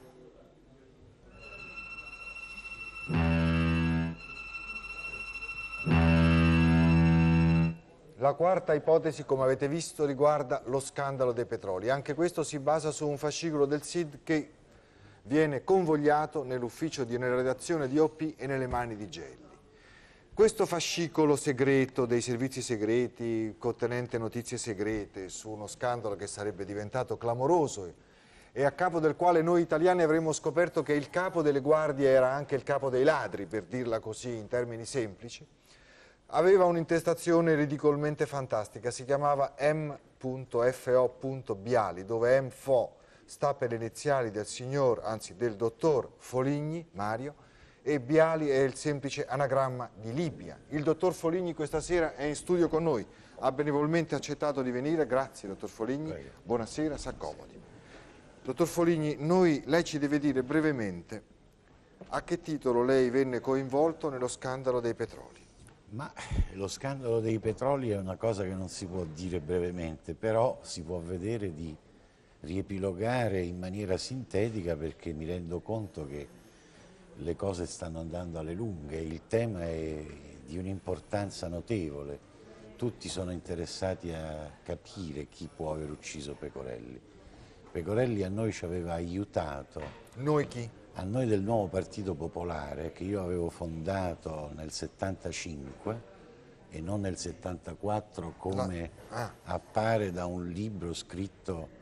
La quarta ipotesi, come avete visto, riguarda lo scandalo dei petroli. Anche questo si basa su un fascicolo del SID che viene convogliato nell'ufficio nella redazione di OP e nelle mani di Gelli. Questo fascicolo segreto dei servizi segreti, contenente notizie segrete su uno scandalo che sarebbe diventato clamoroso e a capo del quale noi italiani avremmo scoperto che il capo delle guardie era anche il capo dei ladri, per dirla così in termini semplici, aveva un'intestazione ridicolmente fantastica, si chiamava M.FO.Biali, dove M.FO sta per le iniziali del signor, anzi del dottor Foligni, Mario, e Biali è il semplice anagramma di Libia. Il dottor Foligni questa sera è in studio con noi, ha benevolmente accettato di venire, grazie dottor Foligni, prego. Buonasera, s'accomodi. Dottor Foligni, lei ci deve dire brevemente a che titolo lei venne coinvolto nello scandalo dei petroli. Ma lo scandalo dei petroli è una cosa che non si può dire brevemente, però si può vedere di riepilogare in maniera sintetica perché mi rendo conto che le cose stanno andando alle lunghe, il tema è di un'importanza notevole, tutti sono interessati a capire chi può aver ucciso Pecorelli. Pecorelli a noi ci aveva aiutato. Noi chi? A noi del Nuovo Partito Popolare, che io avevo fondato nel 75 e non nel 74 come appare da un libro scritto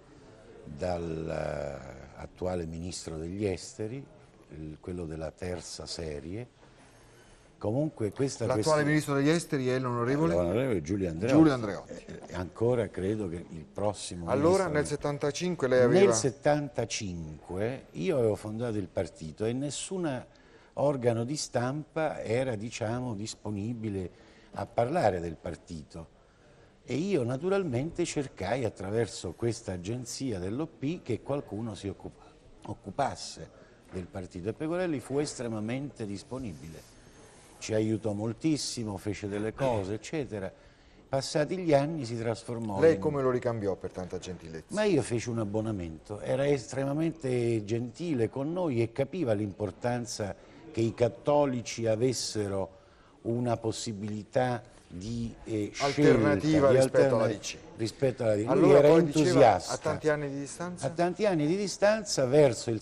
dall'attuale Ministro degli Esteri, quello della terza serie. Comunque l'attuale Ministro degli Esteri è l'onorevole? L'onorevole Giulio Andreotti. Giulio Andreotti. Ancora credo che il prossimo allora nel 75 lei aveva? Nel 75 io avevo fondato il partito e nessun organo di stampa era, diciamo, disponibile a parlare del partito. E io naturalmente cercai attraverso questa agenzia dell'OP che qualcuno si occupasse del partito e Pecorelli fu estremamente disponibile, ci aiutò moltissimo, fece delle cose eccetera. Passati gli anni si trasformò Lei come lo ricambiò per tanta gentilezza? Ma io feci un abbonamento, era estremamente gentile con noi e capiva l'importanza che i cattolici avessero una possibilità di alternativa rispetto alla DC. Allora, lui era poi entusiasta. A tanti anni di distanza? A tanti anni di distanza, verso il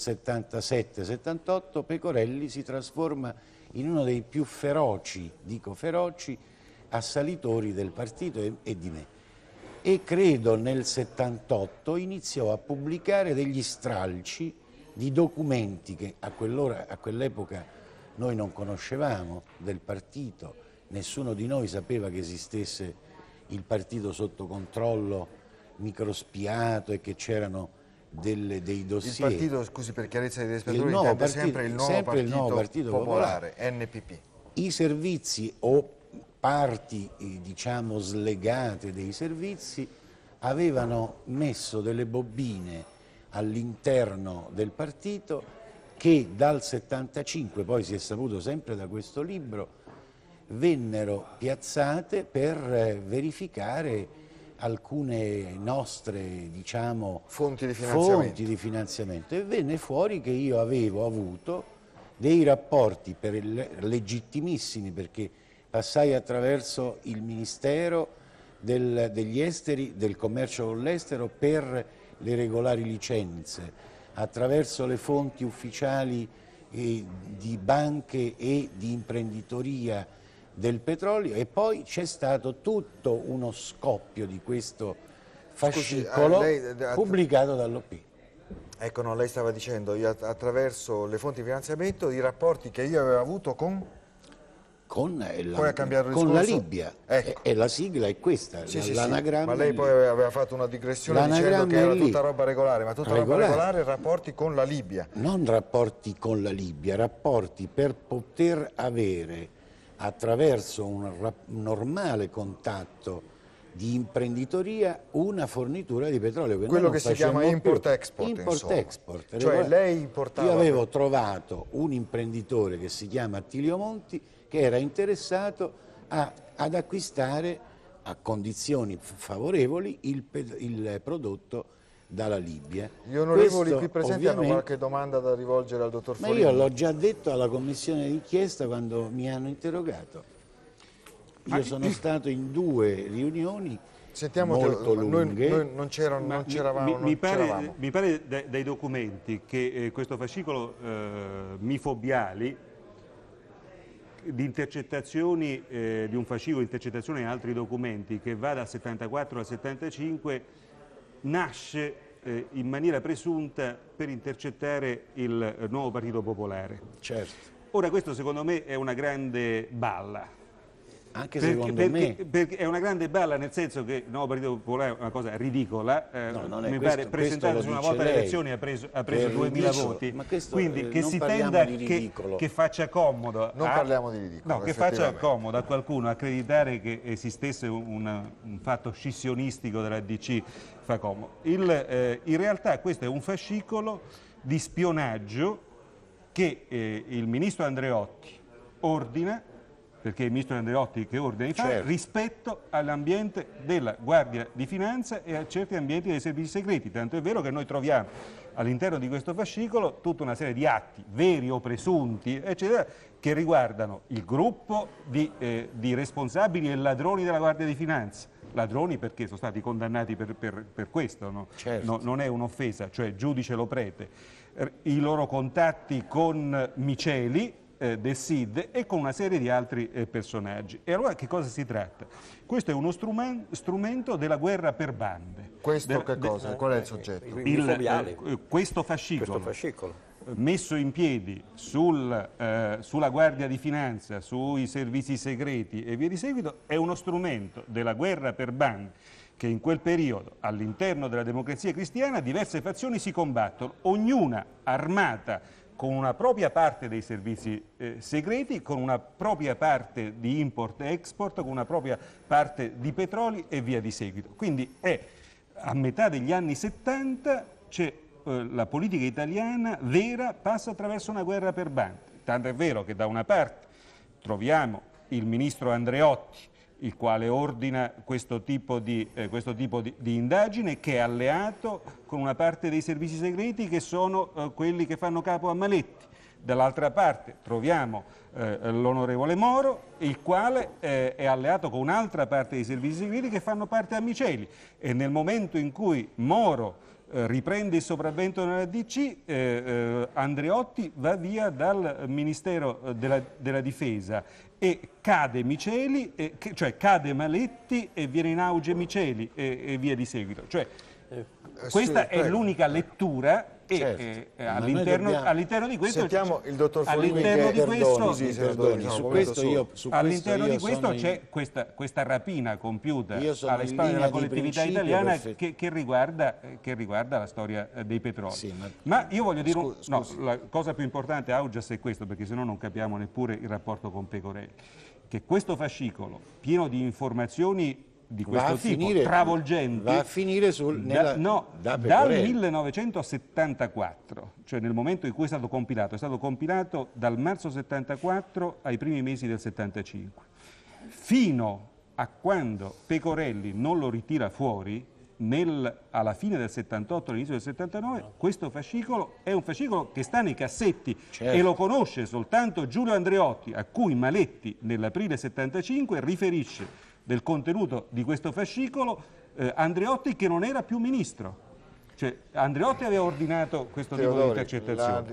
77-78, Pecorelli si trasforma in uno dei più feroci, dico feroci, assalitori del partito e di me. E credo nel 78 iniziò a pubblicare degli stralci di documenti che a quell'epoca noi non conoscevamo del partito. Nessuno di noi sapeva che esistesse il partito sotto controllo microspiato e che c'erano dei dossier. Il partito, scusi per chiarezza dei spettatori, intende sempre il nuovo partito popolare, NPP. I servizi o parti, diciamo, slegate dei servizi avevano messo delle bobine all'interno del partito che dal 75, poi si è saputo sempre da questo libro, vennero piazzate per verificare alcune nostre, diciamo, fonti di finanziamento. E venne fuori che io avevo avuto dei rapporti legittimissimi, perché passai attraverso il Ministero degli Esteri, del Commercio con l'Estero per le regolari licenze, attraverso le fonti ufficiali di banche e di imprenditoria del petrolio, e poi c'è stato tutto uno scoppio di questo fascicolo pubblicato dall'OP. Ecco, no, lei stava dicendo, attraverso le fonti di finanziamento, i rapporti che io avevo avuto con la Libia, ecco. E la sigla è questa, l'anagramma. Ma lei poi aveva fatto una digressione dicendo che era tutta roba regolare, ma tutta roba regolare, rapporti con la Libia. Non rapporti con la Libia, rapporti per poter avere, attraverso un normale contatto di imprenditoria, una fornitura di petrolio. Quello che si chiama import-export. Import-export. Cioè lei importava... Io avevo trovato un imprenditore che si chiama Attilio Monti che era interessato ad acquistare a condizioni favorevoli il prodotto dalla Libia. Gli onorevoli qui presenti hanno qualche domanda da rivolgere al dottor Foligno? Ma io l'ho già detto alla commissione d'inchiesta quando mi hanno interrogato. Io sono stato in 2 riunioni molto lunghe. Noi non c'eravamo. Mi pare dai documenti che questo fascicolo mifobiali di intercettazioni, di un fascicolo di intercettazioni e altri documenti che va dal 74 al 75, nasce in maniera presunta per intercettare il Nuovo Partito Popolare. Certo. Ora questo secondo me è una grande balla. Anche secondo me. Perché è una grande balla, nel senso che il Nuovo Partito Popolare è una cosa ridicola. Mi pare presentato una volta alle elezioni ha preso 2000 voti. Quindi che si tenda che faccia comodo. Non parliamo di ridicolo. No, che faccia comodo a qualcuno accreditare che esistesse un fatto scissionistico della DC, fa comodo. In realtà questo è un fascicolo di spionaggio che il ministro Andreotti ordina perché è il ministro Andreotti che ordina di fare, rispetto all'ambiente della Guardia di Finanza e a certi ambienti dei servizi segreti. Tanto è vero che noi troviamo all'interno di questo fascicolo tutta una serie di atti, veri o presunti, eccetera, che riguardano il gruppo di responsabili e ladroni della Guardia di Finanza. Ladroni perché sono stati condannati per questo, no? Non è un'offesa, cioè giudice Loprete. I loro contatti con Miceli, del SID, e con una serie di altri personaggi. E allora che cosa si tratta? Questo è uno strumento della guerra per bande. Questo che cosa? Qual è il soggetto? Questo fascicolo messo in piedi sulla Guardia di Finanza, sui servizi segreti e via di seguito, è uno strumento della guerra per bande che in quel periodo, all'interno della Democrazia Cristiana, diverse fazioni si combattono, ognuna armata con una propria parte dei servizi segreti, con una propria parte di import e export, con una propria parte di petroli e via di seguito. Quindi a metà degli anni 70 la politica italiana vera passa attraverso una guerra per bande. Tanto è vero che da una parte troviamo il ministro Andreotti, il quale ordina questo tipo di indagine, che è alleato con una parte dei servizi segreti che sono quelli che fanno capo a Maletti. Dall'altra parte troviamo l'onorevole Moro, il quale è alleato con un'altra parte dei servizi segreti che fanno parte a Miceli, e nel momento in cui Moro riprende il sopravvento nella DC, Andreotti va via dal Ministero della Difesa e cade Miceli, cioè cade Maletti e viene in auge Miceli e via di seguito. Cioè, questa è l'unica lettura. All'interno di questo sentiamo il dottor Foligni all'interno di questo c'è questa rapina compiuta alle spalle della collettività italiana che riguarda la storia dei petroli. Ma io voglio dire la cosa più importante, Augias, è questo, perché sennò non capiamo neppure il rapporto con Pecorelli, che questo fascicolo pieno di informazioni di questo tipo, travolgenti, va a finire dal 1974, cioè nel momento in cui è stato compilato dal marzo 74 ai primi mesi del 75, fino a quando Pecorelli non lo ritira fuori alla fine del 78, all'inizio del 79, questo fascicolo è un fascicolo che sta nei cassetti e lo conosce soltanto Giulio Andreotti, a cui Maletti nell'aprile 75 riferisce del contenuto di questo fascicolo, Andreotti che non era più ministro. Cioè, Andreotti aveva ordinato questo tipo di intercettazioni.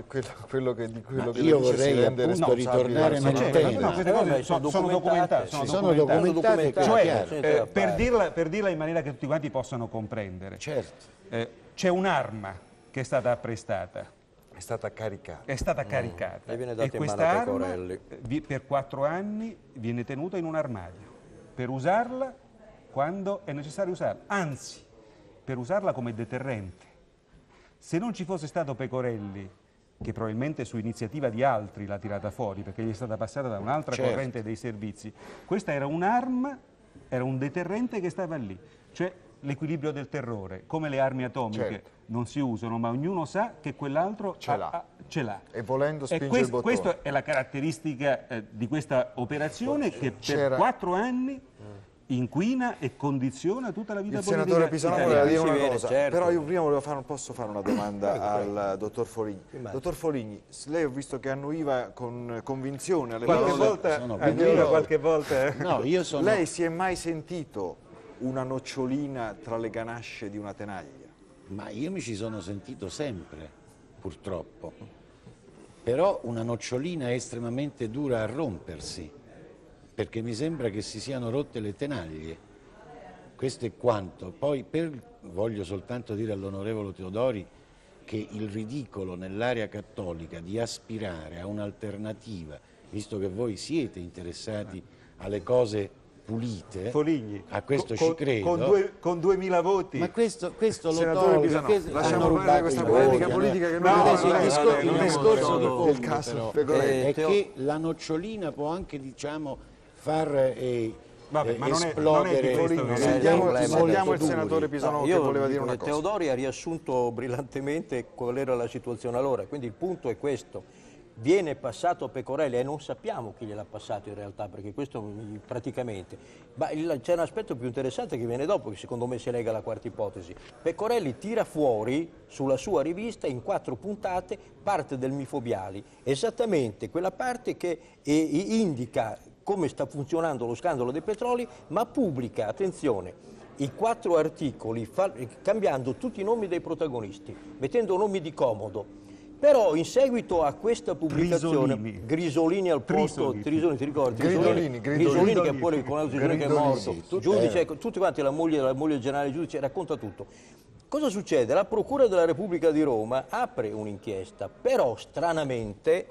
Io vorrei appunto ritornare nel tema. Queste cose sono documentate. Sono documentate, cioè, per dirla in maniera che tutti quanti possano comprendere. C'è un'arma che è stata apprestata. È stata caricata. E questa arma per 4 anni viene tenuta in un armadio per usarla quando è necessario usarla, anzi per usarla come deterrente. Se non ci fosse stato Pecorelli, che probabilmente su iniziativa di altri l'ha tirata fuori perché gli è stata passata da un'altra corrente dei servizi, questa era un'arma, era un deterrente che stava lì, cioè l'equilibrio del terrore. Come le armi atomiche non si usano, ma ognuno sa che quell'altro ce l'ha. E volendo spinge il bottone. Questa è la caratteristica di questa operazione che per 4 anni inquina e condiziona tutta la vita politica. Il senatore Pisano voleva dire una cosa, però io prima posso fare una domanda al dottor Foligni. Dottor Foligni, lei ho visto che annuiva con convinzione alle qualche volta. No, Lei si è mai sentito una nocciolina tra le ganasce di una tenaglia? Ma io mi ci sono sentito sempre, purtroppo. Però una nocciolina è estremamente dura a rompersi, perché mi sembra che si siano rotte le tenaglie. Questo è quanto. Poi voglio soltanto dire all'onorevole Teodori che il ridicolo nell'area cattolica di aspirare a un'alternativa, visto che voi siete interessati alle cose pulite, Foligni, a questo ci credo. Con 2000 voti. Ma questo lo tolgo. Lasciamo parlare questa polemica politica che il discorso di fondo è che la nocciolina può anche, diciamo, far esplodere. Sentiamo il senatore Pisano che voleva dire una cosa. Teodori ha riassunto brillantemente qual era la situazione allora, quindi il punto è questo. viene passato a Pecorelli e non sappiamo chi gliel'ha passato in realtà, perché questo praticamente, ma c'è un aspetto più interessante che viene dopo, che secondo me si lega alla quarta ipotesi. Pecorelli tira fuori sulla sua rivista in 4 puntate parte del Mifobiali, esattamente quella parte che indica come sta funzionando lo scandalo dei petroli, ma pubblica, attenzione, i 4 articoli cambiando tutti i nomi dei protagonisti, mettendo nomi di comodo. Però in seguito a questa pubblicazione, Grisolini al posto, Grisolini, ti ricordi? Grisolini che poi con l'autorizzazione che è morto, giudice, tutti quanti, la moglie generale giudice, racconta tutto. Cosa succede? La Procura della Repubblica di Roma apre un'inchiesta, però stranamente,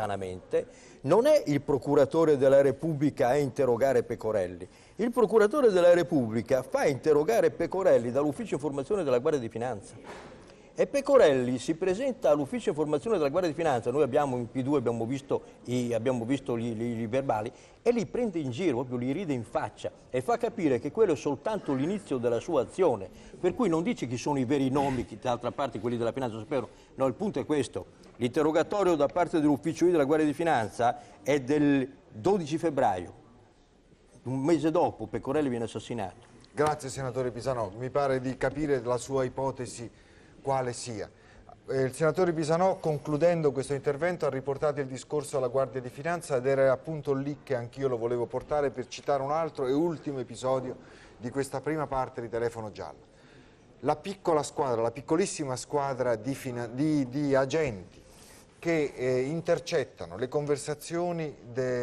non è il procuratore della Repubblica a interrogare Pecorelli. Il procuratore della Repubblica fa interrogare Pecorelli dall'ufficio informazione della Guardia di Finanza. E Pecorelli si presenta all'ufficio informazione della Guardia di Finanza, noi abbiamo in P2 abbiamo visto i verbali, e li prende in giro, proprio li ride in faccia e fa capire che quello è soltanto l'inizio della sua azione, per cui non dice chi sono i veri nomi, che d'altra parte quelli della Finanza sapevano, no, il punto è questo, l'interrogatorio da parte dell'ufficio I della Guardia di Finanza è del 12 febbraio, un mese dopo Pecorelli viene assassinato. Grazie senatore Pisanò, mi pare di capire la sua ipotesi quale sia. Il senatore Pisanò, concludendo questo intervento, ha riportato il discorso alla Guardia di Finanza ed era appunto lì che anch'io lo volevo portare per citare un altro e ultimo episodio di questa prima parte di Telefono Giallo. La piccola squadra, la piccolissima squadra di agenti che intercettano le conversazioni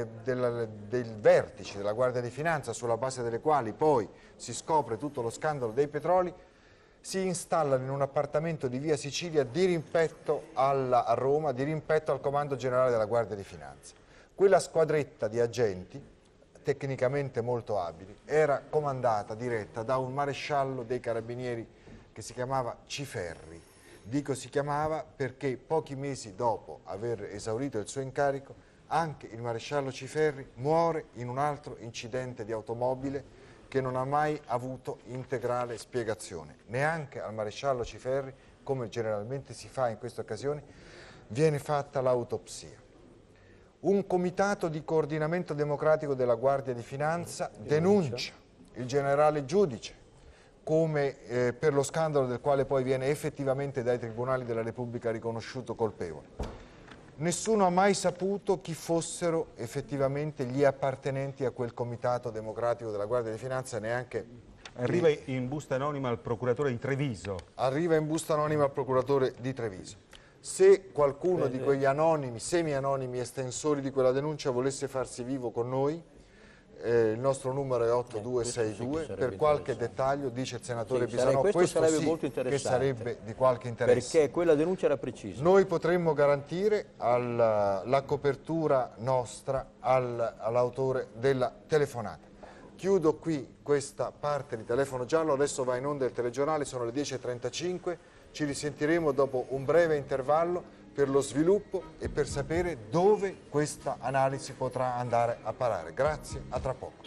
del vertice della Guardia di Finanza, sulla base delle quali poi si scopre tutto lo scandalo dei petroli, si installano in un appartamento di via Sicilia di rimpetto a Roma, di rimpetto al Comando Generale della Guardia di Finanza. Quella squadretta di agenti, tecnicamente molto abili, era comandata, diretta da un maresciallo dei Carabinieri che si chiamava Ciferri. Dico si chiamava perché pochi mesi dopo aver esaurito il suo incarico, anche il maresciallo Ciferri muore in un altro incidente di automobile che non ha mai avuto integrale spiegazione. Neanche al maresciallo Ciferri, come generalmente si fa in queste occasioni, viene fatta l'autopsia. Un comitato di coordinamento democratico della Guardia di Finanza denuncia il generale giudice come per lo scandalo del quale poi viene effettivamente dai tribunali della Repubblica riconosciuto colpevole. Nessuno ha mai saputo chi fossero effettivamente gli appartenenti a quel comitato democratico della Guardia di Finanza, neanche... Arriva in busta anonima al procuratore di Treviso. Arriva in busta anonima al procuratore di Treviso. Se qualcuno di quegli anonimi, semi-anonimi estensori di quella denuncia volesse farsi vivo con noi, il nostro numero è 8262, per qualche dettaglio, dice il senatore Pisanò, questo sarebbe sì molto interessante, che sarebbe di qualche interesse. Perché quella denuncia era precisa. Noi potremmo garantire la copertura nostra all'autore della telefonata. Chiudo qui questa parte di Telefono Giallo, adesso va in onda il telegiornale, sono le 10:35, ci risentiremo dopo un breve intervallo per lo sviluppo e per sapere dove questa analisi potrà andare a parare. Grazie, a tra poco.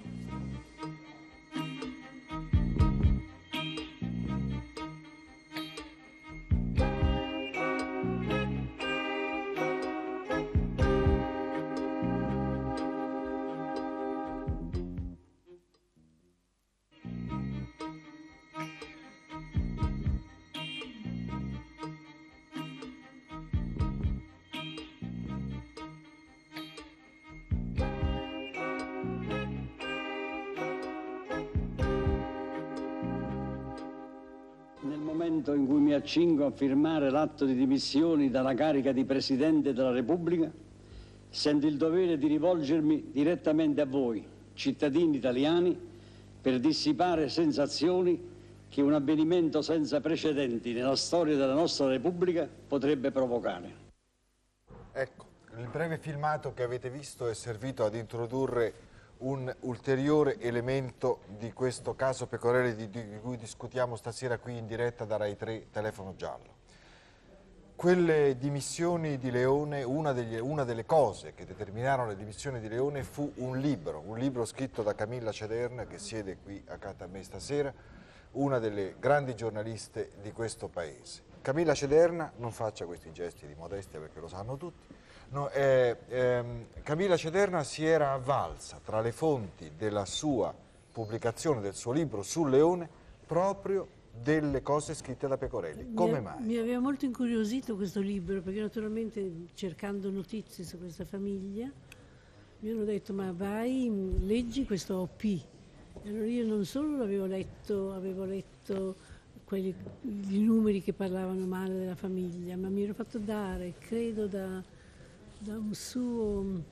In cui mi accingo a firmare l'atto di dimissioni dalla carica di Presidente della Repubblica, sento il dovere di rivolgermi direttamente a voi, cittadini italiani, per dissipare sensazioni che un avvenimento senza precedenti nella storia della nostra Repubblica potrebbe provocare. Ecco, il breve filmato che avete visto è servito ad introdurre un ulteriore elemento di questo caso Pecorelli di cui discutiamo stasera qui in diretta da Rai 3 Telefono Giallo. Quelle dimissioni di Leone, una delle cose che determinarono le dimissioni di Leone fu un libro scritto da Camilla Cederna, che siede qui accanto a me stasera, una delle grandi giornaliste di questo paese. Camilla Cederna, non faccia questi gesti di modestia perché lo sanno tutti, No, Camilla Cederna si era avvalsa tra le fonti della sua pubblicazione, del suo libro sul leone, proprio delle cose scritte da Pecorelli. Come mai? Mi aveva molto incuriosito questo libro, perché naturalmente cercando notizie su questa famiglia mi hanno detto: ma vai, leggi questo OP. E allora io non solo l'avevo letto, avevo letto i numeri che parlavano male della famiglia, ma mi ero fatto dare, credo, da un suo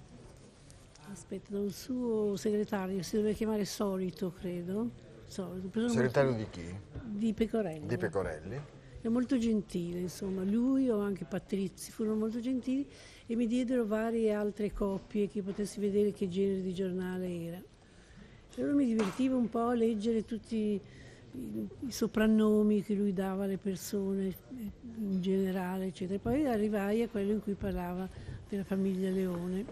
segretario, si doveva chiamare Solito, credo. Segretario di chi? Di Pecorelli. Di Pecorelli. È molto gentile, insomma, lui o anche Patrizzi furono molto gentili e mi diedero varie altre copie che potessi vedere che genere di giornale era. E allora mi divertivo un po' a leggere tutti i soprannomi che lui dava alle persone in generale, eccetera. Poi arrivai a quello in cui parlava della famiglia Leone.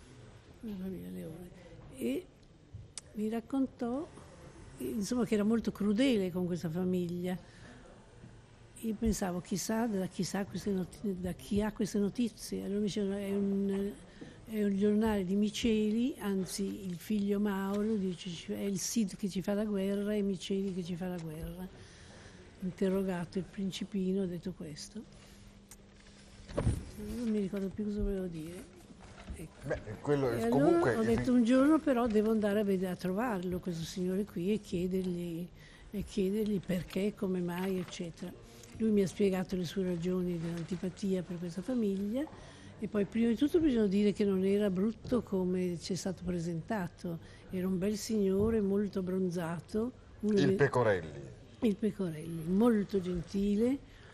E mi raccontò, insomma, che era molto crudele con questa famiglia. Io pensavo, chissà da chi ha queste notizie. Allora mi dicevano, è un giornale di Miceli, anzi il figlio Mauro dice è il Cid che ci fa la guerra e Miceli che ci fa la guerra. Interrogato il principino, ho detto questo. Non mi ricordo più cosa volevo dire. Ecco. Beh, quello E comunque... allora ho detto un giorno però devo andare a trovarlo, questo signore qui, e chiedergli perché, come mai, eccetera. Lui mi ha spiegato le sue ragioni dell'antipatia per questa famiglia. E poi prima di tutto bisogna dire che non era brutto come ci è stato presentato, era un bel signore molto abbronzato. Il Pecorelli. Il Pecorelli, molto gentile,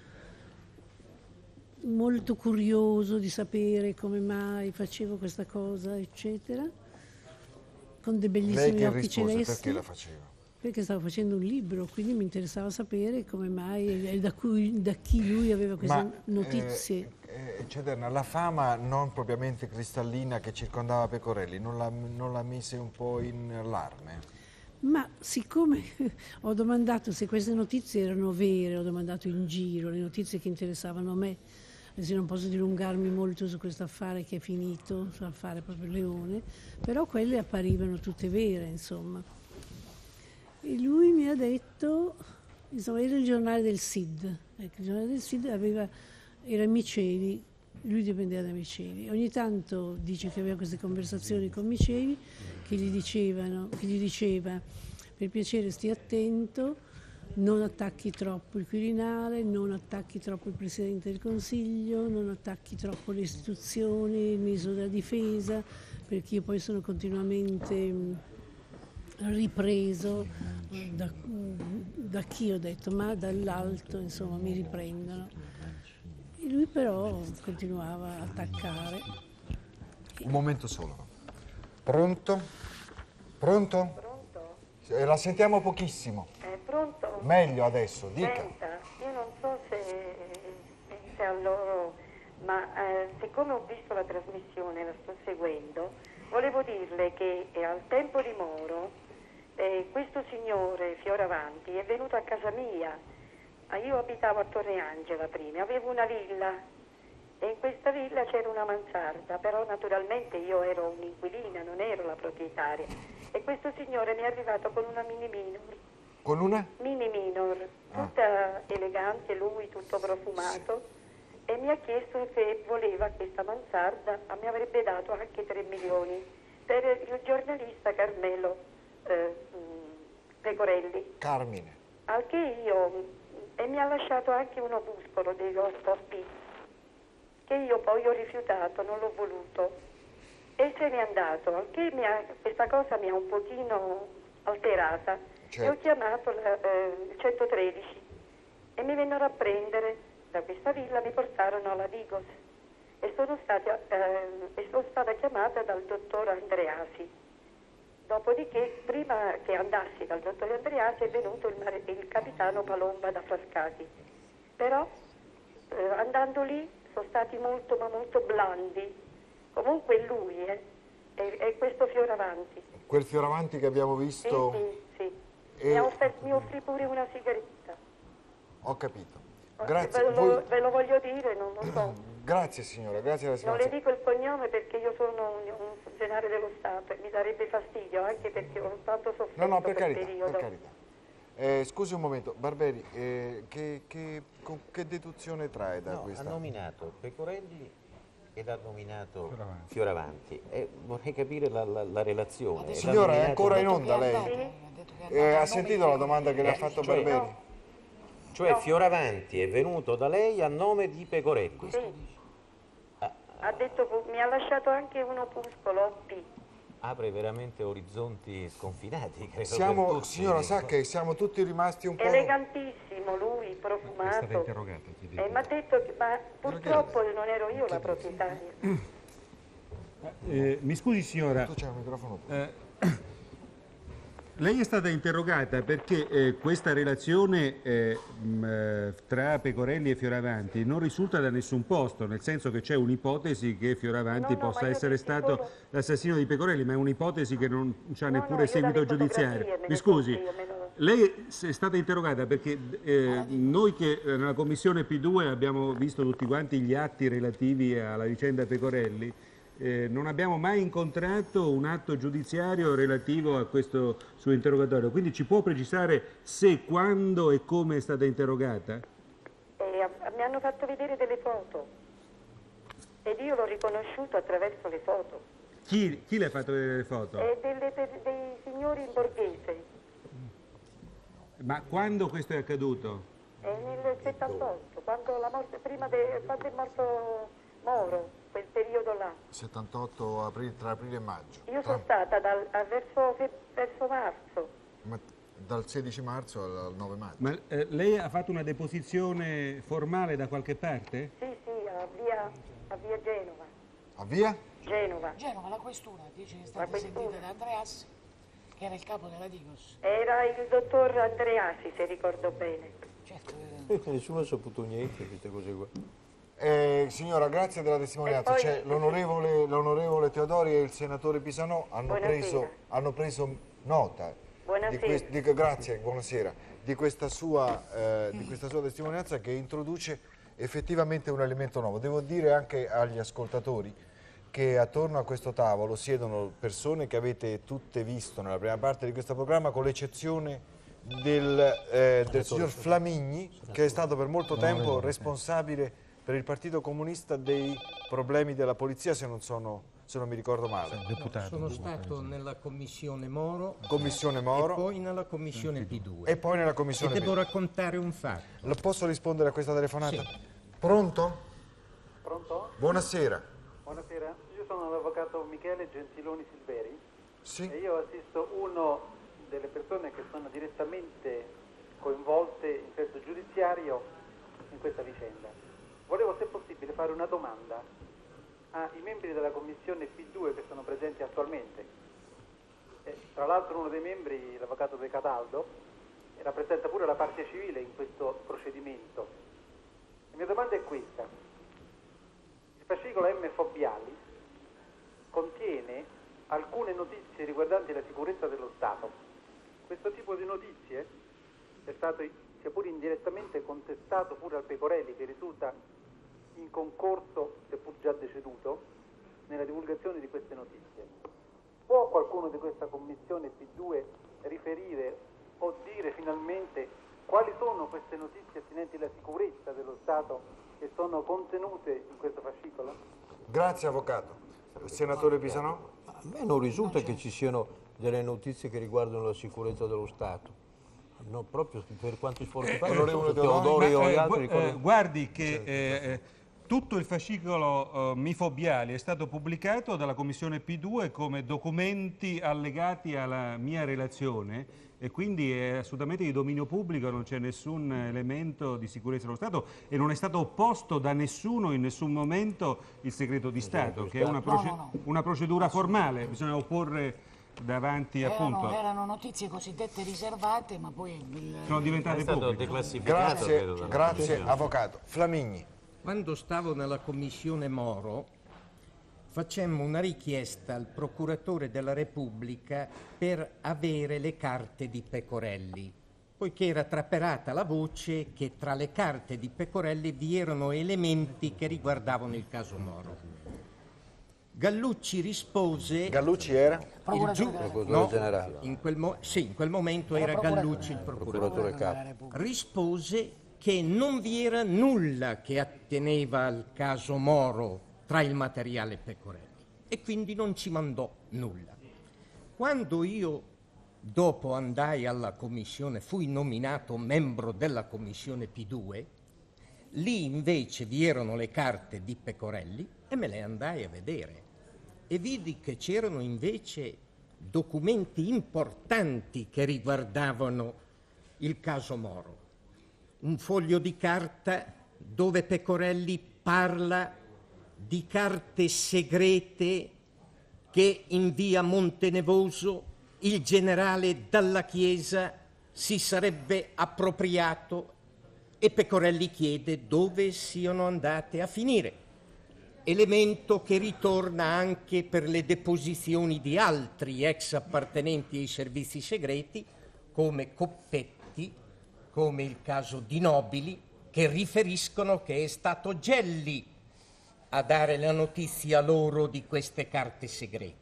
molto curioso di sapere come mai facevo questa cosa, eccetera, con dei bellissimi occhi celesti. Perché la faceva? Perché stavo facendo un libro, quindi mi interessava sapere come mai e da chi lui aveva queste notizie. Cederna, la fama non propriamente cristallina che circondava Pecorelli non la mise un po' in allarme? Ma siccome ho domandato se queste notizie erano vere, ho domandato in giro le notizie che interessavano a me, adesso non posso dilungarmi molto su questo affare che è finito, su affare proprio Leone, però quelle apparivano tutte vere, insomma. E lui mi ha detto, insomma, era il giornale del Cid, ecco, il giornale del Cid era Miceli, lui dipendeva da Miceli. Ogni tanto dice che aveva queste conversazioni con Miceli che gli diceva: per piacere stia attento, non attacchi troppo il Quirinale, non attacchi troppo il Presidente del Consiglio, non attacchi troppo le istituzioni, il Ministro della Difesa, perché io poi sono continuamente ripreso da chi, ho detto, ma dall'alto, insomma, mi riprendono. E lui però continuava a attaccare. Un momento solo. Pronto? Pronto? Pronto? La sentiamo pochissimo. Pronto? Meglio adesso, dica. Senta, io non so se a loro, ma siccome ho visto la trasmissione, la sto seguendo, volevo dirle che al tempo di Moro questo signore Fioravanti è venuto a casa mia. Io abitavo a Torre Angela prima, avevo una villa e in questa villa c'era una mansarda, però naturalmente io ero un'inquilina, non ero la proprietaria, e questo signore mi è arrivato con una mini minor. Con una? Mini minor, tutta elegante, lui tutto profumato, e mi ha chiesto se voleva questa mansarda, mi avrebbe dato anche 3 milioni per il giornalista Carmelo Pecorelli. Carmine. Al che e mi ha lasciato anche un opuscolo degli OP che io poi ho rifiutato, non l'ho voluto, e se n'è andato, al che questa cosa mi ha un pochino alterata. Certo. E ho chiamato il 113 e mi vennero a prendere da questa villa, mi portarono alla Digos e sono stata chiamata dal dottor Andreasi. Dopodiché, prima che andassi dal dottor Andreasi, è venuto il capitano Palomba da Frascati. Però andando lì sono stati molto ma molto blandi. Comunque lui è questo Fioravanti. Quel Fioravanti che abbiamo visto? Sì. Mi offrì pure una sigaretta. Ho capito. Grazie. Ve lo voglio dire, non lo so. Grazie signora, grazie alla Non le signora. dico il cognome perché io sono un funzionario dello Stato e mi darebbe fastidio anche perché ho tanto sofferto No, per quel carità, periodo. per carità. Scusi un momento, Barberi, che deduzione trae da questa? Ha nominato Pecorelli ed ha nominato Fioravanti. Vorrei capire la relazione. Signora, è ancora in onda lei? Ha sentito la domanda che le ha fatto Barberi? Cioè Fioravanti è venuto da lei a nome di Pecorelli. Sì. Ha detto, mi ha lasciato anche un opuscolo, P. Apre veramente orizzonti sconfinati, credo. Siamo, per tutti. signora, sa che siamo tutti rimasti un po'... Elegantissimo lui, profumato. È stata interrogata, ti dico. Mi ha detto che ma purtroppo non ero io la proprietaria. Mi scusi signora, Tu c'hai un microfono. lei è stata interrogata perché questa relazione tra Pecorelli e Fioravanti non risulta da nessun posto, nel senso che c'è un'ipotesi che Fioravanti possa essere stato l'assassino di Pecorelli, ma è un'ipotesi che non ha neppure seguito giudiziario. Mi scusi, lei è stata interrogata perché noi che nella commissione P2 abbiamo visto tutti quanti gli atti relativi alla vicenda Pecorelli, non abbiamo mai incontrato un atto giudiziario relativo a questo suo interrogatorio, quindi ci può precisare se, quando e come è stata interrogata? Mi hanno fatto vedere delle foto ed io l'ho riconosciuto attraverso le foto. Chi le ha fatto vedere le foto? Dei signori in borghese. Ma quando questo è accaduto? Nel 78, quando quando è morto Moro, quel periodo là. 78 aprile, tra aprile e maggio. Io sono stata verso marzo. Dal 16 marzo al 9 maggio. Ma lei ha fatto una deposizione formale da qualche parte? Sì, a via Genova. A via? Genova. Genova, la questura, dice che è stata sentita da Andreassi, che era il capo della Digos. Era il dottor Andreassi, se ricordo bene. Certo. Nessuno ha saputo niente di queste cose qua. Signora, grazie della testimonianza. C'è l'onorevole Teodori e il senatore Pisanò hanno preso nota grazie, buonasera, di questa sua testimonianza che introduce effettivamente un elemento nuovo. Devo dire anche agli ascoltatori che attorno a questo tavolo siedono persone che avete tutte visto nella prima parte di questo programma, con l'eccezione del signor Flamigni, che è stato per molto tempo responsabile per il Partito Comunista dei problemi della polizia, se non mi ricordo male. Sono stato nella commissione Moro. E poi nella commissione P2. E poi nella commissione E devo P2. raccontare un fatto. Posso rispondere a questa telefonata? Sì. Pronto? Pronto? Buonasera. Buonasera, io sono l'avvocato Michele Gentiloni Silveri. Sì. E io assisto una delle persone che sono direttamente coinvolte in senso giudiziario in questa vicenda. Volevo, se possibile, fare una domanda ai membri della commissione P2 che sono presenti attualmente. Tra l'altro uno dei membri, l'avvocato De Cataldo, rappresenta pure la parte civile in questo procedimento. La mia domanda è questa. Il fascicolo M. Fobbiali contiene alcune notizie riguardanti la sicurezza dello Stato. Questo tipo di notizie è stato, sia pure indirettamente, contestato pure al Pecorelli, che risulta in concorso, seppur già deceduto, nella divulgazione di queste notizie. Può qualcuno di questa commissione P2 riferire o dire finalmente quali sono queste notizie attinenti alla sicurezza dello Stato che sono contenute in questo fascicolo? Grazie avvocato. Senatore Pisanò? A me non risulta che ci siano delle notizie che riguardano la sicurezza dello Stato. No, proprio per quanti sforzi fanno Teodori o gli altri. Guardi che tutto il fascicolo Mifobiali è stato pubblicato dalla Commissione P2 come documenti allegati alla mia relazione e quindi è assolutamente di dominio pubblico, non c'è nessun elemento di sicurezza dello Stato e non è stato opposto da nessuno in nessun momento il segreto di Stato, che è una procedura formale, bisogna opporre davanti appunto. Erano notizie cosiddette riservate, ma poi sono diventate pubbliche. Grazie avvocato. Flamigni. Quando stavo nella commissione Moro facemmo una richiesta al procuratore della Repubblica per avere le carte di Pecorelli. poiché era trapelata la voce che tra le carte di Pecorelli vi erano elementi che riguardavano il caso Moro. Gallucci rispose... Gallucci era? Procuratore generale. In quel momento era Gallucci il procuratore capo. Rispose che non vi era nulla che atteneva al caso Moro tra il materiale Pecorelli e quindi non ci mandò nulla. Quando io dopo andai alla commissione, fui nominato membro della commissione P2, lì invece vi erano le carte di Pecorelli e me le andai a vedere e vidi che c'erano invece documenti importanti che riguardavano il caso Moro. Un foglio di carta dove Pecorelli parla di carte segrete che in via Montenevoso il generale Dalla Chiesa si sarebbe appropriato e Pecorelli chiede dove siano andate a finire. Elemento che ritorna anche per le deposizioni di altri ex appartenenti ai servizi segreti come Coppetti, come il caso di Nobili, che riferiscono che è stato Gelli a dare la notizia loro di queste carte segrete.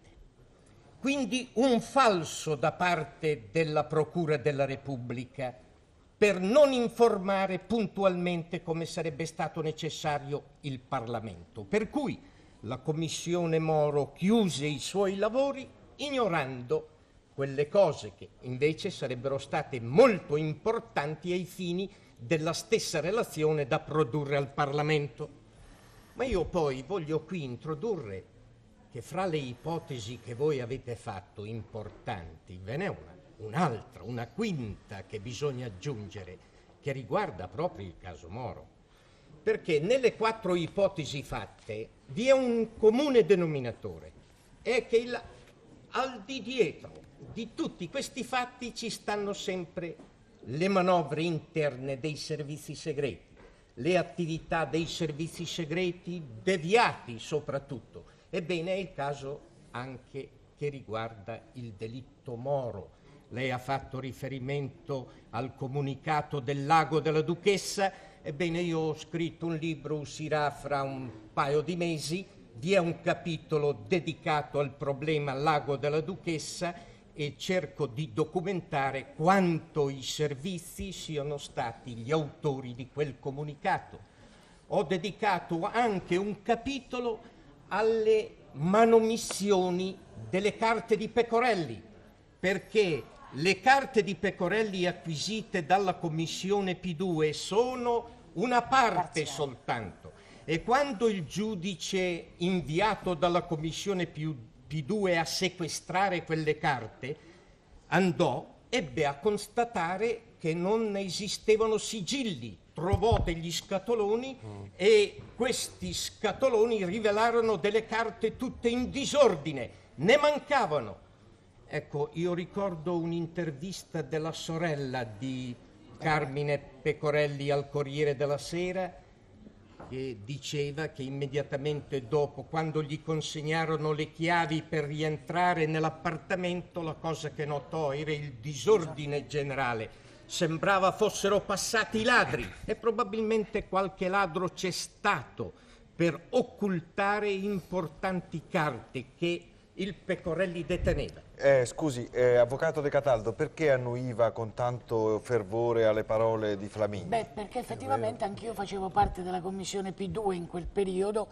Quindi un falso da parte della Procura della Repubblica per non informare puntualmente come sarebbe stato necessario il Parlamento. Per cui la Commissione Moro chiuse i suoi lavori ignorando quelle cose che invece sarebbero state molto importanti ai fini della stessa relazione da produrre al Parlamento. Ma io poi voglio qui introdurre che fra le ipotesi che voi avete fatto importanti ve n'è un'altra, una quinta che bisogna aggiungere, che riguarda proprio il caso Moro. Perché nelle 4 ipotesi fatte vi è un comune denominatore, è che al di dietro di tutti questi fatti ci stanno sempre le manovre interne dei servizi segreti, le attività dei servizi segreti deviati soprattutto. Ebbene, è il caso anche che riguarda il delitto Moro. Lei ha fatto riferimento al comunicato del Lago della Duchessa. Ebbene, io ho scritto un libro, uscirà fra un paio di mesi. Vi è un capitolo dedicato al problema Lago della Duchessa e cerco di documentare quanto i servizi siano stati gli autori di quel comunicato. Ho dedicato anche un capitolo alle manomissioni delle carte di Pecorelli, perché le carte di Pecorelli acquisite dalla Commissione P2 sono una parte soltanto e quando il giudice inviato dalla Commissione P2 a sequestrare quelle carte ebbe a constatare che non esistevano sigilli, trovò degli scatoloni e questi scatoloni rivelarono delle carte tutte in disordine, ne mancavano. Ecco, io ricordo un'intervista della sorella di Carmine Pecorelli al Corriere della Sera che diceva che immediatamente dopo, quando gli consegnarono le chiavi per rientrare nell'appartamento, la cosa che notò era il disordine generale. Sembrava fossero passati i ladri e probabilmente qualche ladro c'è stato per occultare importanti carte che il Pecorelli deteneva. Scusi, avvocato De Cataldo, perché annuiva con tanto fervore alle parole di Flamigni? Beh, perché effettivamente anch'io facevo parte della commissione P2 in quel periodo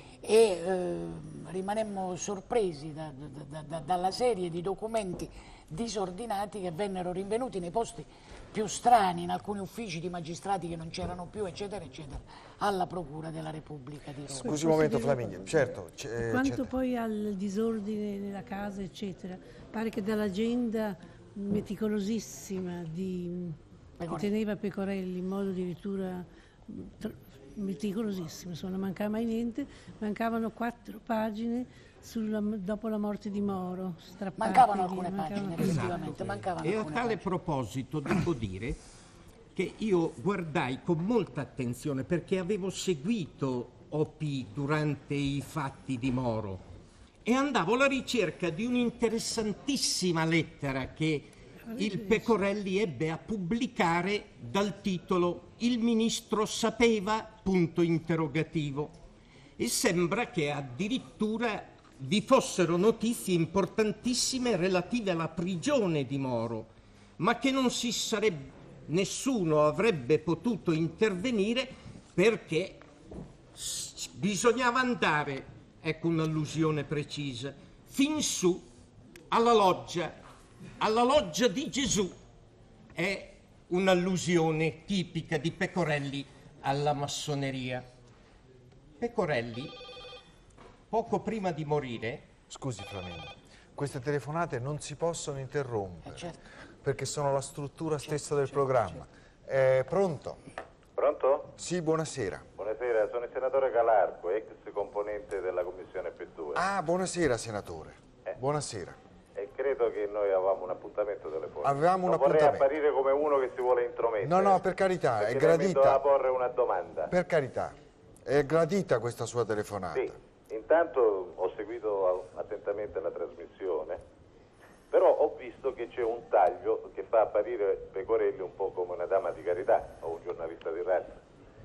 e rimanemmo sorpresi dalla serie di documenti disordinati che vennero rinvenuti nei posti più strani, in alcuni uffici di magistrati che non c'erano più, eccetera, eccetera, alla Procura della Repubblica di Roma. Scusi un momento, Flamigni, certo. Quanto poi al disordine nella casa, eccetera, pare che dall'agenda meticolosissima che teneva Pecorelli in modo addirittura meticolosissimo, non mancava mai niente, mancavano 4 pagine dopo la morte di Moro. Mancavano alcune pagine, effettivamente. E a tale proposito devo dire che io guardai con molta attenzione perché avevo seguito OP durante i fatti di Moro e andavo alla ricerca di un'interessantissima lettera che il Pecorelli ebbe a pubblicare dal titolo «Il ministro sapeva?», punto interrogativo. E sembra che addirittura vi fossero notizie importantissime relative alla prigione di Moro, ma che non si sarebbe, nessuno avrebbe potuto intervenire perché bisognava andare, ecco un'allusione precisa, fin su alla loggia di Gesù. È un'allusione tipica di Pecorelli alla massoneria. Pecorelli, poco prima di morire... Scusi Flaminio, queste telefonate non si possono interrompere, perché sono la struttura stessa del programma. Pronto? Pronto? Sì, buonasera. Buonasera, sono il senatore Calarco, ex componente della Commissione P2. Ah, buonasera senatore. Buonasera. E credo che noi avevamo un appuntamento telefonico. Avevamo un non vorrei appuntamento. apparire come uno che si vuole intromettere. No, no, per carità, è gradita. Mi doveva gradita. porre una domanda. Per carità, è gradita questa sua telefonata. Sì, intanto ho seguito attentamente la trasmissione, però ho visto che c'è un taglio che fa apparire Pecorelli un po' come una dama di carità o un giornalista di razza.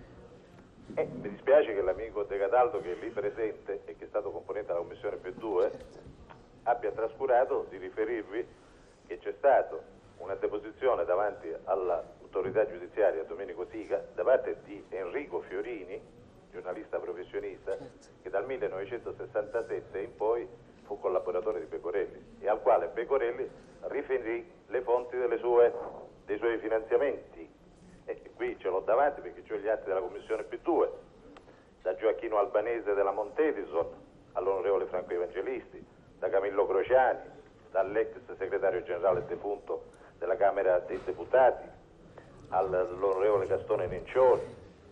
Mi dispiace che l'amico De Cataldo, che è lì presente e che è stato componente della Commissione P2, abbia trascurato di riferirvi che c'è stata una deposizione davanti all'autorità giudiziaria Domenico Sica da parte di Enrico Fiorini, giornalista professionista, che dal 1967 in poi fu collaboratore di Pecorelli e al quale Pecorelli riferì le fonti dei suoi finanziamenti. E qui ce l'ho davanti perché ho gli atti della Commissione P2, da Gioacchino Albanese della Montedison all'onorevole Franco Evangelisti, da Camillo Crociani, dall'ex segretario generale defunto della Camera dei Deputati, all'onorevole Gastone Nencioni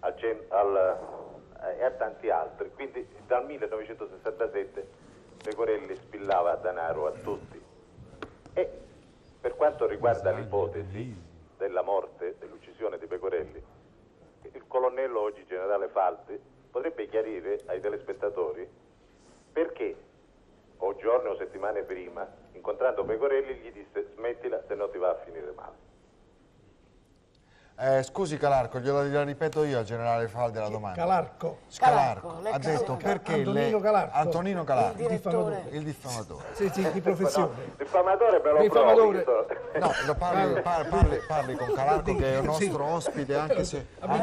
e a tanti altri. Quindi dal 1967 Pecorelli spillava denaro a tutti. E per quanto riguarda l'ipotesi della morte, dell'uccisione di Pecorelli, il colonnello, oggi generale Falti, potrebbe chiarire ai telespettatori perché o giorni o settimane prima, incontrando Pecorelli, gli disse smettila se no ti va a finire male. Scusi Calarco, gliela ripeto io al generale Faldi la domanda. Calarco. Calarco ha detto perché Antonino Calarco. Antonino Calarco, Il diffamatore. Sì, di professione. No, diffamatore me lo Diffamatore. provo. No, parli con Calarco che è un nostro ospite anche se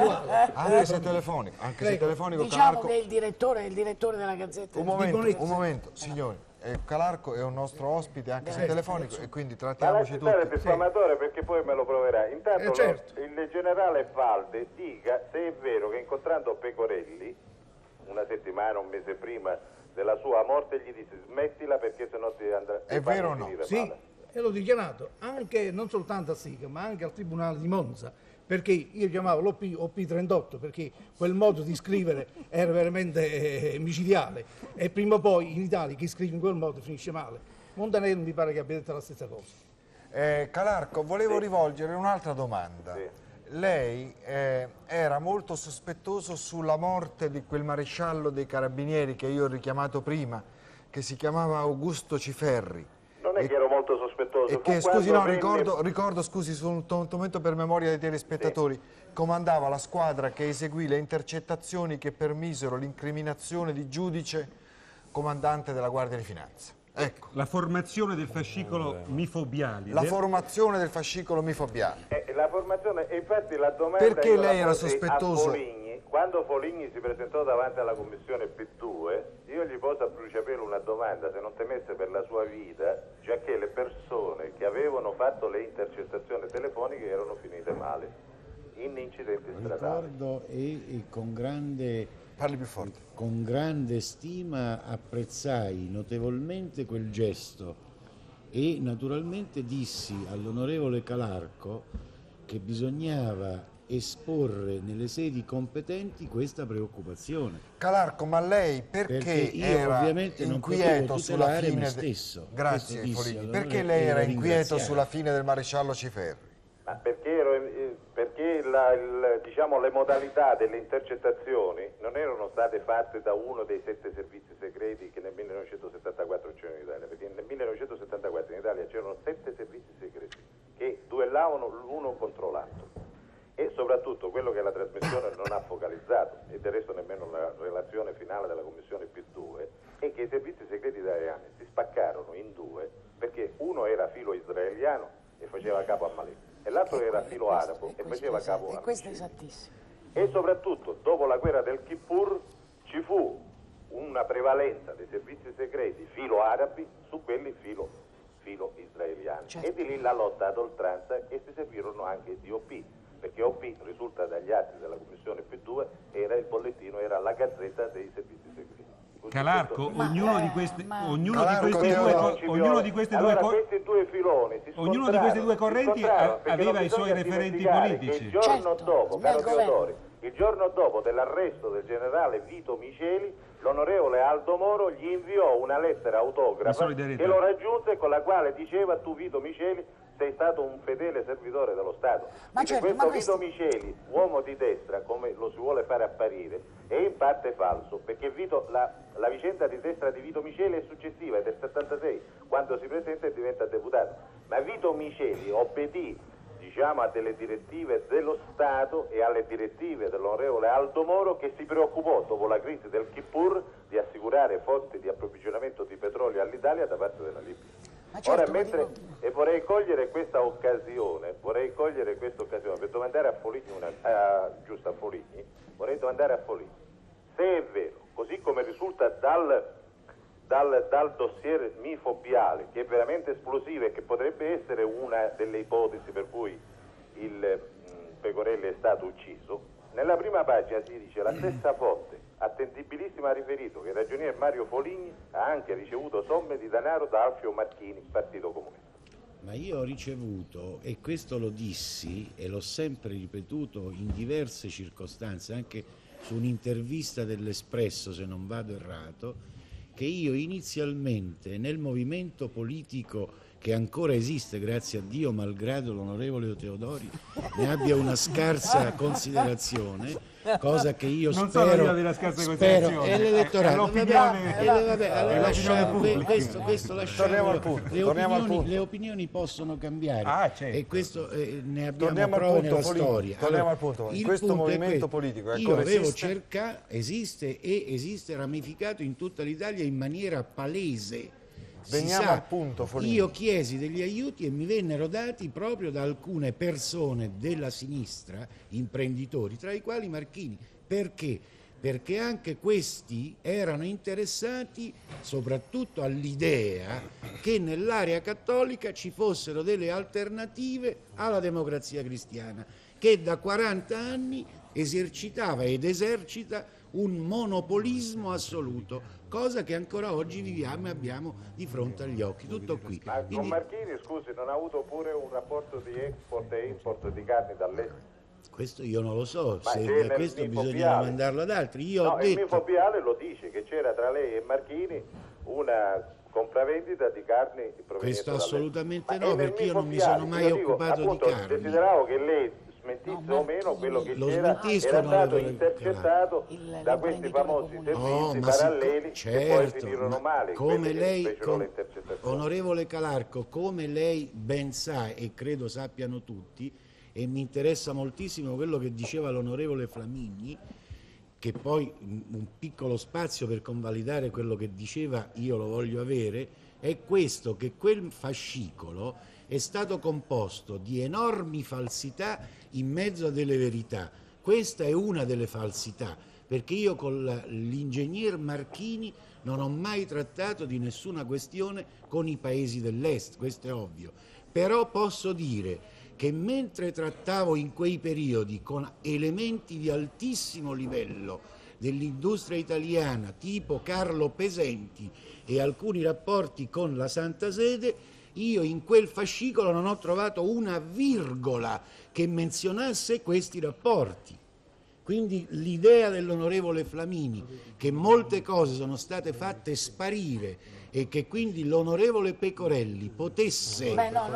telefonico. Anche se telefonico Diciamo Calarco. che è il direttore della Gazzetta. Un momento, signori. Calarco è un nostro ospite anche se telefonico e quindi trattiamoci tutti. Il diffamatore perché poi me lo proverà. Intanto certo. il generale Faldi dica se è vero che incontrando Pecorelli una settimana, un mese prima della sua morte gli disse smettila perché sennò ti andrà. È vero o no? Sì, e l'ho dichiarato anche non soltanto a Sica ma anche al Tribunale di Monza, perché io chiamavo l'OP38 perché quel modo di scrivere era veramente micidiale e prima o poi in Italia chi scrive in quel modo finisce male. Montanelli mi pare che abbia detto la stessa cosa. Calarco, volevo rivolgere un'altra domanda. Sì. Lei era molto sospettoso sulla morte di quel maresciallo dei carabinieri che io ho richiamato prima, che si chiamava Augusto Ciferri. Non è che ero molto sospettoso. E che, scusi, no, ricordo, scusi, su un momento per memoria dei telespettatori, comandava la squadra che eseguì le intercettazioni che permisero l'incriminazione di giudice comandante della Guardia di Finanza. Ecco. La formazione del fascicolo mifobiali. La formazione del fascicolo mifobiali. La formazione, e infatti la domanda perché lei era sospettoso? Quando Foligni si presentò davanti alla commissione P2, io gli poso a bruciapelo una domanda, se non temesse per la sua vita, giacché le persone che avevano fatto le intercettazioni telefoniche erano finite male, in incidenti stradali. Ricordo e con grande... Parli più forte. Con grande stima apprezzai notevolmente quel gesto e naturalmente dissi all'onorevole Calarco che bisognava esporre nelle sedi competenti questa preoccupazione. Calarco, ma lei perché io era ovviamente inquieto non sulla me fine stesso. Grazie Foligni. Perché lei era inquieto sulla fine del maresciallo Ciferri? Ma perché diciamo, le modalità delle intercettazioni non erano state fatte da uno dei 7 servizi segreti che nel 1974 c'erano in Italia, perché nel 1974 in Italia c'erano 7 servizi segreti. che duellavano l'uno contro l'altro. E soprattutto quello che la trasmissione non ha focalizzato, e del resto nemmeno la relazione finale della Commissione P2, è che i servizi segreti italiani si spaccarono in due, perché uno era filo israeliano e faceva capo a Malek, e l'altro era filo arabo e faceva capo a questo è esattissimo. E soprattutto dopo la guerra del Kippur ci fu una prevalenza dei servizi segreti filo arabi su quelli filo israeliani, e di lì la lotta ad oltranza, e si servirono anche di OP, perché OP risulta dagli atti della Commissione P2 era il bollettino, era la gazzetta dei servizi segreti. Calarco, ognuno di questi due filoni ognuno di questi due correnti aveva i suoi referenti politici. Il giorno dopo, caro Teodori, il giorno dopo dell'arresto del generale Vito Miceli, l'onorevole Aldo Moro gli inviò una lettera autografa che lo raggiunse, con la quale diceva: tu Vito Miceli sei stato un fedele servitore dello Stato. Vito Miceli, uomo di destra, come lo si vuole fare apparire, è in parte falso, perché la vicenda di destra di Vito Miceli è successiva, è del 76, quando si presenta e diventa deputato. Ma Vito Miceli obbedì, diciamo, a delle direttive dello Stato e alle direttive dell'onorevole Aldo Moro, che si preoccupò, dopo la crisi del Kippur, di assicurare fonti di approvvigionamento di petrolio all'Italia da parte della Libia. Ora, e vorrei cogliere questa occasione per domandare a Foligni, vorrei domandare a Foligni se è vero, così come risulta dal dossier Mifobiale, che è veramente esplosivo e che potrebbe essere una delle ipotesi per cui il Pecorelli è stato ucciso. Nella prima pagina si dice: la stessa fonte attendibilissima ha riferito che il ragionier Mario Foligni ha anche ricevuto somme di denaro da Alfio Marchini, Partito Comunista. Ma io ho ricevuto, e questo lo dissi e l'ho sempre ripetuto in diverse circostanze, anche su un'intervista dell'Espresso, se non vado errato, che io inizialmente nel movimento politico che ancora esiste, grazie a Dio, malgrado l'onorevole Teodori ne abbia una scarsa considerazione, cosa che io non spero, solo una scarsa considerazione, è l'elettorato, Torniamo al punto. Le opinioni possono cambiare, certo. E questo ne abbiamo prove nella storia. Torniamo al punto. In questo movimento politico io avevo cercato, esiste ramificato in tutta l'Italia in maniera palese. Veniamo al punto, Foligni. Io chiesi degli aiuti e mi vennero dati proprio da alcune persone della sinistra, imprenditori, tra i quali Marchini. Perché? Perché anche questi erano interessati soprattutto all'idea che nell'area cattolica ci fossero delle alternative alla democrazia cristiana, che da 40 anni esercitava ed esercita un monopolismo assoluto, cosa che ancora oggi viviamo e abbiamo di fronte agli occhi. Tutto qui. Ma con Marchini, scusi, non ha avuto pure un rapporto di export e import di carni dall'estero? Questo io non lo so, ma se questo bisogna mandarlo ad altri. Io ho detto... il Mifobiale lo dice, che c'era tra lei e Marchini una compravendita di carni provenienti. Questo assolutamente no, perché io non mi sono mai occupato di carni. Desideravo che lei smentisse o meno quello che c'era, era stato intercettato da questi famosi servizi paralleli che poi finirono male. Come lei, onorevole Calarco, come lei ben sa e credo sappiano tutti, e mi interessa moltissimo quello che diceva l'onorevole Flamini, che poi un piccolo spazio per convalidare quello che diceva io lo voglio avere, è questo, che quel fascicolo è stato composto di enormi falsità in mezzo a delle verità. Questa è una delle falsità, perché io con l'ingegner Marchini non ho mai trattato di nessuna questione con i paesi dell'Est, questo è ovvio. Però posso dire che mentre trattavo in quei periodi con elementi di altissimo livello dell'industria italiana, tipo Carlo Pesenti e alcuni rapporti con la Santa Sede, io in quel fascicolo non ho trovato una virgola che menzionasse questi rapporti. Quindi l'idea dell'onorevole Flamini che molte cose sono state fatte sparire e che quindi l'onorevole Pecorelli potesse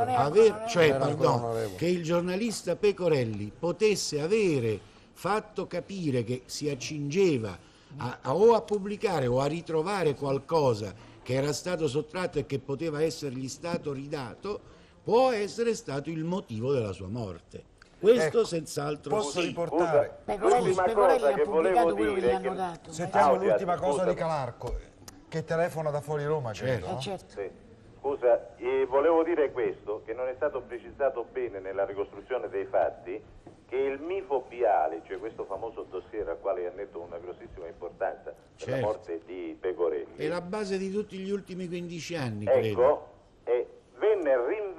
che il giornalista Pecorelli potesse avere fatto capire che si accingeva o a pubblicare o a ritrovare qualcosa che era stato sottratto e che poteva essergli stato ridato, può essere stato il motivo della sua morte. Questo senz'altro posso sì. riportare Pecorelli ha pubblicato quello che gli hanno dato. Sentiamo l'ultima cosa di Calarco, che telefona da fuori Roma, credo. Certo. Sì. Scusa, volevo dire questo, che non è stato precisato bene nella ricostruzione dei fatti che il MIFO Biali, cioè questo famoso dossier al quale ha detto una grossissima importanza per la morte di Pecorelli, È la base di tutti gli ultimi 15 anni, ecco, venne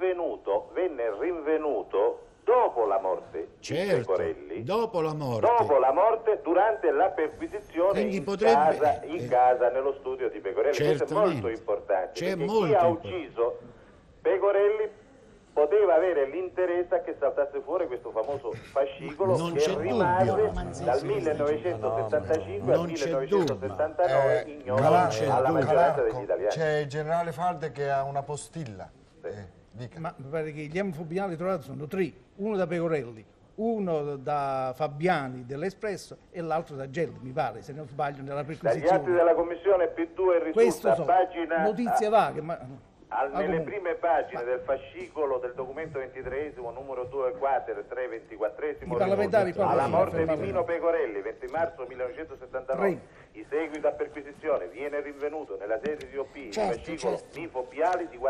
rinvenuto dopo la morte di Pecorelli, dopo la morte, durante la perquisizione in casa, nello studio di Pecorelli. Questo è molto importante, perché chi ha ucciso Pecorelli poteva avere l'interesse che saltasse fuori questo famoso fascicolo che rimase dal 1975 al 1979 ignoto alla maggioranza degli italiani. C'è il generale Falde che ha una postilla. Ma mi pare che gli emofobiali trovati sono 3, uno da Pecorelli, uno da Fabiani dell'Espresso e l'altro da Gelli, mi pare, se non sbaglio nella perquisizione. Dagli atti della commissione P2 risulta pagina notizie vaghe, ma nelle prime pagine del fascicolo del documento 23esimo, numero 2 quater 324esimo, alla morte di Mino Pecorelli, 20 marzo 1979, in seguito a perquisizione viene rinvenuto nella sede di OP il fascicolo MIFO Biali di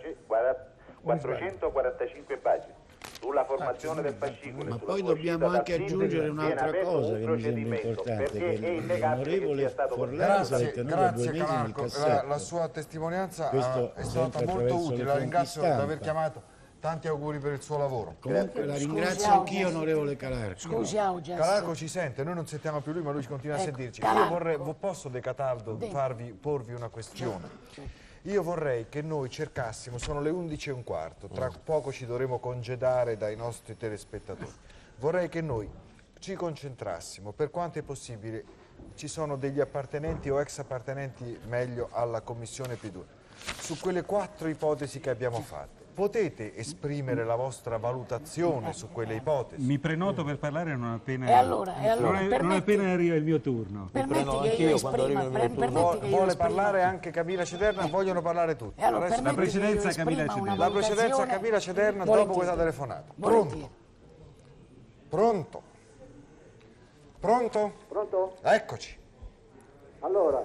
445 pagine. Sulla formazione del fascicolo. Ma poi dobbiamo anche aggiungere un'altra cosa che mi sembra importante, che l'onorevole Forlani sarà tenuto 2 mesi nel cassetto. La sua testimonianza Questo è stata molto utile, la ringrazio di aver chiamato, tanti auguri per il suo lavoro. Comunque la ringrazio anch'io, onorevole Calarco. Scusi, Augias. Calarco ci sente, noi non sentiamo più lui, ma lui continua a sentirci. Io posso, De Cataldo, porvi una questione? Io vorrei che noi cercassimo, sono le 11:15, tra poco ci dovremo congedare dai nostri telespettatori. Vorrei che noi ci concentrassimo, per quanto è possibile, ci sono degli appartenenti o ex appartenenti meglio alla Commissione P2, su quelle 4 ipotesi che abbiamo fatto. Potete esprimere la vostra valutazione su quelle ipotesi? Mi prenoto per parlare non appena, non appena arriva il mio turno. Vuole parlare anche Camilla Cederna? Vogliono parlare tutti. La precedenza Camilla Cederna. La precedenza Camilla Cederna dopo questa telefonata. Pronto? Pronto? Pronto? Pronto? Eccoci. Allora,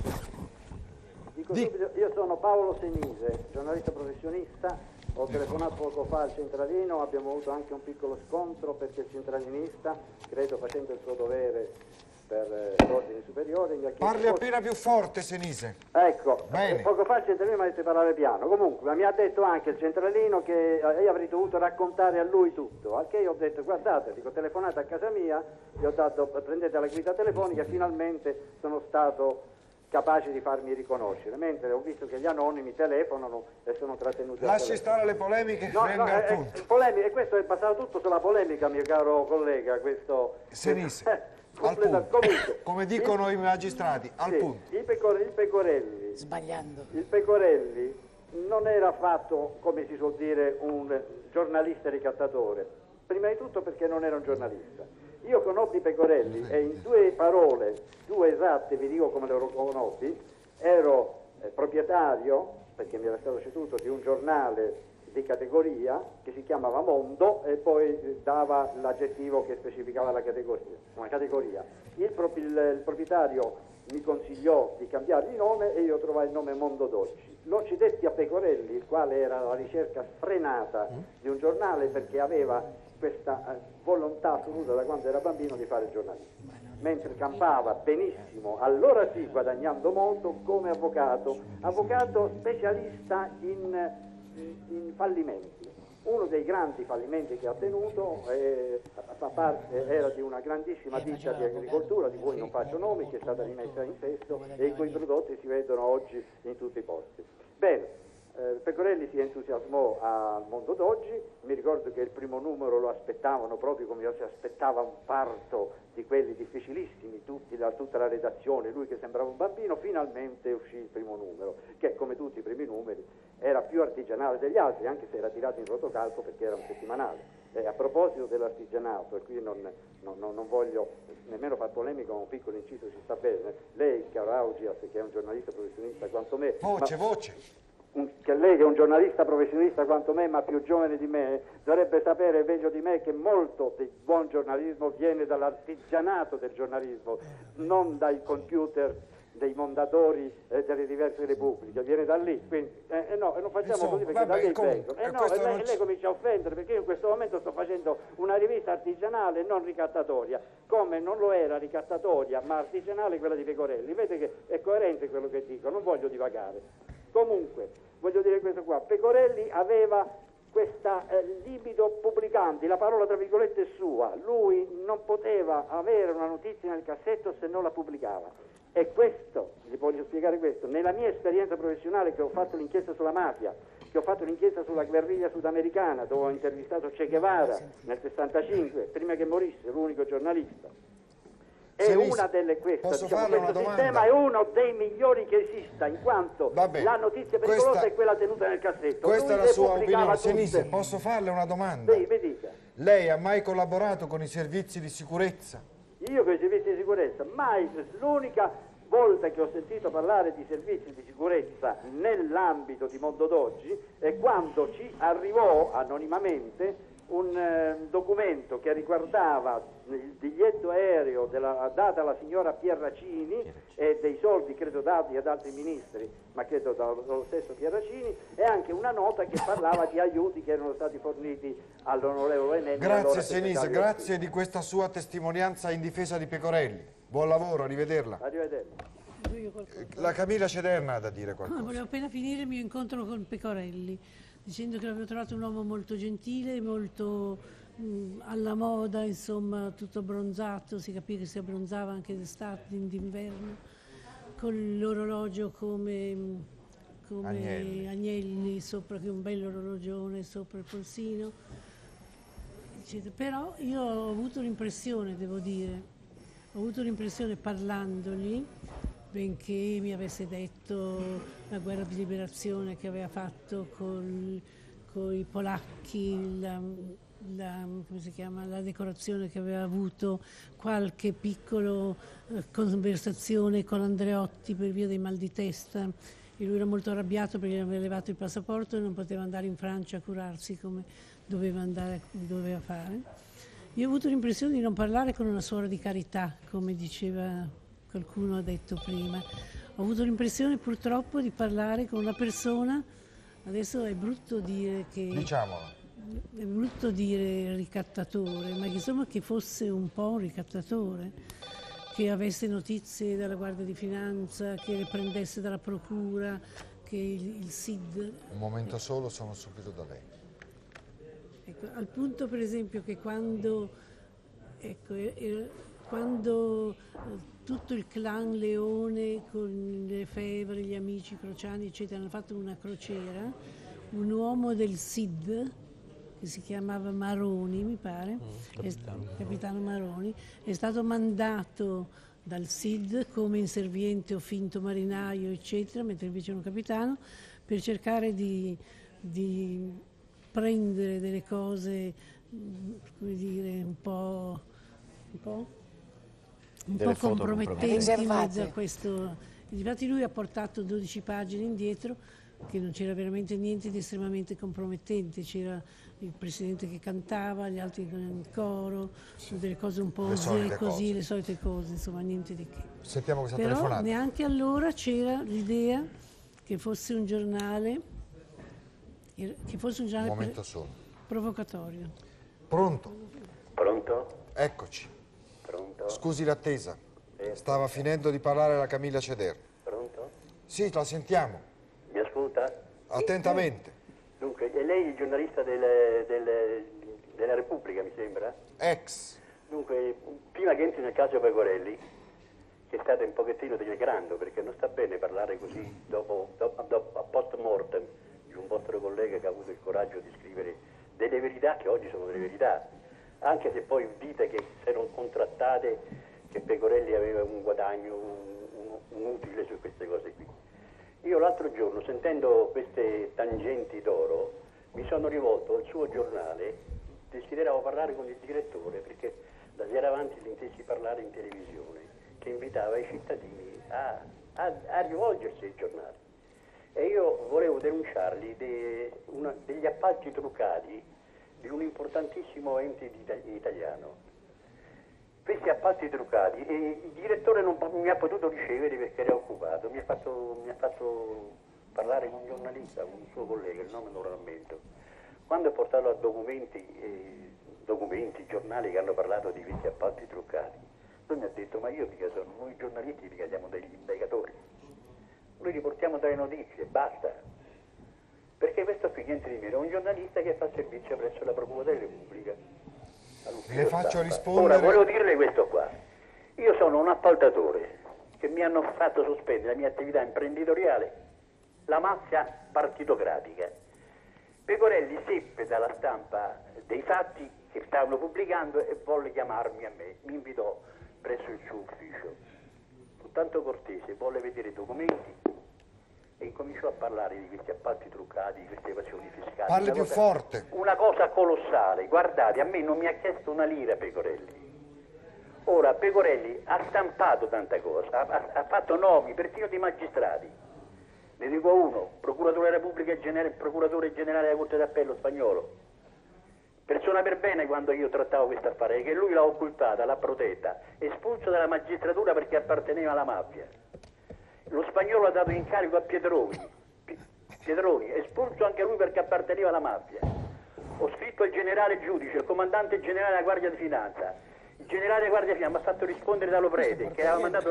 dico subito, io sono Paolo Senise, giornalista professionista. Ho telefonato poco fa al centralino, abbiamo avuto anche un piccolo scontro perché il centralinista, credo facendo il suo dovere per l'ordine superiore, mi ha chiesto... Parli appena più forte, Senise. Ecco, poco fa il centralino mi ha detto di parlare piano. Comunque, mi ha detto anche il centralino che io avrei dovuto raccontare a lui tutto. Al che io ho detto, guardate, dico, telefonate a casa mia, gli ho dato, prendete la guida telefonica, e finalmente sono stato capace di farmi riconoscere, mentre ho visto che gli anonimi telefonano e sono trattenuti. Lasci stare le polemiche, e questo è passato tutto sulla polemica, mio caro collega, questo... Senise. Al punto. Come dicono i magistrati, al punto. Il Pecorelli, sbagliando. Il Pecorelli non era affatto, come si suol dire, un giornalista ricattatore. Prima di tutto perché non era un giornalista. Io conobbi Pecorelli e in 2 parole, 2 esatte, vi dico come lo conobbi, ero proprietario, perché mi era stato ceduto, di un giornale di categoria che si chiamava Mondo e poi dava l'aggettivo che specificava la categoria. Il proprietario mi consigliò di cambiare di nome e io trovai il nome Mondo d'Oggi. Lo cedetti a Pecorelli, il quale era alla ricerca sfrenata di un giornale perché aveva questa volontà assoluta da quando era bambino di fare giornalismo, mentre campava benissimo, allora sì, guadagnando molto, come avvocato specialista in fallimenti. Uno dei grandi fallimenti che ha tenuto era di una grandissima ditta di agricoltura, di cui non faccio nomi, che è stata rimessa in sesto e i cui prodotti si vedono oggi in tutti i posti. Bene, Pecorelli si entusiasmò al Mondo d'Oggi, mi ricordo che il primo numero lo aspettavano proprio come si aspettava un parto di quelli difficilissimi, tutta la redazione, lui che sembrava un bambino, finalmente uscì il primo numero, che come tutti i primi numeri era più artigianale degli altri, anche se era tirato in rotocalco perché era un settimanale. A proposito dell'artigianato, e qui non voglio nemmeno far polemica, ma un piccolo inciso ci sta bene, lei, caro Augias, che è un giornalista professionista quanto me... Voce! che lei che è un giornalista professionista quanto me, ma più giovane di me, dovrebbe sapere meglio di me che molto del buon giornalismo viene dall'artigianato del giornalismo, non dai computer dei mondatori delle diverse repubbliche, viene da lì, quindi no, non facciamo Insomma, così perché vabbè, da lì comunque, vengono. Lei comincia a offendere perché io in questo momento sto facendo una rivista artigianale non ricattatoria, come non lo era ricattatoria ma artigianale quella di Pecorelli. Vede che è coerente quello che dico, non voglio divagare. Comunque, voglio dire questo qua, Pecorelli aveva questa libido pubblicanti, la parola tra virgolette è sua, lui non poteva avere una notizia nel cassetto se non la pubblicava. E questo, vi voglio spiegare questo, nella mia esperienza professionale che ho fatto l'inchiesta sulla mafia, che ho fatto l'inchiesta sulla guerriglia sudamericana, dove ho intervistato Che Guevara nel 65, prima che morisse, l'unico giornalista. È una delle queste, diciamo, questo sistema è uno dei migliori che esista, in quanto la notizia pericolosa è quella tenuta nel cassetto. Questa è la sua opinione. Senise, tutte. posso farle una domanda? Sì, mi dica. Lei ha mai collaborato con i servizi di sicurezza? Io con i servizi di sicurezza, mai, l'unica volta che ho sentito parlare di servizi di sicurezza nell'ambito di Mondo d'Oggi è quando ci arrivò anonimamente un documento che riguardava il biglietto aereo data alla signora Pierracini e dei soldi credo dati ad altri ministri, ma credo dallo stesso Pierracini, e anche una nota che parlava di aiuti che erano stati forniti all'onorevole Nenni. Grazie Senise, grazie di questa sua testimonianza in difesa di Pecorelli. Buon lavoro, arrivederla. Arrivederla. La Camilla Cederna ha da dire qualcosa. Volevo appena finire il mio incontro con Pecorelli, dicendo che l'avevo trovato un uomo molto gentile, molto alla moda, insomma, tutto bronzato, si capiva che si abbronzava anche d'estate, d'inverno, con l'orologio come Agnelli, sopra, che un bel orologione sopra il polsino, eccetera. Però io ho avuto l'impressione, devo dire, parlandogli, benché mi avesse detto la guerra di liberazione che aveva fatto con i polacchi, come si chiama, la decorazione che aveva avuto, qualche piccola conversazione con Andreotti per via dei mal di testa, e lui era molto arrabbiato perché gli aveva levato il passaporto e non poteva andare in Francia a curarsi come doveva fare. Io ho avuto l'impressione di non parlare con una suora di carità, come diceva qualcuno ha detto prima. Ho avuto l'impressione purtroppo di parlare con una persona, adesso è brutto dire che... Diciamolo. È brutto dire ricattatore, ma insomma che fosse un po' un ricattatore, che avesse notizie dalla Guardia di Finanza, che le prendesse dalla Procura, che il SID... Un momento solo, sono subito da lei. Ecco, al punto per esempio che quando tutto il clan Leone con Lefebvre, gli amici Crociani eccetera hanno fatto una crociera, un uomo del SID che si chiamava Maroni, mi pare, capitano Maroni, è stato mandato dal SID come inserviente o finto marinaio eccetera, mentre invece era un capitano, per cercare di prendere delle cose, come dire, un po' compromettenti in mezzo a questo. Infatti lui ha portato 12 pagine indietro che non c'era veramente niente di estremamente compromettente, c'era il presidente che cantava, gli altri con il coro, delle cose un po' così, le solite cose, insomma niente di che. Sentiamo questa Però telefonata. neanche allora c'era l'idea che fosse un giornale Un momento solo. provocatorio. Pronto? Pronto? Eccoci. Pronto? Scusi l'attesa. Stava finendo di parlare la Camilla Cederna. Pronto? Sì, la sentiamo. Mi ascolta? Attentamente. Dunque, è lei il giornalista della Repubblica, mi sembra? Ex. Dunque, prima che entri nel caso Pecorelli, che state un pochettino denigrando, perché non sta bene parlare così dopo a post mortem di un vostro collega che ha avuto il coraggio di scrivere delle verità che oggi sono delle verità, anche se poi dite che se non contrattate che Pecorelli aveva un guadagno, un utile su queste cose qui. Io l'altro giorno, sentendo queste tangenti d'oro, mi sono rivolto al suo giornale, desideravo parlare con il direttore, perché da sera avanti l'intesi parlare in televisione, che invitava i cittadini a rivolgersi ai giornali. e io volevo denunciarli degli appalti truccati di un importantissimo ente italiano. Questi appalti truccati, e il direttore non mi ha potuto ricevere perché era occupato, mi ha fatto parlare con un giornalista, con un suo collega, il nome non lo rammento. Quando ho portato a documenti, giornali che hanno parlato di questi appalti truccati, lui mi ha detto: ma io mica sono, noi giornalisti mica siamo degli indagatori, noi riportiamo dalle notizie, basta. Perché questo qui niente di meno, è un giornalista che fa servizio presso la Procura della Repubblica. Le faccio rispondere. Ora, volevo dirle questo qua. Io sono un appaltatore che mi hanno fatto sospendere la mia attività imprenditoriale, la mafia partitocratica. Pecorelli seppe dalla stampa dei fatti che stavano pubblicando e volle chiamarmi a me, mi invitò presso il suo ufficio. Fu tanto cortese, volle vedere i documenti e incominciò a parlare di questi appalti truccati, di queste evasioni fiscali. Parli più forte. Una cosa colossale. Guardate, a me non mi ha chiesto una lira Pecorelli. Ora, Pecorelli ha stampato tanta cosa, ha fatto nomi persino di magistrati. Ne dico uno: procuratore della Repubblica procuratore generale della Corte d'Appello spagnolo. Persona per bene quando io trattavo questo affare, che lui l'ha occultata, l'ha protetta, espulso dalla magistratura perché apparteneva alla mafia. Lo spagnolo ha dato incarico a Pietroni, espulso anche lui perché apparteneva alla mafia. Ho scritto al generale giudice, il comandante generale della Guardia di Finanza. Il generale della Guardia di Finanza mi ha fatto rispondere da Loprete, che aveva mandato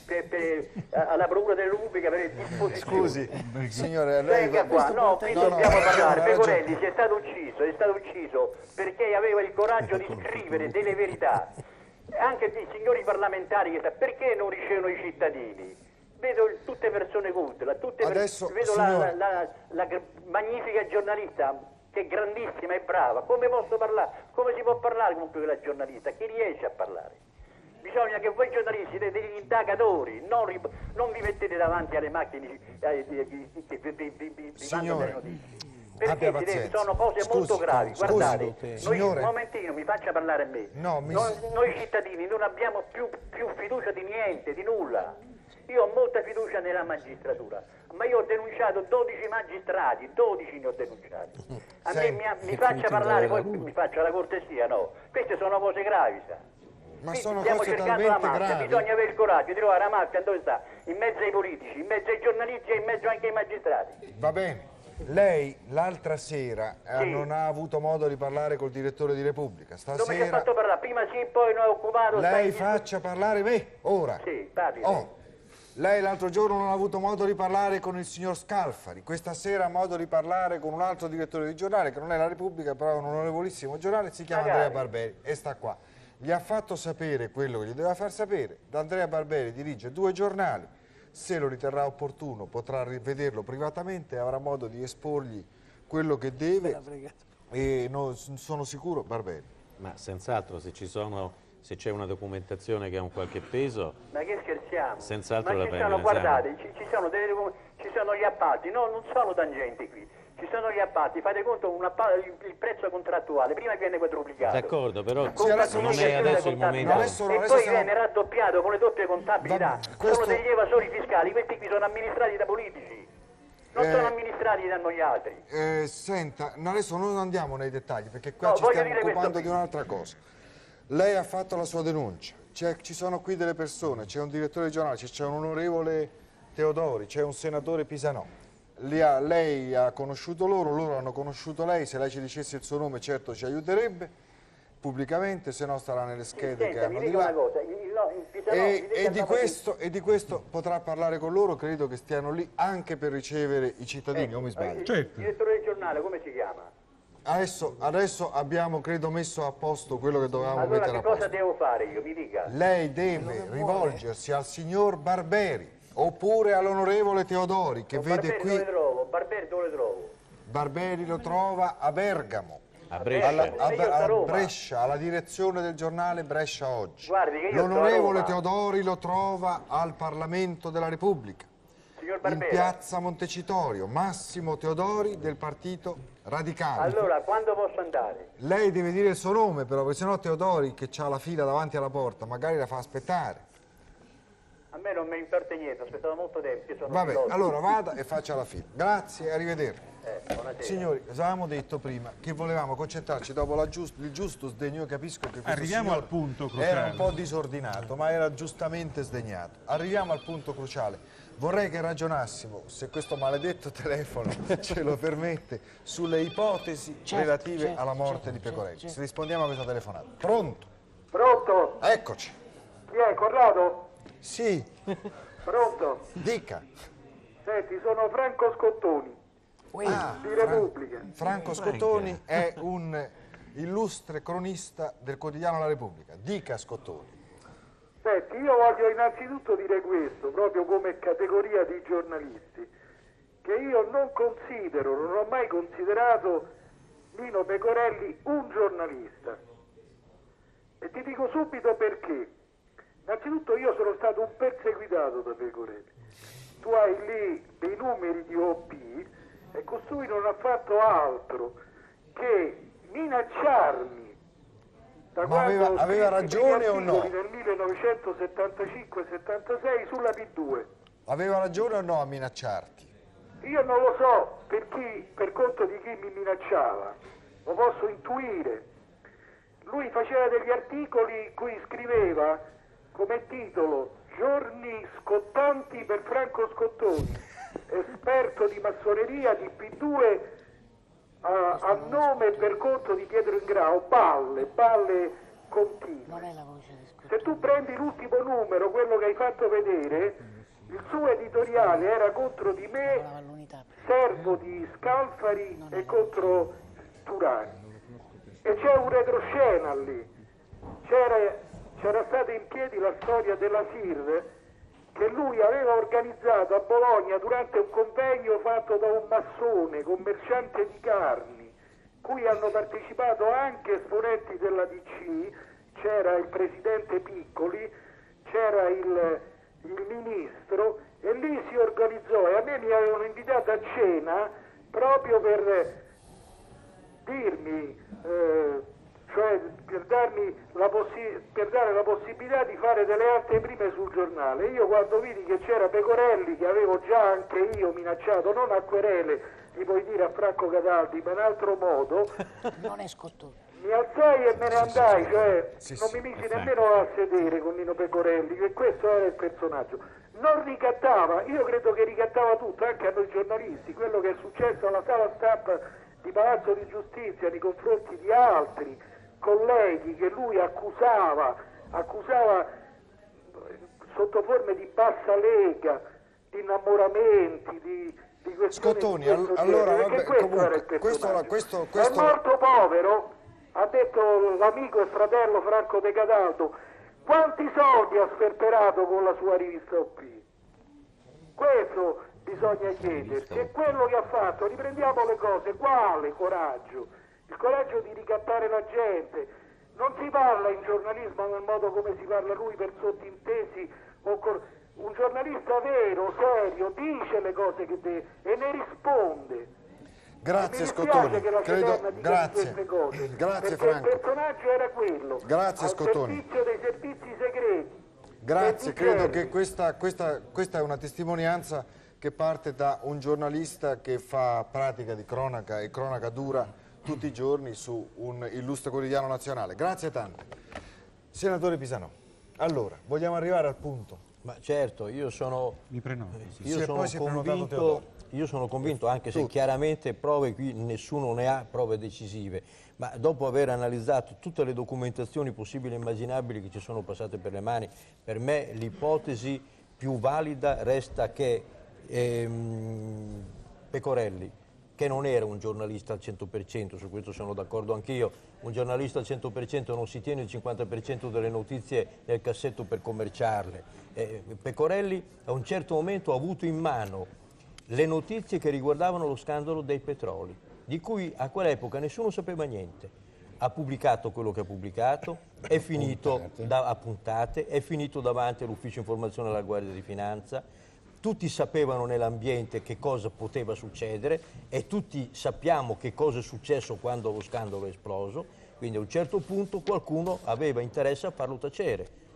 alla Procura della Repubblica per il disposizione. Scusi, signore, venga qua, no, qui dobbiamo parlare. Pecorelli è stato ucciso perché aveva il coraggio di scrivere delle verità. Anche i signori parlamentari, perché non ricevono i cittadini? Vedo tutte persone culte, vedo la magnifica giornalista che è grandissima e brava. Come posso parlare? Come si può parlare con quella giornalista? Chi riesce a parlare? Bisogna che voi giornalisti siete degli indagatori, non vi mettete davanti alle macchine che vi mandano le notizie. Perché sono cose molto gravi. Guardate, un momentino, mi faccia parlare a me. Noi cittadini non abbiamo più fiducia di niente, di nulla. Io ho molta fiducia nella magistratura, ma io ho denunciato 12 magistrati, 12 ne ho denunciati. A me mi faccia parlare, poi mi faccia la cortesia, no? Queste sono cose gravi, sa. Ma Quindi sono stiamo cose cercando la talmente mafia, gravi. bisogna avere il coraggio di trovare la mafia dove sta, in mezzo ai politici, in mezzo ai giornalisti e in mezzo anche ai magistrati. Va bene. Lei l'altra sera non ha avuto modo di parlare col direttore di Repubblica. Stasera Dove ci ha fatto parlare? Prima sì, poi non è occupato. lei faccia parlare me, ora. Sì, parli. Lei l'altro giorno non ha avuto modo di parlare con il signor Scalfari, questa sera ha modo di parlare con un altro direttore di giornale, che non è la Repubblica, però è un onorevolissimo giornale, si chiama Andrea Barberi e sta qua. Gli ha fatto sapere quello che gli doveva far sapere. Andrea Barberi dirige 2 giornali, se lo riterrà opportuno potrà rivederlo privatamente e avrà modo di esporgli quello che deve e sono sicuro, Barberi. Ma senz'altro, se c'è una documentazione che ha un qualche peso, ma che scherziamo? Senz'altro ma la ci prende sono, in esame. guardate, ci sono gli appalti, no, non sono tangenti qui, ci sono gli appalti, fate conto il prezzo contrattuale, prima viene quadruplicato. D'accordo, però non è adesso il momento. E poi viene raddoppiato con le doppie contabilità. Sono degli evasori fiscali, questi qui sono amministrati da politici, non sono amministrati da noi altri. Senta, adesso non andiamo nei dettagli perché qua ci stiamo occupando di un'altra cosa. Lei ha fatto la sua denuncia, ci sono qui delle persone, c'è un direttore di giornale, c'è un onorevole Teodori, c'è un senatore Pisanò. Lei ha conosciuto loro hanno conosciuto lei, se lei ci dicesse il suo nome certo ci aiuterebbe pubblicamente, se no starà nelle schede che hanno di là. E di questo potrà parlare con loro, credo che stiano lì anche per ricevere i cittadini, o mi sbaglio? Il direttore del giornale come si chiama? Adesso abbiamo, credo, messo a posto quello che dovevamo mettere a posto. Allora che cosa devo fare io? Mi dica. Lei deve rivolgersi al signor Barberi oppure all'onorevole Teodori che vede qui. Barberi dove lo trovo? Barberi lo trova a Bergamo. A Brescia. A Brescia, alla direzione del giornale Brescia Oggi. L'onorevole L'onorevole Teodori lo trova al Parlamento della Repubblica, in piazza Montecitorio, Massimo Teodori del Partito Radicale. Allora, quando posso andare? Lei deve dire il suo nome però, perché sennò Teodori, che ha la fila davanti alla porta, magari la fa aspettare. A me non mi importa niente, aspettavo molto tempo. Io sono Vabbè, pilota. allora vada e faccia la fila. Grazie, arrivederci. Buonasera. Signori, avevamo detto prima che volevamo concentrarci dopo il giusto sdegno. Io capisco che questo Arriviamo signore al punto cruciale. era un po' disordinato, ma era giustamente sdegnato. Arriviamo al punto cruciale. Vorrei che ragionassimo, se questo maledetto telefono ce lo permette, sulle ipotesi relative alla morte di Pecorelli. Se rispondiamo a questa telefonata. Pronto? Pronto? Eccoci. Chi è, Corrado? Sì. Pronto? Dica. Senti, sono Franco Scottoni, di Repubblica. Franco Scottoni è un illustre cronista del quotidiano La Repubblica. Dica, Scottoni. Senti, io voglio innanzitutto dire questo, proprio come categoria di giornalisti, che io non ho mai considerato Nino Pecorelli un giornalista. E ti dico subito perché. Innanzitutto io sono stato un perseguitato da Pecorelli. Tu hai lì dei numeri di OP e costui non ha fatto altro che minacciarmi. Ma aveva ragione o no? Nel 1975-76 sulla P2. Aveva ragione o no a minacciarti? Io non lo so per conto di chi mi minacciava, lo posso intuire. Lui faceva degli articoli in cui scriveva come titolo "Giorni scottanti per Franco Scottoni, esperto di massoneria di P2 a nome e per conto di Pietro Ingrao, balle continue". Se tu prendi l'ultimo numero, quello che hai fatto vedere, il suo editoriale era contro di me, servo di Scalfari e contro Turani. E c'è un retroscena lì. C'era stata in piedi la storia della SIR che lui aveva organizzato a Bologna durante un convegno fatto da un massone, commerciante di carni, cui hanno partecipato anche esponenti della DC, c'era il presidente Piccoli, c'era il ministro, e lì si organizzò e a me mi avevano invitato a cena proprio per dirmi, cioè per dare la possibilità di fare delle anteprime sul giornale. Io quando vidi che c'era Pecorelli, che avevo già anche io minacciato, non a querele, gli puoi dire a Franco Cataldi, ma in altro modo, non è Scottoni. Mi alzai e me ne andai, cioè non mi misi nemmeno a sedere con Nino Pecorelli, che questo era il personaggio. Non ricattava, io credo che ricattava tutto, anche a noi giornalisti, quello che è successo alla sala stampa di Palazzo di Giustizia nei confronti di altri colleghi che lui accusava sotto forme di bassa lega, di innamoramenti, di questioni. Scottoni, allora vabbè, comunque, questo è morto povero, ha detto l'amico e fratello Franco De Cataldo. Quanti soldi ha sperperato con la sua rivista OP? Questo bisogna chiedersi, è quello che ha fatto. Riprendiamo le cose. Quale coraggio? Il coraggio di ricattare la gente. Non si parla in giornalismo nel modo come si parla lui, per sottintesi. Un giornalista vero, serio, dice le cose che deve e ne risponde. Grazie Scottoni, grazie Franco. Il personaggio era quello, grazie Scottoni. Al servizio dei servizi segreti. Grazie, credo che questa è una testimonianza che parte da un giornalista che fa pratica di cronaca e cronaca dura tutti i giorni su un illustre quotidiano nazionale. Grazie tante. Senatore Pisano, allora, vogliamo arrivare al punto? Ma certo, io sono convinto, anche se chiaramente prove qui nessuno ne ha prove decisive, ma dopo aver analizzato tutte le documentazioni possibili e immaginabili che ci sono passate per le mani, per me l'ipotesi più valida resta che Pecorelli, che non era un giornalista al 100%, su questo sono d'accordo anch'io, un giornalista al 100% non si tiene il 50% delle notizie nel cassetto per commerciarle. Pecorelli a un certo momento ha avuto in mano le notizie che riguardavano lo scandalo dei petroli, di cui a quell'epoca nessuno sapeva niente. Ha pubblicato quello che ha pubblicato, è finito a puntate, è finito davanti all'ufficio informazione della Guardia di Finanza, tutti sapevano nell'ambiente che cosa poteva succedere e tutti sappiamo che cosa è successo quando lo scandalo è esploso, quindi a un certo punto qualcuno aveva interesse a farlo tacere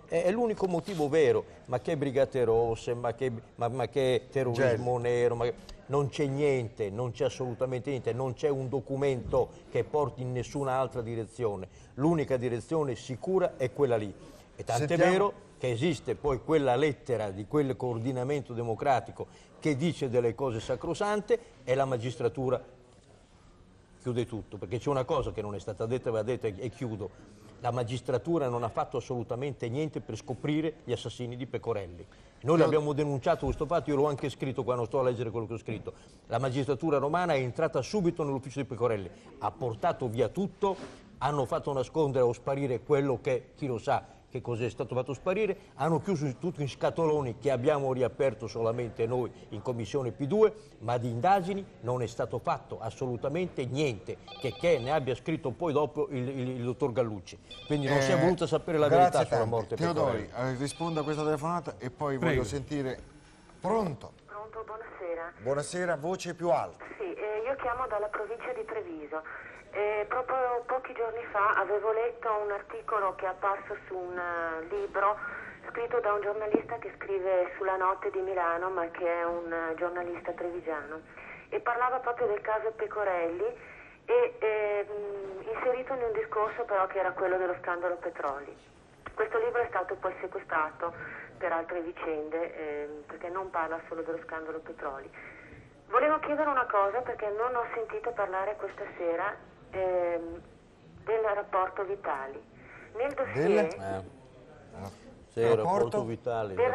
È l'unico motivo vero, ma che brigate rosse, ma che terrorismo nero, non c'è niente, non c'è assolutamente niente, non c'è un documento che porti in nessuna altra direzione. L'unica direzione sicura è quella lì. E tant'è vero che esiste poi quella lettera di quel coordinamento democratico che dice delle cose sacrosante e la magistratura chiude tutto, perché c'è una cosa che non è stata detta, va detta e chiudo. La magistratura non ha fatto assolutamente niente per scoprire gli assassini di Pecorelli. Noi abbiamo denunciato questo fatto, io l'ho anche scritto qua, non sto a leggere quello che ho scritto. La magistratura romana è entrata subito nell'ufficio di Pecorelli, ha portato via tutto, hanno fatto nascondere o sparire quello che, chi lo sa, che cosa è stato fatto sparire, hanno chiuso tutto in scatoloni che abbiamo riaperto solamente noi in Commissione P2, ma di indagini non è stato fatto assolutamente niente, che ne abbia scritto poi dopo il dottor Gallucci. Quindi non si è voluta sapere la verità sulla morte Teodori, Pecorelli. risponda a questa telefonata e poi voglio sentire... Pronto? Pronto, buonasera. Buonasera, voce più alta. Sì, io chiamo dalla provincia di Treviso. Proprio pochi giorni fa avevo letto un articolo che è apparso su un libro scritto da un giornalista che scrive sulla Notte di Milano, ma che è un giornalista trevigiano, e parlava proprio del caso Pecorelli e inserito in un discorso però che era quello dello scandalo petroli. Questo libro è stato poi sequestrato per altre vicende perché non parla solo dello scandalo petroli. Volevo chiedere una cosa perché non ho sentito parlare questa sera del rapporto Vitali. Nel dossier Del rapporto Vitali. Nel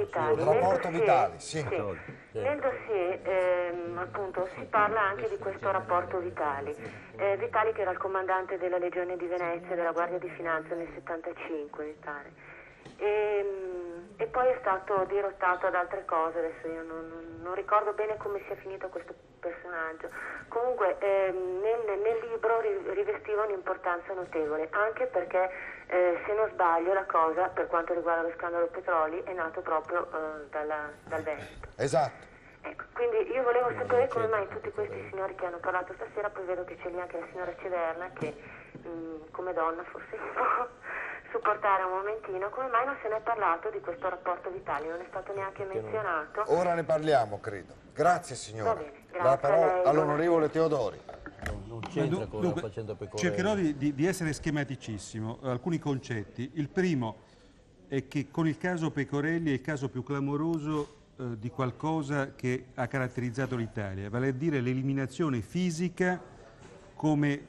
dossier appunto si parla anche di questo rapporto Vitali. Vitali che era il comandante della Legione di Venezia e della Guardia di Finanza nel 75, mi pare. E poi è stato dirottato ad altre cose, adesso io non ricordo bene come sia finito questo personaggio. Comunque nel libro rivestiva un'importanza notevole, anche perché se non sbaglio la cosa, per quanto riguarda lo scandalo petroli, è nato proprio dal Veneto. Esatto. Ecco, quindi io volevo sapere come mai tutti questi signori che hanno parlato stasera, poi vedo che c'è lì anche la signora Ceverna che come donna forse può supportare un momentino, come mai non se ne è parlato di questo rapporto Vitali, non è stato neanche menzionato. Ora ne parliamo, credo. Grazie signora. Va bene, grazie La parola a lei. all'onorevole Teodori. Non c'entra con la faccenda Pecorelli. Cercherò di essere schematicissimo. Alcuni concetti. Il primo è che con il caso Pecorelli è il caso più clamoroso di qualcosa che ha caratterizzato l'Italia, vale a dire l'eliminazione fisica come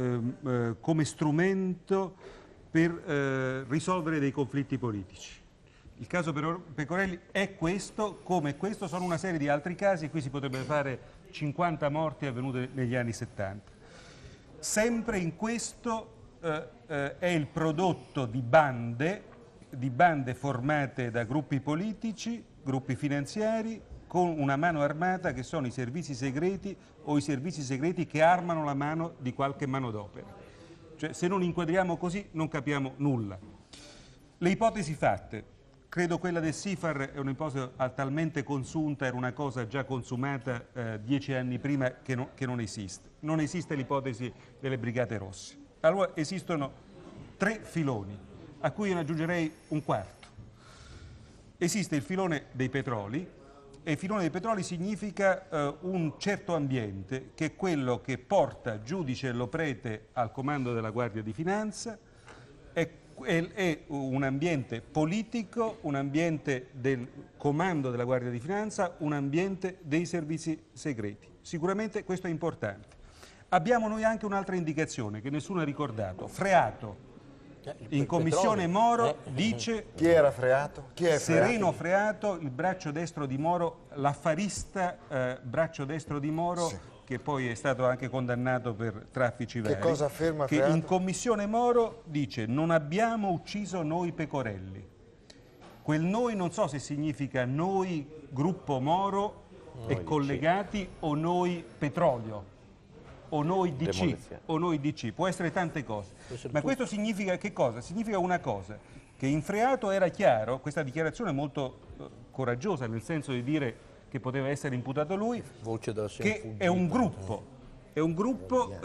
strumento per risolvere dei conflitti politici. Il caso Pecorelli è questo, come questo sono una serie di altri casi, qui si potrebbe fare 50 morti avvenute negli anni 70. Sempre in questo è il prodotto di bande formate da gruppi politici, gruppi finanziari, con una mano armata che sono i servizi segreti o i servizi segreti che armano la mano di qualche manodopera. Cioè, se non inquadriamo così non capiamo nulla. Le ipotesi fatte, credo quella del SIFAR è un'ipotesi talmente consunta, era una cosa già consumata 10 anni prima che non esiste. Non esiste l'ipotesi delle Brigate Rosse. Allora esistono 3 filoni, a cui io ne aggiungerei un quarto. Esiste il filone dei petroli, e il filone dei petroli significa un certo ambiente, che è quello che porta giudice e loprete al comando della Guardia di Finanza, è un ambiente politico, un ambiente del comando della Guardia di Finanza, un ambiente dei servizi segreti. Sicuramente questo è importante. Abbiamo noi anche un'altra indicazione che nessuno ha ricordato. Freato. In commissione Moro dice... Chi era Freato? Chi è Sereno Freato, il braccio destro di Moro, l'affarista braccio destro di Moro, sì, che poi è stato anche condannato per traffici vari. Che cosa afferma che Freato? In commissione Moro dice: non abbiamo ucciso noi Pecorelli. Quel noi non so se significa noi gruppo Moro e collegati o noi petrolio. O noi DC, o noi DC, può essere tante cose. Ma questo significa che cosa? Significa una cosa, che in Freato era chiaro, questa dichiarazione è molto coraggiosa, nel senso di dire che poteva essere imputato lui, che è un gruppo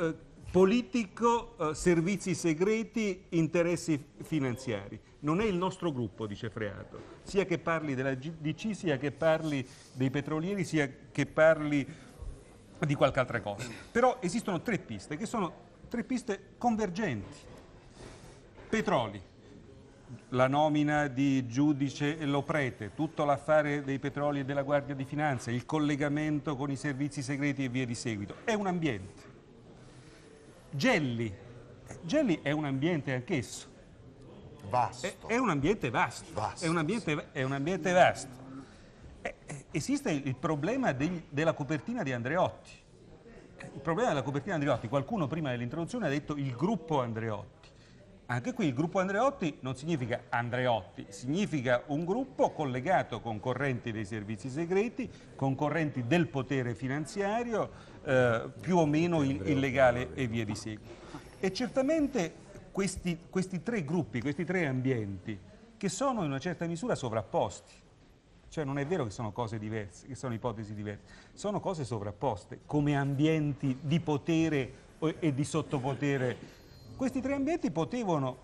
politico, servizi segreti, interessi finanziari. Non è il nostro gruppo, dice Freato, sia che parli della DC, sia che parli dei petrolieri, sia che parli di qualche altra cosa. Però esistono 3 piste, che sono 3 piste convergenti. Petroli, la nomina di giudice e Loprete, tutto l'affare dei petroli e della Guardia di Finanza, il collegamento con i servizi segreti e via di seguito. È un ambiente. Gelli è un ambiente anch'esso. Vasto. È un ambiente vasto. È un ambiente vasto. Esiste il problema della copertina di Andreotti. Il problema della copertina di Andreotti, qualcuno prima dell'introduzione ha detto il gruppo Andreotti. Anche qui il gruppo Andreotti non significa Andreotti, significa un gruppo collegato con correnti dei servizi segreti, con correnti del potere finanziario, più o meno illegale e via di seguito. E certamente questi 3 gruppi, questi 3 ambienti, che sono in una certa misura sovrapposti, cioè non è vero che sono cose diverse, che sono ipotesi diverse, sono cose sovrapposte come ambienti di potere e di sottopotere. Questi 3 ambienti potevano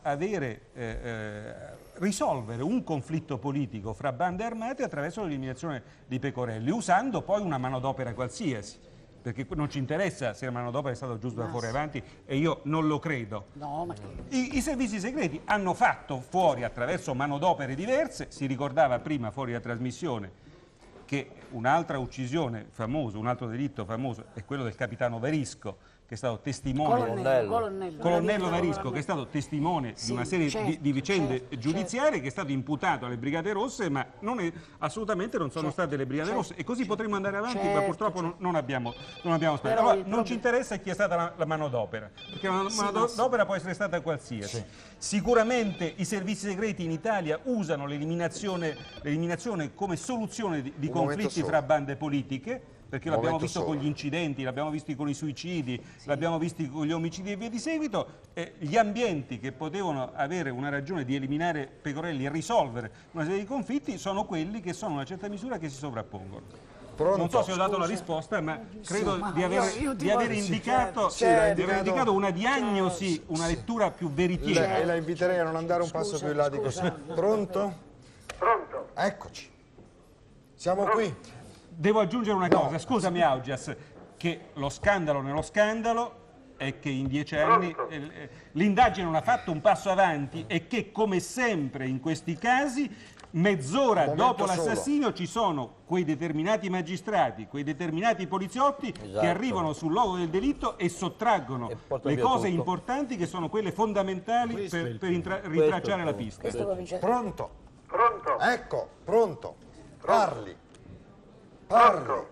risolvere un conflitto politico fra bande armate attraverso l'eliminazione di Pecorelli, usando poi una manodopera qualsiasi, perché non ci interessa se la manodopera è stata giusta da fuori avanti, e io non lo credo. No, ma I servizi segreti hanno fatto fuori attraverso manodopere diverse, si ricordava prima fuori da trasmissione che un'altra uccisione famosa, un altro delitto famoso è quello del capitano Verisco, che è stato testimone, colonnello Verisco, che è stato testimone di una serie di vicende giudiziarie, che è stato imputato alle Brigate Rosse, ma assolutamente non sono state le Brigate Rosse, e così potremmo andare avanti, ma purtroppo non abbiamo spazio. Allora, non ci interessa chi è stata la manodopera, perché la manodopera può essere stata qualsiasi. Sicuramente i servizi segreti in Italia usano l'eliminazione come soluzione di conflitti fra bande politiche, perché l'abbiamo visto con gli incidenti, l'abbiamo visto con i suicidi, l'abbiamo visto con gli omicidi e via di seguito. Gli ambienti che potevano avere una ragione di eliminare Pecorelli e risolvere una serie di conflitti sono quelli che sono in una certa misura che si sovrappongono. Pronto? Non so se ho dato la risposta, ma credo di aver indicato una diagnosi, una lettura più veritiera. E la inviterei a non andare un passo più in là di così. Pronto? Pronto? Eccoci. Siamo qui. Devo aggiungere una cosa, scusami Augias, che lo scandalo nello scandalo è che in 10 anni l'indagine non ha fatto un passo avanti, e che, come sempre in questi casi, mezz'ora dopo l'assassinio ci sono quei determinati magistrati, quei determinati poliziotti che arrivano sul luogo del delitto e sottraggono le cose importanti, che sono quelle fondamentali per ritracciare la pista. Pronto? Pronto? Ecco, pronto. Parli. Pronto?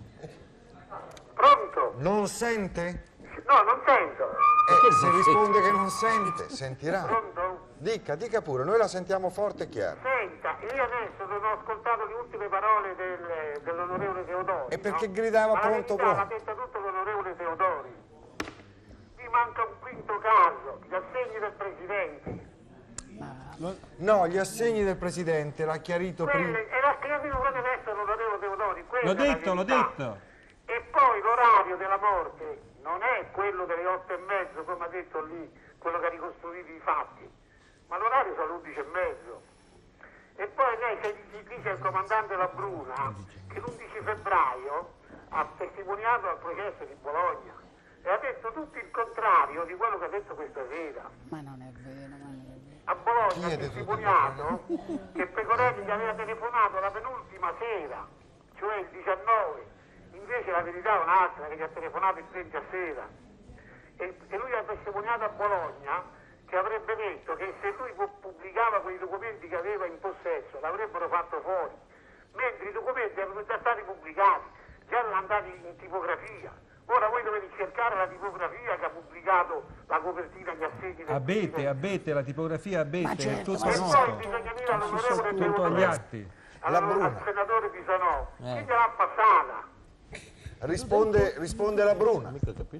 Pronto? Non sente? No, non sento. Se risponde che non sente, sentirà. Pronto? Dica pure, noi la sentiamo forte e chiara. Senta, io adesso non ho ascoltato le ultime parole dell'onorevole Teodori. E perché gridava pronto pronto? L'ha detta tutto l'onorevole Teodori. Mi manca un quinto caso, gli assegni del Presidente. No, gli assegni del Presidente, l'ha chiarito prima. E l'ha chiarito proprio adesso l'onorevole Teodori. L'ho detto. E poi l'orario della morte non è quello delle 8:30, come ha detto lì, quello che ha ricostruito i fatti, ma l'orario sono le 11:30. E poi lei dice al comandante La Bruna che l'11 febbraio ha testimoniato al processo di Bologna e ha detto tutto il contrario di quello che ha detto questa sera. Ma non è vero, A Bologna ha testimoniato che Pecorelli gli aveva telefonato la penultima sera, cioè il 19, invece la verità è un'altra, che gli ha telefonato il 30 sera. E lui ha testimoniato a Bologna che avrebbe detto che se lui pubblicava quei documenti che aveva in possesso l'avrebbero fatto fuori, mentre i documenti erano già stati pubblicati, già erano andati in tipografia. Ora voi dovete cercare la tipografia che ha pubblicato la copertina agli assegni del Abete, la tipografia Abete, è tutto e nostro. poi bisogna dire all'onorevole Tutto agli atti. al senatore Bisonò chi gliel'ha passata? Risponde La Bruna.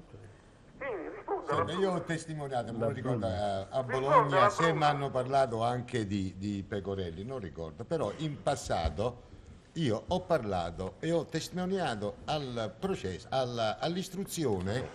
Io ho testimoniato, non ricordo, a Bologna, se mi hanno parlato anche di Pecorelli, non ricordo, però in passato io ho parlato e ho testimoniato al processo, all'istruzione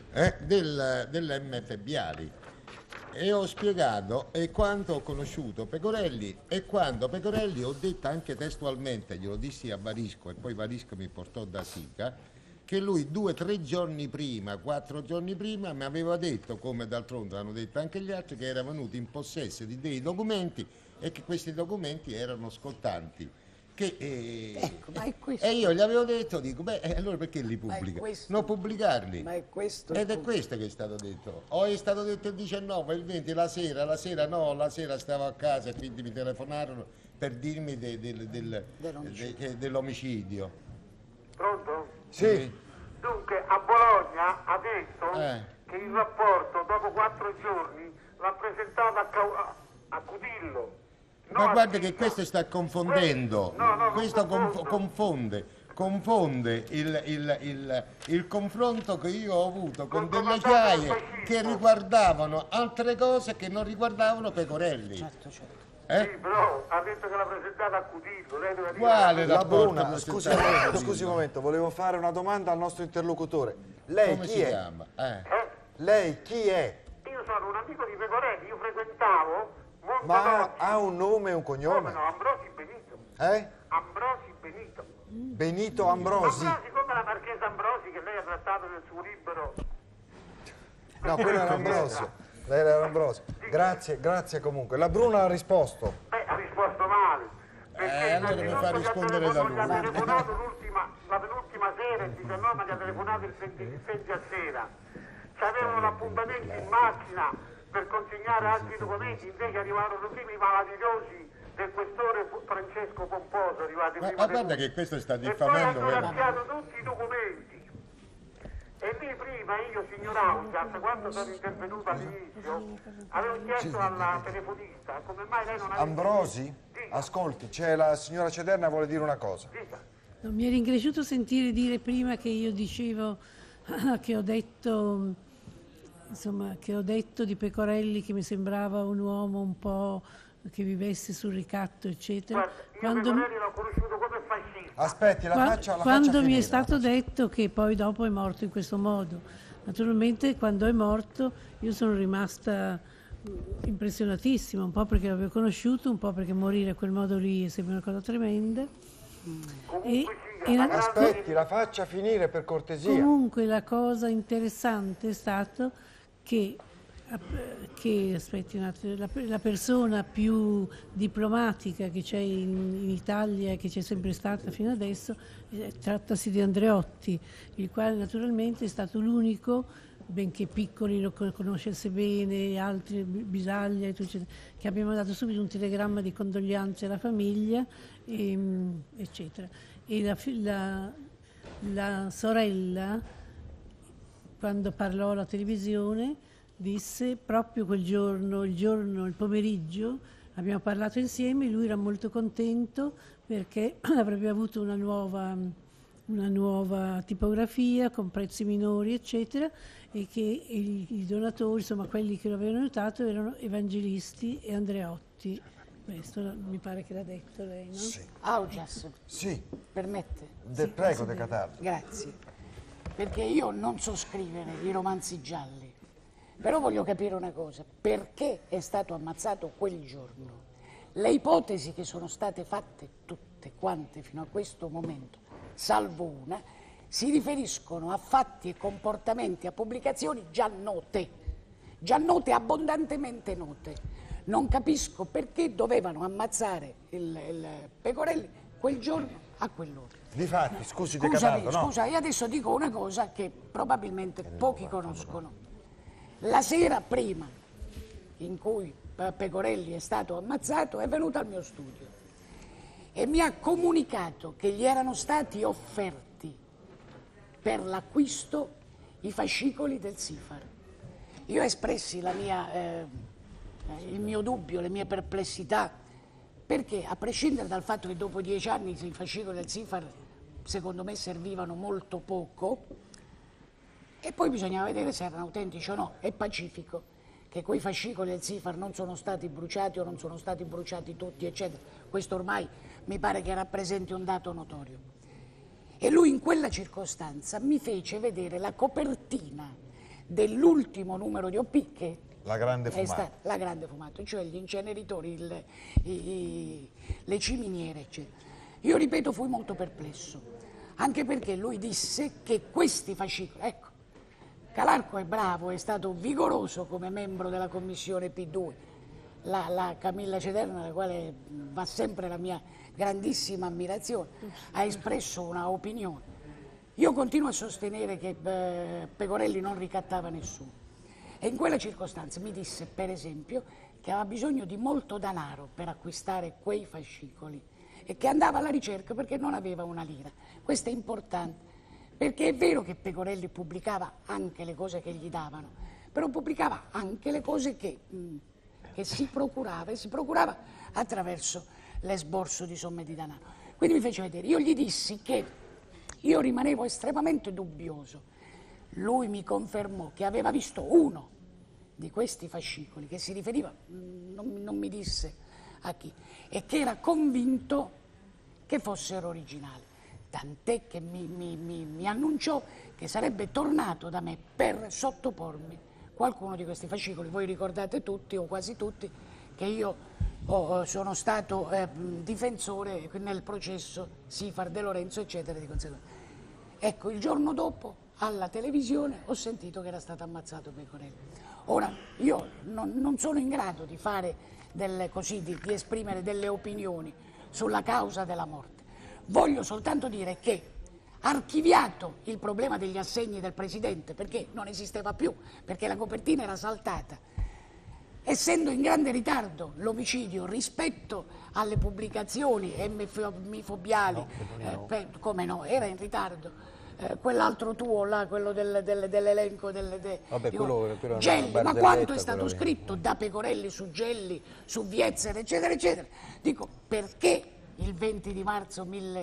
dell'MF Biali, e ho spiegato quanto ho conosciuto Pecorelli, e quando Pecorelli, ho detto anche testualmente, glielo dissi a Varisco e poi Varisco mi portò da Sica, che lui 2 o 3 giorni prima, 4 giorni prima mi aveva detto, come d'altronde hanno detto anche gli altri, che era venuto in possesso di dei documenti e che questi documenti erano scottanti. Ecco, ma è questo. E io gli avevo detto, dico, allora perché li pubblica? Non pubblicarli. Ma è questo. Ed è questo che è stato detto. O è stato detto il 19, il 20, la sera no, la sera stavo a casa e quindi mi telefonarono per dirmi dell'omicidio. Pronto? Sì. Dunque, a Bologna ha detto che il rapporto dopo 4 giorni l'ha presentato a Cudillo. Ma guarda che questo sta confondendo, questo confonde il confronto che io ho avuto con delle acciaie che riguardavano altre cose che non riguardavano Pecorelli. Certo. Sì, però ha detto che l'ha presentata a Cudillo. Lei deve dire Quale La rapporto? Bruna, scusi un momento, volevo fare una domanda al nostro interlocutore. Lei Come chi si è? chiama? Lei chi è? Io sono un amico di Pecorelli, io frequentavo Ma ha un nome e un cognome? no, Ambrosi Benito. Ambrosi Benito. Benito Ambrosi? Ambrosi come la marchesa Ambrosi che lei ha trattato nel suo libro. No, quello era Ambrosio. Lei era Ambrosio. Grazie comunque. La Bruna ha risposto. Ha risposto male. Perché allora mi fa rispondere da lui. gli ha telefonato la penultima sera, il 19, ma gli ha telefonato il 20 a sera. C'avevano l'appuntamento in macchina per consegnare altri documenti, invece arrivarono prima i malavitosi del questore Francesco Pomposo, arrivati prima. Ma guarda che questo sta e poi diffamando. hanno lasciato tutti i documenti. E lì prima io, signor Augias, quando sono intervenuto all'inizio, avevo chiesto alla telefonista come mai lei non aveva... Ambrosi? Ascolti, c'è la signora Cederna, vuole dire una cosa. No, mi era incresciuto sentire dire prima che io dicevo che ho detto, insomma, che ho detto di Pecorelli che mi sembrava un uomo un po' che vivesse sul ricatto, eccetera. Guarda, io Pecorelli l'ho conosciuto come fascista. Aspetti, la faccia quando mi finire, è stato detto che poi dopo è morto in questo modo. Naturalmente quando è morto io sono rimasta impressionatissima, un po' perché l'avevo conosciuto, un po' perché morire a quel modo lì è sempre una cosa tremenda. Aspetti, la faccia finire per cortesia. Comunque la cosa interessante è stato che aspetti un attimo, la persona più diplomatica che c'è in Italia e che c'è sempre stata fino adesso, trattasi di Andreotti, il quale naturalmente è stato l'unico, benché Piccoli lo conoscesse bene, altri, Bisaglia, che abbiamo dato subito un telegramma di condoglianze alla famiglia, eccetera. E la sorella, quando parlò alla televisione, disse proprio quel giorno, il pomeriggio, abbiamo parlato insieme, lui era molto contento perché avrebbe avuto una nuova tipografia con prezzi minori, eccetera, e che i donatori, insomma quelli che lo avevano aiutato, erano Evangelisti e Andreotti. Questo mi pare che l'ha detto lei, no? Sì. Augias, sì. Permette? Prego, De Cataldo. Grazie. Perché io non so scrivere i romanzi gialli, però voglio capire una cosa: perché è stato ammazzato quel giorno? Le ipotesi che sono state fatte, tutte quante fino a questo momento, salvo una, si riferiscono a fatti e comportamenti, a pubblicazioni già note, abbondantemente note. Non capisco perché dovevano ammazzare il Pecorelli quel giorno a quell'ora. Difatti, scusi De Cataldo, no? Scusa, io adesso dico una cosa che probabilmente pochi conoscono. La sera prima in cui Pecorelli è stato ammazzato è venuto al mio studio e mi ha comunicato che gli erano stati offerti per l'acquisto i fascicoli del SIFAR. Io ho espressi il mio dubbio, le mie perplessità, perché a prescindere dal fatto che dopo 10 anni i fascicoli del SIFAR secondo me servivano molto poco, e poi bisognava vedere se erano autentici o no. È pacifico che quei fascicoli del SIFAR non sono stati bruciati o non sono stati bruciati tutti, eccetera. Questo ormai mi pare che rappresenti un dato notorio. E lui in quella circostanza mi fece vedere la copertina dell'ultimo numero di OP, che La Grande Fumata. La Grande Fumata, cioè gli inceneritori, le ciminiere, eccetera. Io ripeto, fui molto perplesso, anche perché lui disse che questi fascicoli, ecco, Calarco è bravo, è stato vigoroso come membro della commissione P2, la Camilla Cederna, alla quale va sempre la mia grandissima ammirazione, ha espresso una opinione. Io continuo a sostenere che Pecorelli non ricattava nessuno. E in quella circostanza mi disse, per esempio, che aveva bisogno di molto denaro per acquistare quei fascicoli e che andava alla ricerca perché non aveva una lira. Questo è importante, perché è vero che Pecorelli pubblicava anche le cose che gli davano, però pubblicava anche le cose che si procurava, e si procurava attraverso l'esborso di somme di denaro. Quindi mi fece vedere, io gli dissi che io rimanevo estremamente dubbioso. Lui mi confermò che aveva visto uno di questi fascicoli, che si riferiva, non mi disse a chi, e che era convinto che fossero originali. Tant'è che mi annunciò che sarebbe tornato da me per sottopormi qualcuno di questi fascicoli. Voi ricordate tutti, o quasi tutti, che io sono stato difensore nel processo Sifar De Lorenzo, eccetera, di conseguenza. Ecco, il giorno dopo, alla televisione, ho sentito che era stato ammazzato Pecorelli. Ora, io non sono in grado di fare di esprimere delle opinioni sulla causa della morte. Voglio soltanto dire che, archiviato il problema degli assegni del Presidente, perché non esisteva più, perché la copertina era saltata, essendo in grande ritardo l'omicidio rispetto alle pubblicazioni emifobiali, come no, era in ritardo. Quell'altro tuo là, quello dell'elenco Gelli, ma quanto è stato scritto da Pecorelli su Gelli, su Vietzer, eccetera, eccetera. Dico, perché il 20 di marzo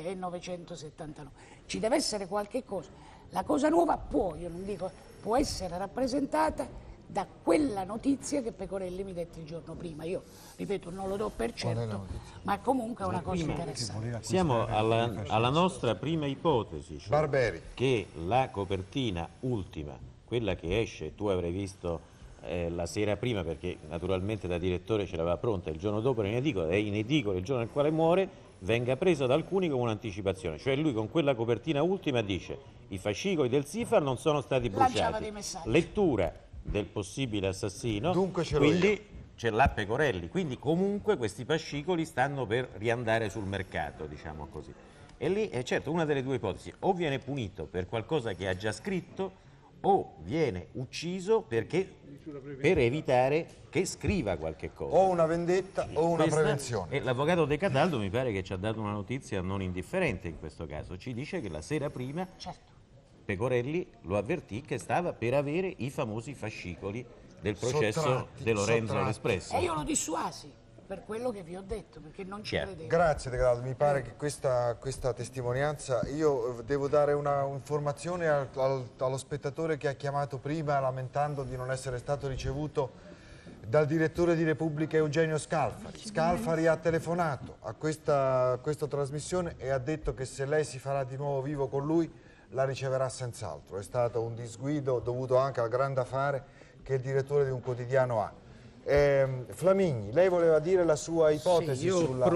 1979? Ci deve essere qualche cosa. La cosa nuova io non dico, può essere rappresentata da quella notizia che Pecorelli mi dette il giorno prima. Io, ripeto, non lo do per certo, ma comunque è una cosa interessante. Siamo alla nostra prima ipotesi, cioè Barberi, che la copertina ultima, quella che esce, tu avrai visto la sera prima, perché naturalmente da direttore ce l'aveva pronta, il giorno dopo era in edicola, è in edicola il giorno nel quale muore, venga presa da alcuni come un'anticipazione. Cioè lui con quella copertina ultima dice: i fascicoli del Sifar non sono stati bruciati, lettura del possibile assassino, dunque quindi ce l'ha Pecorelli, quindi comunque questi fascicoli stanno per riandare sul mercato, diciamo così. E lì è certo una delle due ipotesi: o viene punito per qualcosa che ha già scritto, o viene ucciso per evitare che scriva qualche cosa. O una vendetta o una prevenzione. E l'avvocato De Cataldo mi pare che ci ha dato una notizia non indifferente in questo caso. Ci dice che la sera prima Pecorelli lo avvertì che stava per avere i famosi fascicoli del processo De Lorenzo all'Espresso. E io lo dissuasi per quello che vi ho detto, perché non ci credevo. Grazie De Cataldo, mi pare che questa testimonianza, io devo dare una informazione allo spettatore che ha chiamato prima lamentando di non essere stato ricevuto dal direttore di Repubblica Eugenio Scalfari. Scalfari ha telefonato a questa trasmissione e ha detto che se lei si farà di nuovo vivo con lui la riceverà senz'altro. È stato un disguido dovuto anche al grande affare che il direttore di un quotidiano ha. Flamigni, lei voleva dire la sua ipotesi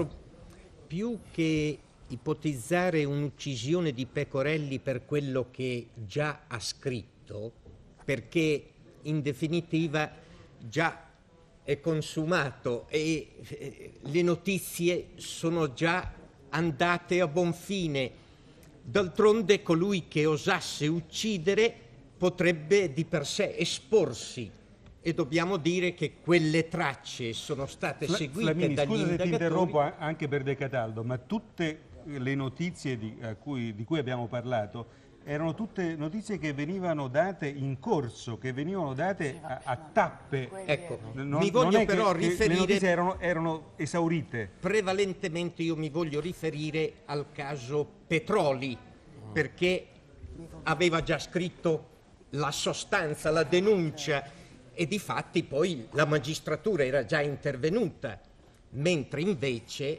più che ipotizzare un'uccisione di Pecorelli per quello che già ha scritto, perché in definitiva già è consumato e le notizie sono già andate a buon fine. D'altronde colui che osasse uccidere potrebbe di per sé esporsi, e dobbiamo dire che quelle tracce sono state seguite Flamini, dagli scusa se indagatori. ti interrompo anche per De Cataldo, ma tutte le notizie di cui abbiamo parlato erano tutte notizie che venivano date in corso, che venivano date a tappe. Ecco, mi voglio però riferire... Le notizie erano esaurite. Prevalentemente io mi voglio riferire al caso Petroli, perché aveva già scritto la sostanza, la denuncia, e difatti poi la magistratura era già intervenuta, mentre invece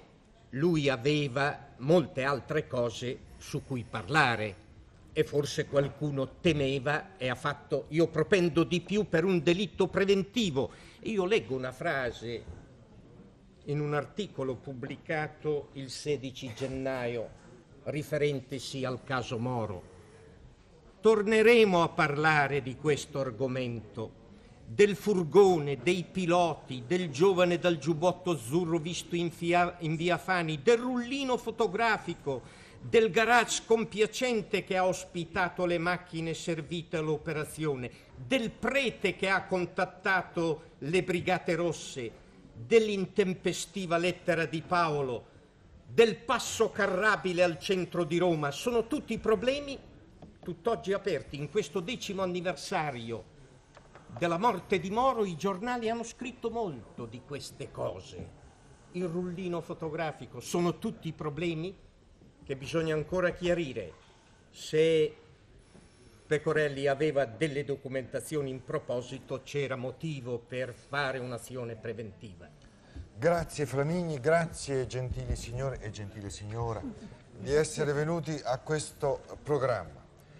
lui aveva molte altre cose su cui parlare e forse qualcuno temeva e ha fatto io propendo di più per un delitto preventivo. Io leggo una frase in un articolo pubblicato il 16 gennaio riferentesi al caso Moro. Torneremo a parlare di questo argomento, del furgone, dei piloti, del giovane dal giubbotto azzurro visto in via Fani, del rullino fotografico, del garage compiacente che ha ospitato le macchine servite all'operazione, del prete che ha contattato le Brigate Rosse, dell'intempestiva lettera di Paolo, del passo carrabile al centro di Roma. Sono tutti problemi tutt'oggi aperti. In questo 10° anniversario della morte di Moro i giornali hanno scritto molto di queste cose. Il rullino fotografico, sono tutti problemi che bisogna ancora chiarire. Se Pecorelli aveva delle documentazioni in proposito, c'era motivo per fare un'azione preventiva. Grazie Flamigni, grazie gentili signore e gentile signora di essere venuti a questo programma.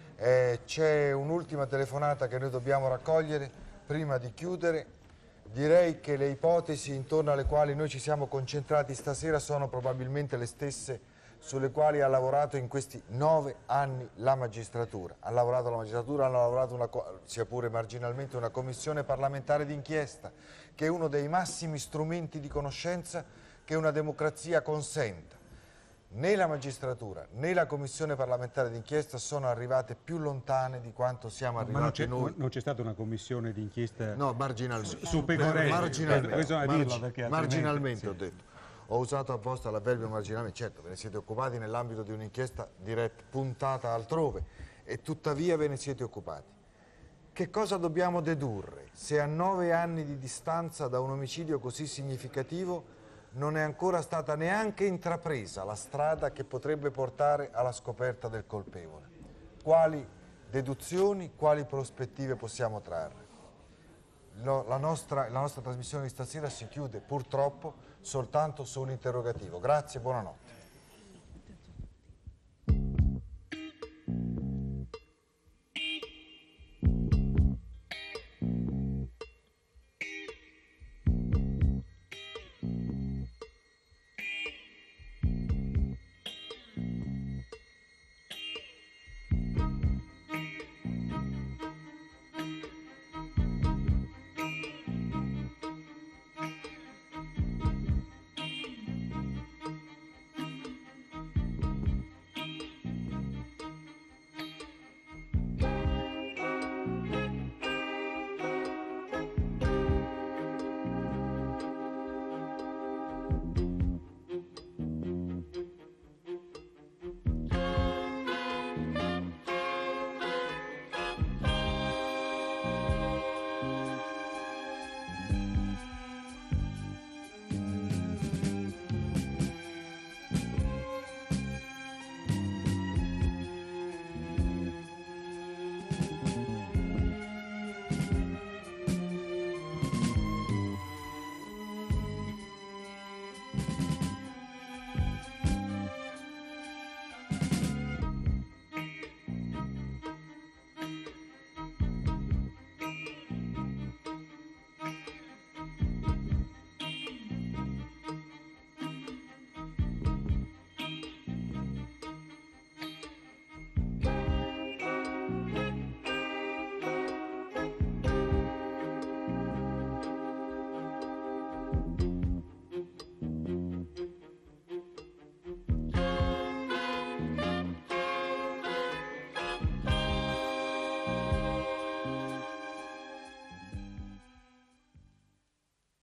C'è un'ultima telefonata che noi dobbiamo raccogliere prima di chiudere. Direi che le ipotesi intorno alle quali noi ci siamo concentrati stasera sono probabilmente le stesse sulle quali ha lavorato in questi 9 anni la magistratura. Ha lavorato sia pure marginalmente, una commissione parlamentare d'inchiesta, che è uno dei massimi strumenti di conoscenza che una democrazia consenta. Né la magistratura né la commissione parlamentare d'inchiesta sono arrivate più lontane di quanto siamo arrivati noi. Non c'è stata una commissione d'inchiesta? No, marginalmente. Su Pecorelli. Marginalmente sì. Ho detto. Ho usato apposta l'avverbio marginalmente. Certo, ve ne siete occupati nell'ambito di un'inchiesta diretta, puntata altrove, e tuttavia ve ne siete occupati. Che cosa dobbiamo dedurre se a 9 anni di distanza da un omicidio così significativo non è ancora stata neanche intrapresa la strada che potrebbe portare alla scoperta del colpevole? Quali deduzioni, quali prospettive possiamo trarre? La nostra trasmissione di stasera si chiude purtroppo soltanto su un interrogativo. Grazie e buonanotte.